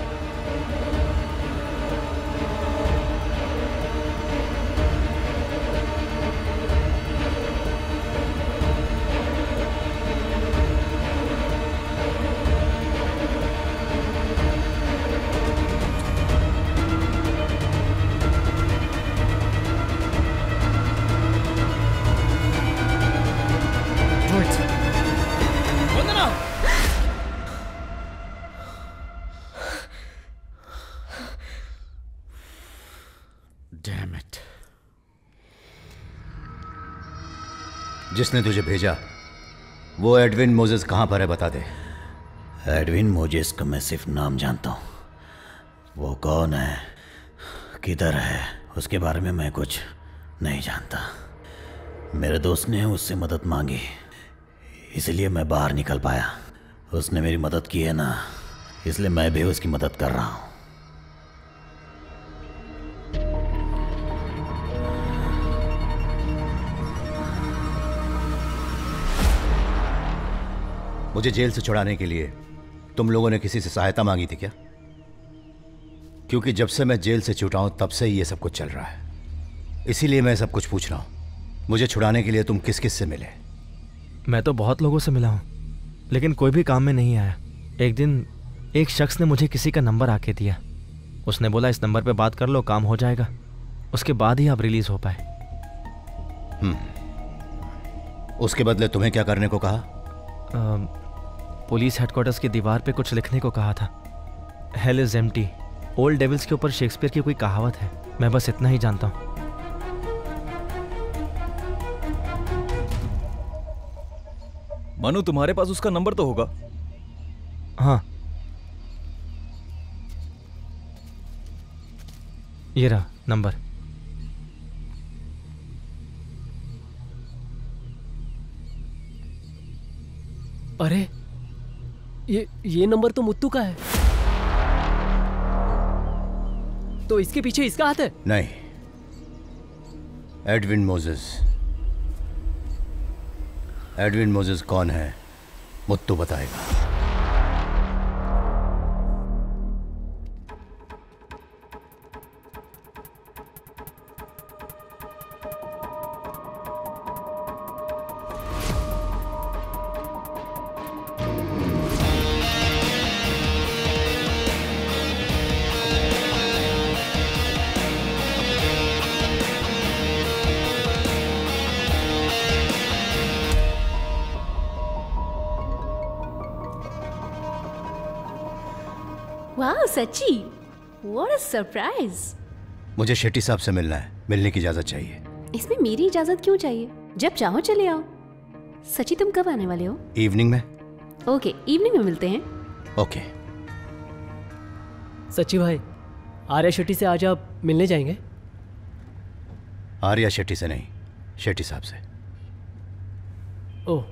जिसने तुझे भेजा वो एडविन मोजेस कहाँ पर है, बता दे। एडविन मोजेस का मैं सिर्फ नाम जानता हूँ। वो कौन है, किधर है, उसके बारे में मैं कुछ नहीं जानता। मेरे दोस्त ने उससे मदद मांगी, इसलिए मैं बाहर निकल पाया। उसने मेरी मदद की है ना, इसलिए मैं भी उसकी मदद कर रहा हूँ। मुझे जेल से छुड़ाने के लिए तुम लोगों ने किसी से सहायता मांगी थी क्या? क्योंकि जब से मैं जेल से छूटा हूं तब से ही ये सब कुछ चल रहा है, इसीलिए मैं सब कुछ पूछ रहा हूं। मुझे छुड़ाने के लिए तुम किस किस से मिले? मैं तो बहुत लोगों से मिला हूं, लेकिन कोई भी काम में नहीं आया। एक दिन एक शख्स ने मुझे किसी का नंबर आके दिया। उसने बोला इस नंबर पे बात कर लो, काम हो जाएगा। उसके बाद ही आप रिलीज हो पाए। हम्म, उसके बदले तुम्हें क्या करने को कहा? आ, पुलिस हेडक्वार्टर्स की दीवार पे कुछ लिखने को कहा था। Hell is empty. Old devils के ऊपर शेक्सपियर की कोई कहावत है, मैं बस इतना ही जानता हूँ। मनु, तुम्हारे पास उसका नंबर तो होगा? हाँ, ये रहा नंबर। अरे ये ये नंबर तो मुत्तू का है, तो इसके पीछे इसका हाथ है? नहीं, एडविन मोजेस। एडविन मोजेस कौन है मुत्तू बताएगा। वाह सच्ची, व्हाट अ सरप्राइज। मुझे शेट्टी साहब से मिलना है, मिलने की इजाजत चाहिए। इसमें मेरी इजाजत क्यों चाहिए? जब चाहो चले आओ। सच्ची, तुम कब आने वाले हो? इवनिंग में। ओके, इवनिंग में मिलते हैं। ओके। सच्ची भाई, आर्या शेट्टी से आज आप मिलने जाएंगे? आर्या शेट्टी से नहीं, शेट्टी साहब से। ओह,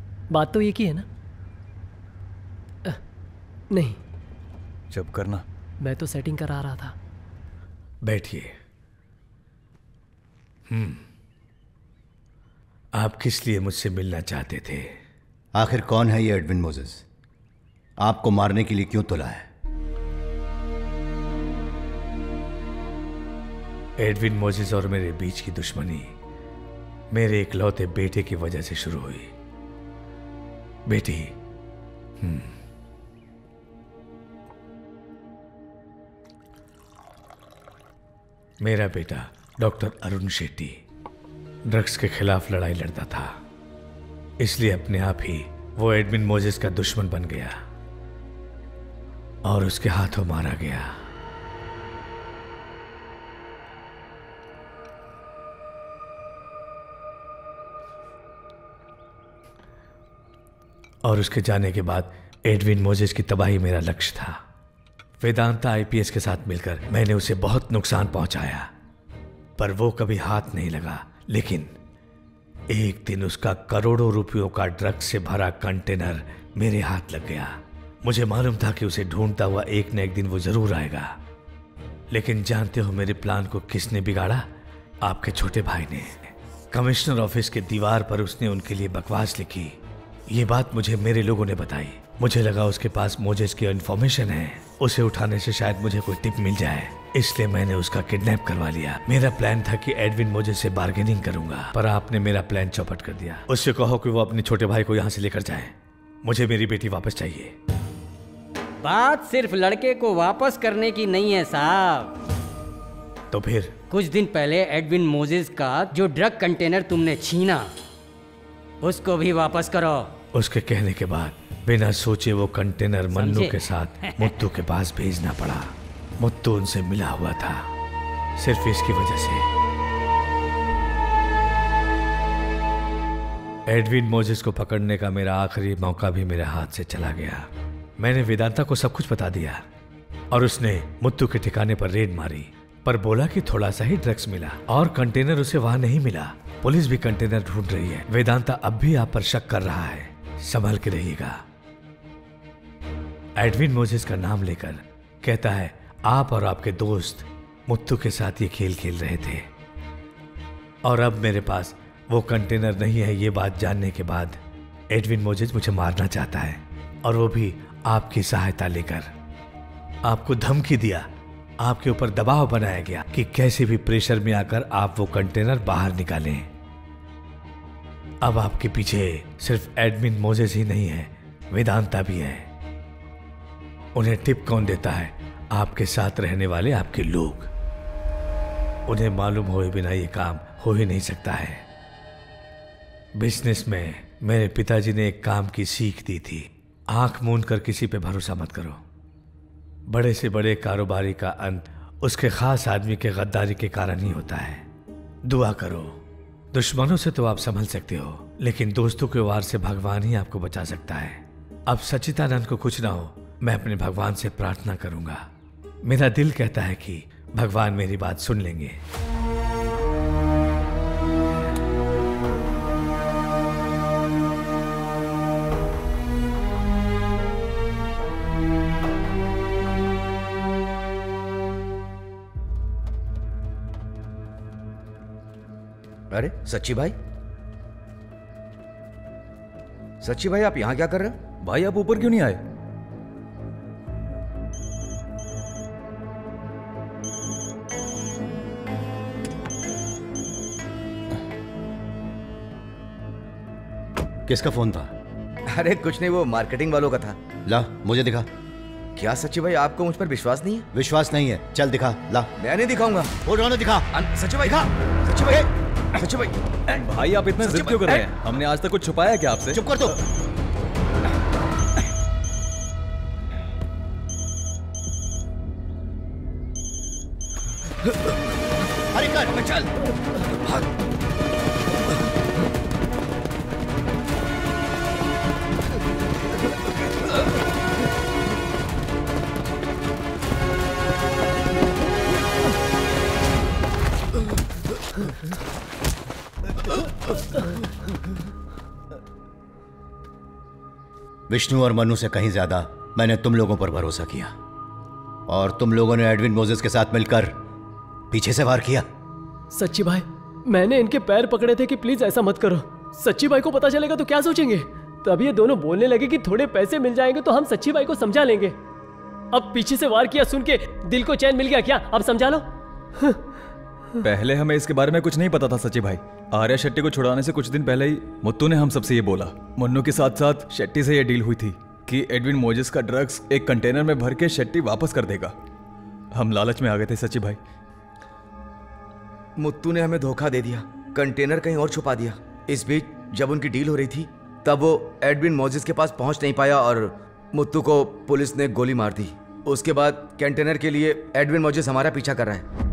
बात तो एक ही है ना? अ, नहीं। जब करना। मैं तो सेटिंग करा रहा था। बैठिए। हम्म आप किस लिए मुझसे मिलना चाहते थे? आखिर कौन है ये एडविन मोजेस? आपको मारने के लिए क्यों तुला है? एडविन मोजेस और मेरे बीच की दुश्मनी मेरे इकलौते बेटे की वजह से शुरू हुई। बेटी, हम्म मेरा बेटा डॉक्टर अरुण शेट्टी ड्रग्स के खिलाफ लड़ाई लड़ता था, इसलिए अपने आप ही वो एडविन मोजेस का दुश्मन बन गया और उसके हाथों मारा गया। और उसके जाने के बाद एडविन मोजेस की तबाही मेरा लक्ष्य था। वेदांता आईपीएस के साथ मिलकर मैंने उसे बहुत नुकसान पहुंचाया, पर वो कभी हाथ नहीं लगा। लेकिन एक दिन उसका करोड़ों रुपयों का ड्रग्स से भरा कंटेनर मेरे हाथ लग गया। मुझे मालूम था कि उसे ढूंढता हुआ एक न एक दिन वो जरूर आएगा। लेकिन जानते हो मेरे प्लान को किसने बिगाड़ा? आपके छोटे भाई ने। कमिश्नर ऑफिस के दीवार पर उसने उनके लिए बकवास लिखी। ये बात मुझे मेरे लोगों ने बताई। मुझे लगा उसके पास मोजेस की इन्फॉर्मेशन है, उसे उठाने से शायद मुझे कोई टिप मिल जाए, इसलिए मैंने उसका किडनैप करवा लिया। मेरा प्लान था कि एडविन मोजेस से बार्गेनिंग करूंगा, पर आपने मेरा प्लान चौपट कर दिया। उससे कहो कि वो अपने छोटे भाई को यहाँ से लेकर जाए। मुझे मेरी बेटी वापस चाहिए। बात सिर्फ लड़के को वापस करने की नहीं है साहब। तो फिर? कुछ दिन पहले एडविन मोजेस का जो ड्रग कंटेनर तुमने छीना, उसको भी वापस करो। उसके कहने के बाद बिना सोचे वो कंटेनर मन्नू के साथ मुत्तू के पास भेजना पड़ा। मुत्तू उनसे मिला हुआ था, सिर्फ इसकी वजह से। एडविन मोजेस को पकड़ने का मेरा आखिरी मौका भी मेरे हाथ से चला गया। मैंने वेदांता को सब कुछ बता दिया और उसने मुत्तू के ठिकाने पर रेड मारी, पर बोला कि थोड़ा सा ही ड्रग्स मिला और कंटेनर उसे वहां नहीं मिला। पुलिस भी कंटेनर ढूंढ रही है। वेदांता अब भी आप पर शक कर रहा है, संभल के रहिएगा। एडविन मोजेस का नाम लेकर कहता है आप और आपके दोस्त मुत्तू के साथ ये खेल खेल रहे थे, और अब मेरे पास वो कंटेनर नहीं है। ये बात जानने के बाद एडविन मोजेस मुझे मारना चाहता है, और वो भी आपकी सहायता लेकर। आपको धमकी दिया, आपके ऊपर दबाव बनाया गया कि कैसे भी प्रेशर में आकर आप वो कंटेनर बाहर निकालें। अब आपके पीछे सिर्फ एडविन मोजेस ही नहीं है, वेदांता भी है। उन्हें टिप कौन देता है? आपके साथ रहने वाले आपके लोग। उन्हें मालूम हुए बिना ये काम हो ही नहीं सकता है। बिजनेस में मेरे पिताजी ने एक काम की सीख दी थी, आंख मूंद कर किसी पे भरोसा मत करो। बड़े से बड़े कारोबारी का अंत उसके खास आदमी के गद्दारी के कारण ही होता है। दुआ करो। दुश्मनों से तो आप संभल सकते हो, लेकिन दोस्तों के वार से भगवान ही आपको बचा सकता है। अब सच्चिदानंद को कुछ ना हो, मैं अपने भगवान से प्रार्थना करूंगा। मेरा दिल कहता है कि भगवान मेरी बात सुन लेंगे। अरे सच्ची भाई, सच्ची भाई आप यहां क्या कर रहे हो? भाई आप ऊपर क्यों नहीं आए? किसका फोन था? अरे कुछ नहीं, वो मार्केटिंग वालों का था। ला मुझे दिखा। क्या सच्ची भाई आपको मुझ पर विश्वास नहीं है? विश्वास नहीं है, चल दिखा। ला। मैं नहीं दिखाऊंगा। वो रोने दिखा। सच्ची भाई दिखा। सच्ची भाई, सच्ची भाई। भाई आप इतने जिद क्यों कर रहे हैं? हमने आज तक कुछ छुपाया क्या आपसे? चुप कर दो। अरे कर, चल भाग। विष्णु और मनु से कहीं ज्यादा मैंने तुम लोगों पर भरोसा किया। और तुम लोगों ने एडविन मोजेस के साथ मिलकर पीछे से वार किया। सच्ची भाई, मैंने इनके पैर पकड़े थे कि प्लीज ऐसा मत करो। सच्ची भाई को पता चलेगा तो क्या सोचेंगे। तब ये दोनों बोलने लगे कि थोड़े पैसे मिल जाएंगे तो हम सच्ची भाई को समझा लेंगे। अब पीछे से वार किया सुन के दिल को चैन मिल गया क्या? अब समझा लो। पहले हमें इसके बारे में कुछ नहीं पता था सच्ची भाई। आर्या शेट्टी को छुड़ाने से कुछ दिन पहले ही मुत्तू ने हम सबसे ये बोला। मुन्नू के साथ साथ शेट्टी से ये डील हुई थी कि एडविन मोजेस का ड्रग्स एक कंटेनर में भर के शेट्टी वापस कर देगा। हम लालच में आ गए थे सच्ची भाई। मुत्तू ने हमें धोखा दे दिया, कंटेनर कहीं और छुपा दिया। इस बीच जब उनकी डील हो रही थी तब वो एडविन मोजेस के पास पहुंच नहीं पाया और मुत्तू को पुलिस ने गोली मार दी। उसके बाद कंटेनर के लिए एडविन मोजेस हमारा पीछा कर रहा है।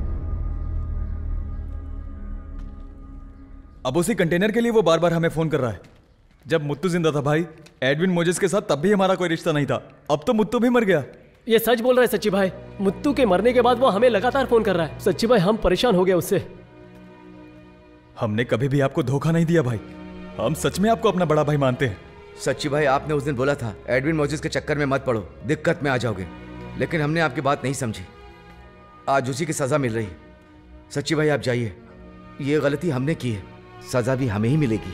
अब उसी कंटेनर के लिए वो बार बार हमें फोन कर रहा है। जब मुत्तू जिंदा था भाई एडविन मोजेस के साथ, तब भी हमारा कोई रिश्ता नहीं था। अब तो मुत्तू भी मर गया। ये सच बोल रहा है सच्ची भाई। मुत्तू के मरने के बाद वो हमें लगातार फोन कर रहा है। सच्ची भाई हम परेशान हो गए उससे। हमने कभी भी आपको धोखा नहीं दिया भाई। हम सच में आपको अपना बड़ा भाई मानते हैं। सच्ची भाई, आपने उस दिन बोला था एडविन मोजेस के चक्कर में मत पड़ो, दिक्कत में आ जाओगे, लेकिन हमने आपकी बात नहीं समझी। आज उसी की सजा मिल रही है। सच्ची भाई आप जाइए, ये गलती हमने की है, सजा भी हमें ही मिलेगी।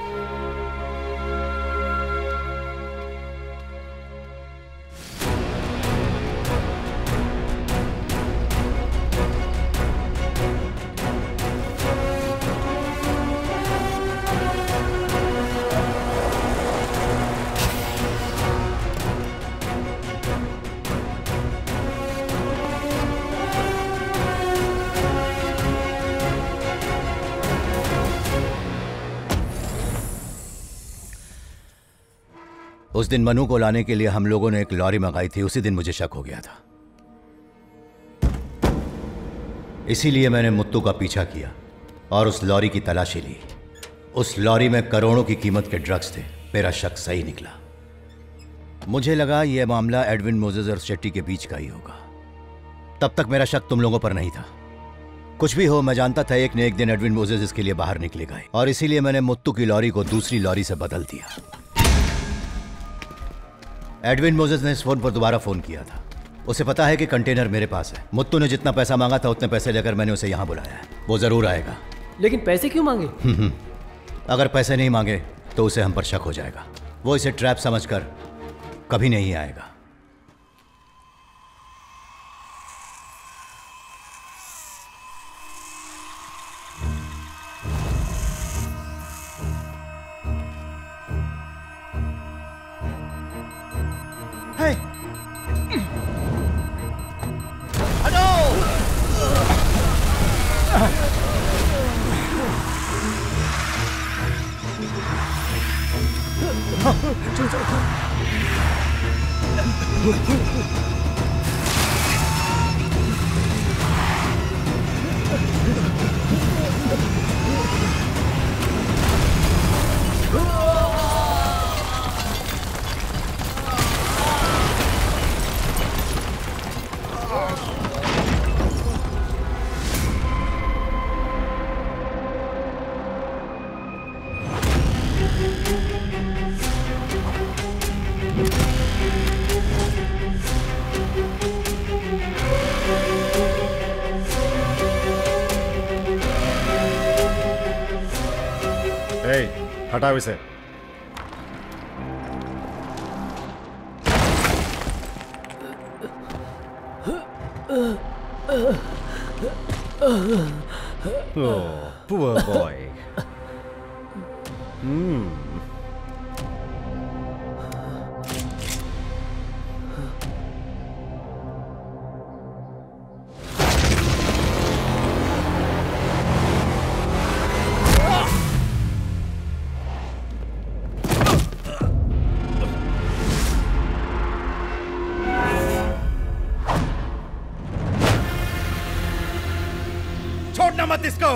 उस दिन मनु को लाने के लिए हम लोगों ने एक लॉरी मंगाई थी। उसी दिन मुझे शक हो गया था, इसीलिए मैंने मुत्तू का पीछा किया और उस लॉरी की तलाशी ली। उस लॉरी में करोड़ों की कीमत के ड्रग्स थे। मेरा शक सही निकला। मुझे लगा यह मामला एडविन मोजेस और शेट्टी के बीच का ही होगा। तब तक मेरा शक तुम लोगों पर नहीं था। कुछ भी हो, मैं जानता था एक न एक दिन एडविन मोजेस इसके लिए बाहर निकलेगा और इसीलिए मैंने मुत्तू की लॉरी को दूसरी लॉरी से बदल दिया। एडविन मोजेस ने इस फोन पर दोबारा फोन किया था। उसे पता है कि कंटेनर मेरे पास है। मुत्तू ने जितना पैसा मांगा था उतने पैसे लेकर मैंने उसे यहां बुलाया है। वो जरूर आएगा। लेकिन पैसे क्यों मांगे? अगर पैसे नहीं मांगे तो उसे हम पर शक हो जाएगा। वो इसे ट्रैप समझकर कभी नहीं आएगा। हटाओ इसे। Oh, poor boy. Hmm. छोड़ना मत इसको।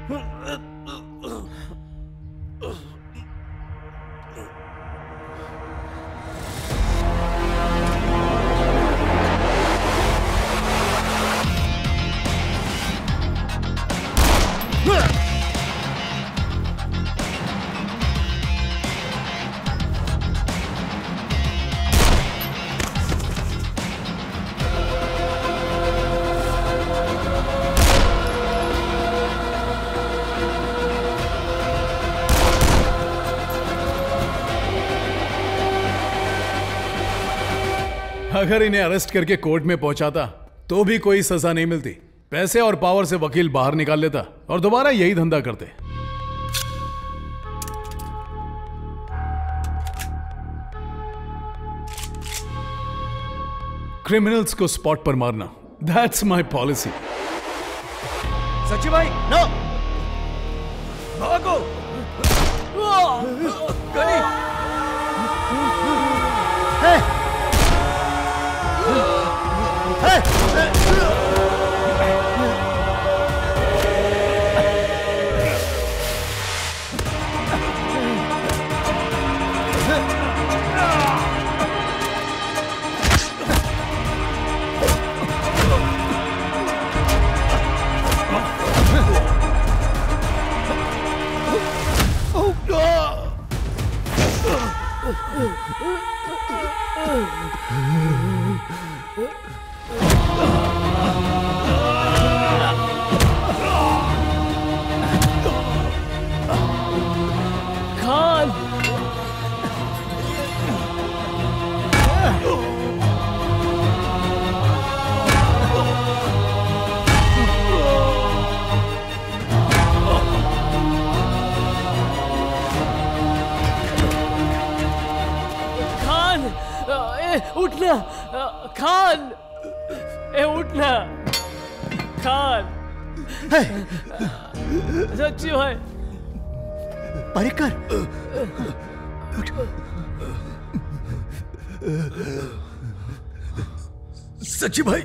अगर इन्हें अरेस्ट करके कोर्ट में पहुंचाता तो भी कोई सजा नहीं मिलती। पैसे और पावर से वकील बाहर निकाल लेता और दोबारा यही धंधा करते। क्रिमिनल्स को स्पॉट पर मारना, दैट्स माय पॉलिसी। सच्ची भाई नो, भागो। गनी hey! उठना खान, ए उठना खान। सच्ची भाई परिकर, सच्ची भाई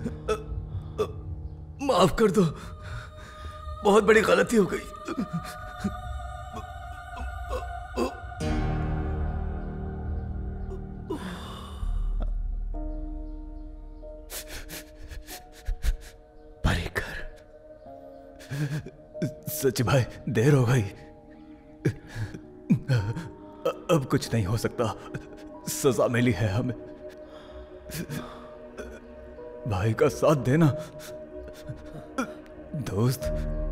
माफ कर दो, बहुत बड़ी गलती हो गई। सच भाई देर हो गई, अब कुछ नहीं हो सकता, सजा मिली है हमें। भाई का साथ देना दोस्त।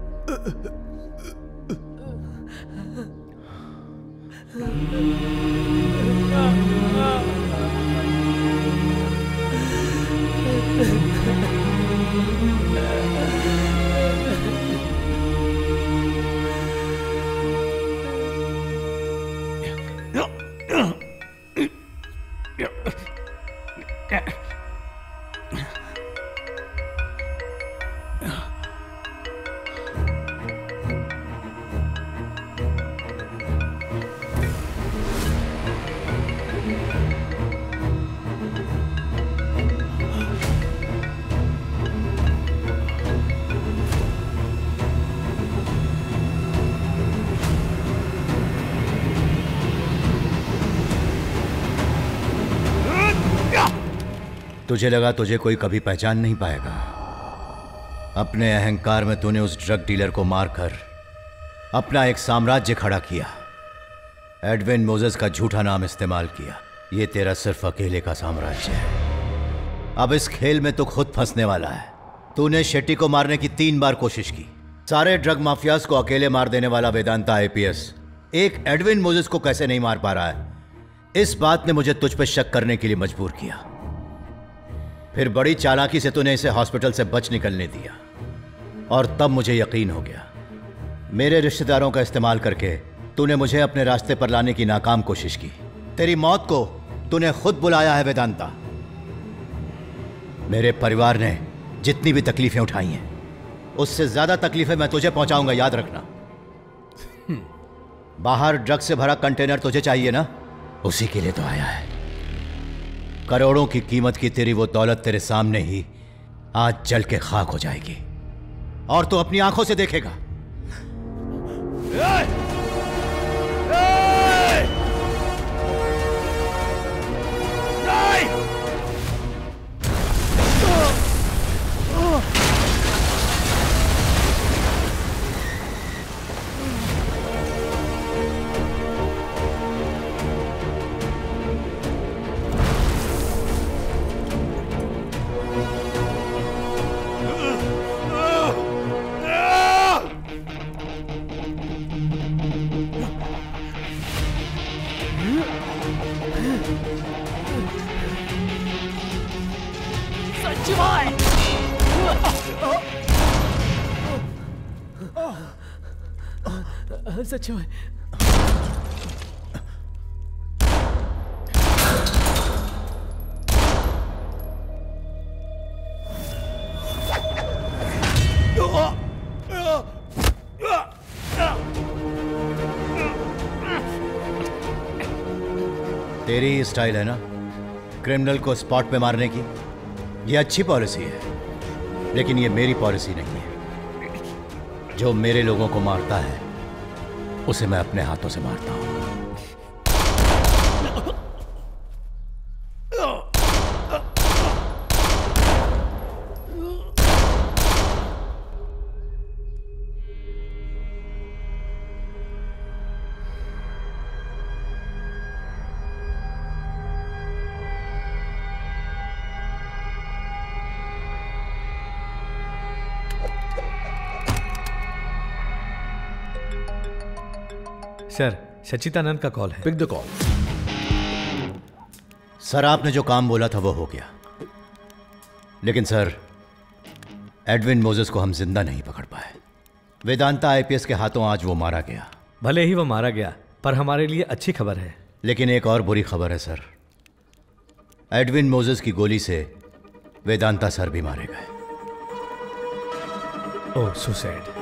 तुझे लगा तुझे कोई कभी पहचान नहीं पाएगा। अपने अहंकार में तूने उस ड्रग डीलर को मारकर अपना एक साम्राज्य खड़ा किया। एडविन मोजेस का झूठा नाम इस्तेमाल किया। यह तेरा सिर्फ अकेले का साम्राज्य है। अब इस खेल में तो खुद फंसने वाला है। तूने शेट्टी को मारने की तीन बार कोशिश की। सारे ड्रग माफियाज को अकेले मार देने वाला वेदांता आईपीएस एक एडविन मोजेस को कैसे नहीं मार पा रहा है? इस बात ने मुझे तुझ पर शक करने के लिए मजबूर किया। फिर बड़ी चालाकी से तूने इसे हॉस्पिटल से बच निकलने दिया और तब मुझे यकीन हो गया। मेरे रिश्तेदारों का इस्तेमाल करके तूने मुझे अपने रास्ते पर लाने की नाकाम कोशिश की। तेरी मौत को तूने खुद बुलाया है वेदांता। मेरे परिवार ने जितनी भी तकलीफें उठाई हैं उससे ज्यादा तकलीफें मैं तुझे पहुंचाऊंगा, याद रखना। बाहर ड्रग से भरा कंटेनर तुझे चाहिए ना, उसी के लिए तो आया है। करोड़ों की कीमत की तेरी वो दौलत तेरे सामने ही आज जल के खाक हो जाएगी और तू अपनी आंखों से देखेगा। सच में तेरी ही स्टाइल है ना क्रिमिनल को स्पॉट पे मारने की। ये अच्छी पॉलिसी है, लेकिन ये मेरी पॉलिसी नहीं है। जो मेरे लोगों को मारता है उसे मैं अपने हाथों से मारता हूं। सर, सच्चिदानंद का कॉल है। Pick the call. सर, आपने जो काम बोला था वो हो गया, लेकिन सर एडविन मोजेस को हम जिंदा नहीं पकड़ पाए। वेदांता आईपीएस के हाथों आज वो मारा गया। भले ही वो मारा गया, पर हमारे लिए अच्छी खबर है। लेकिन एक और बुरी खबर है सर। एडविन मोजेस की गोली से वेदांता सर भी मारे गए। Oh, so sad.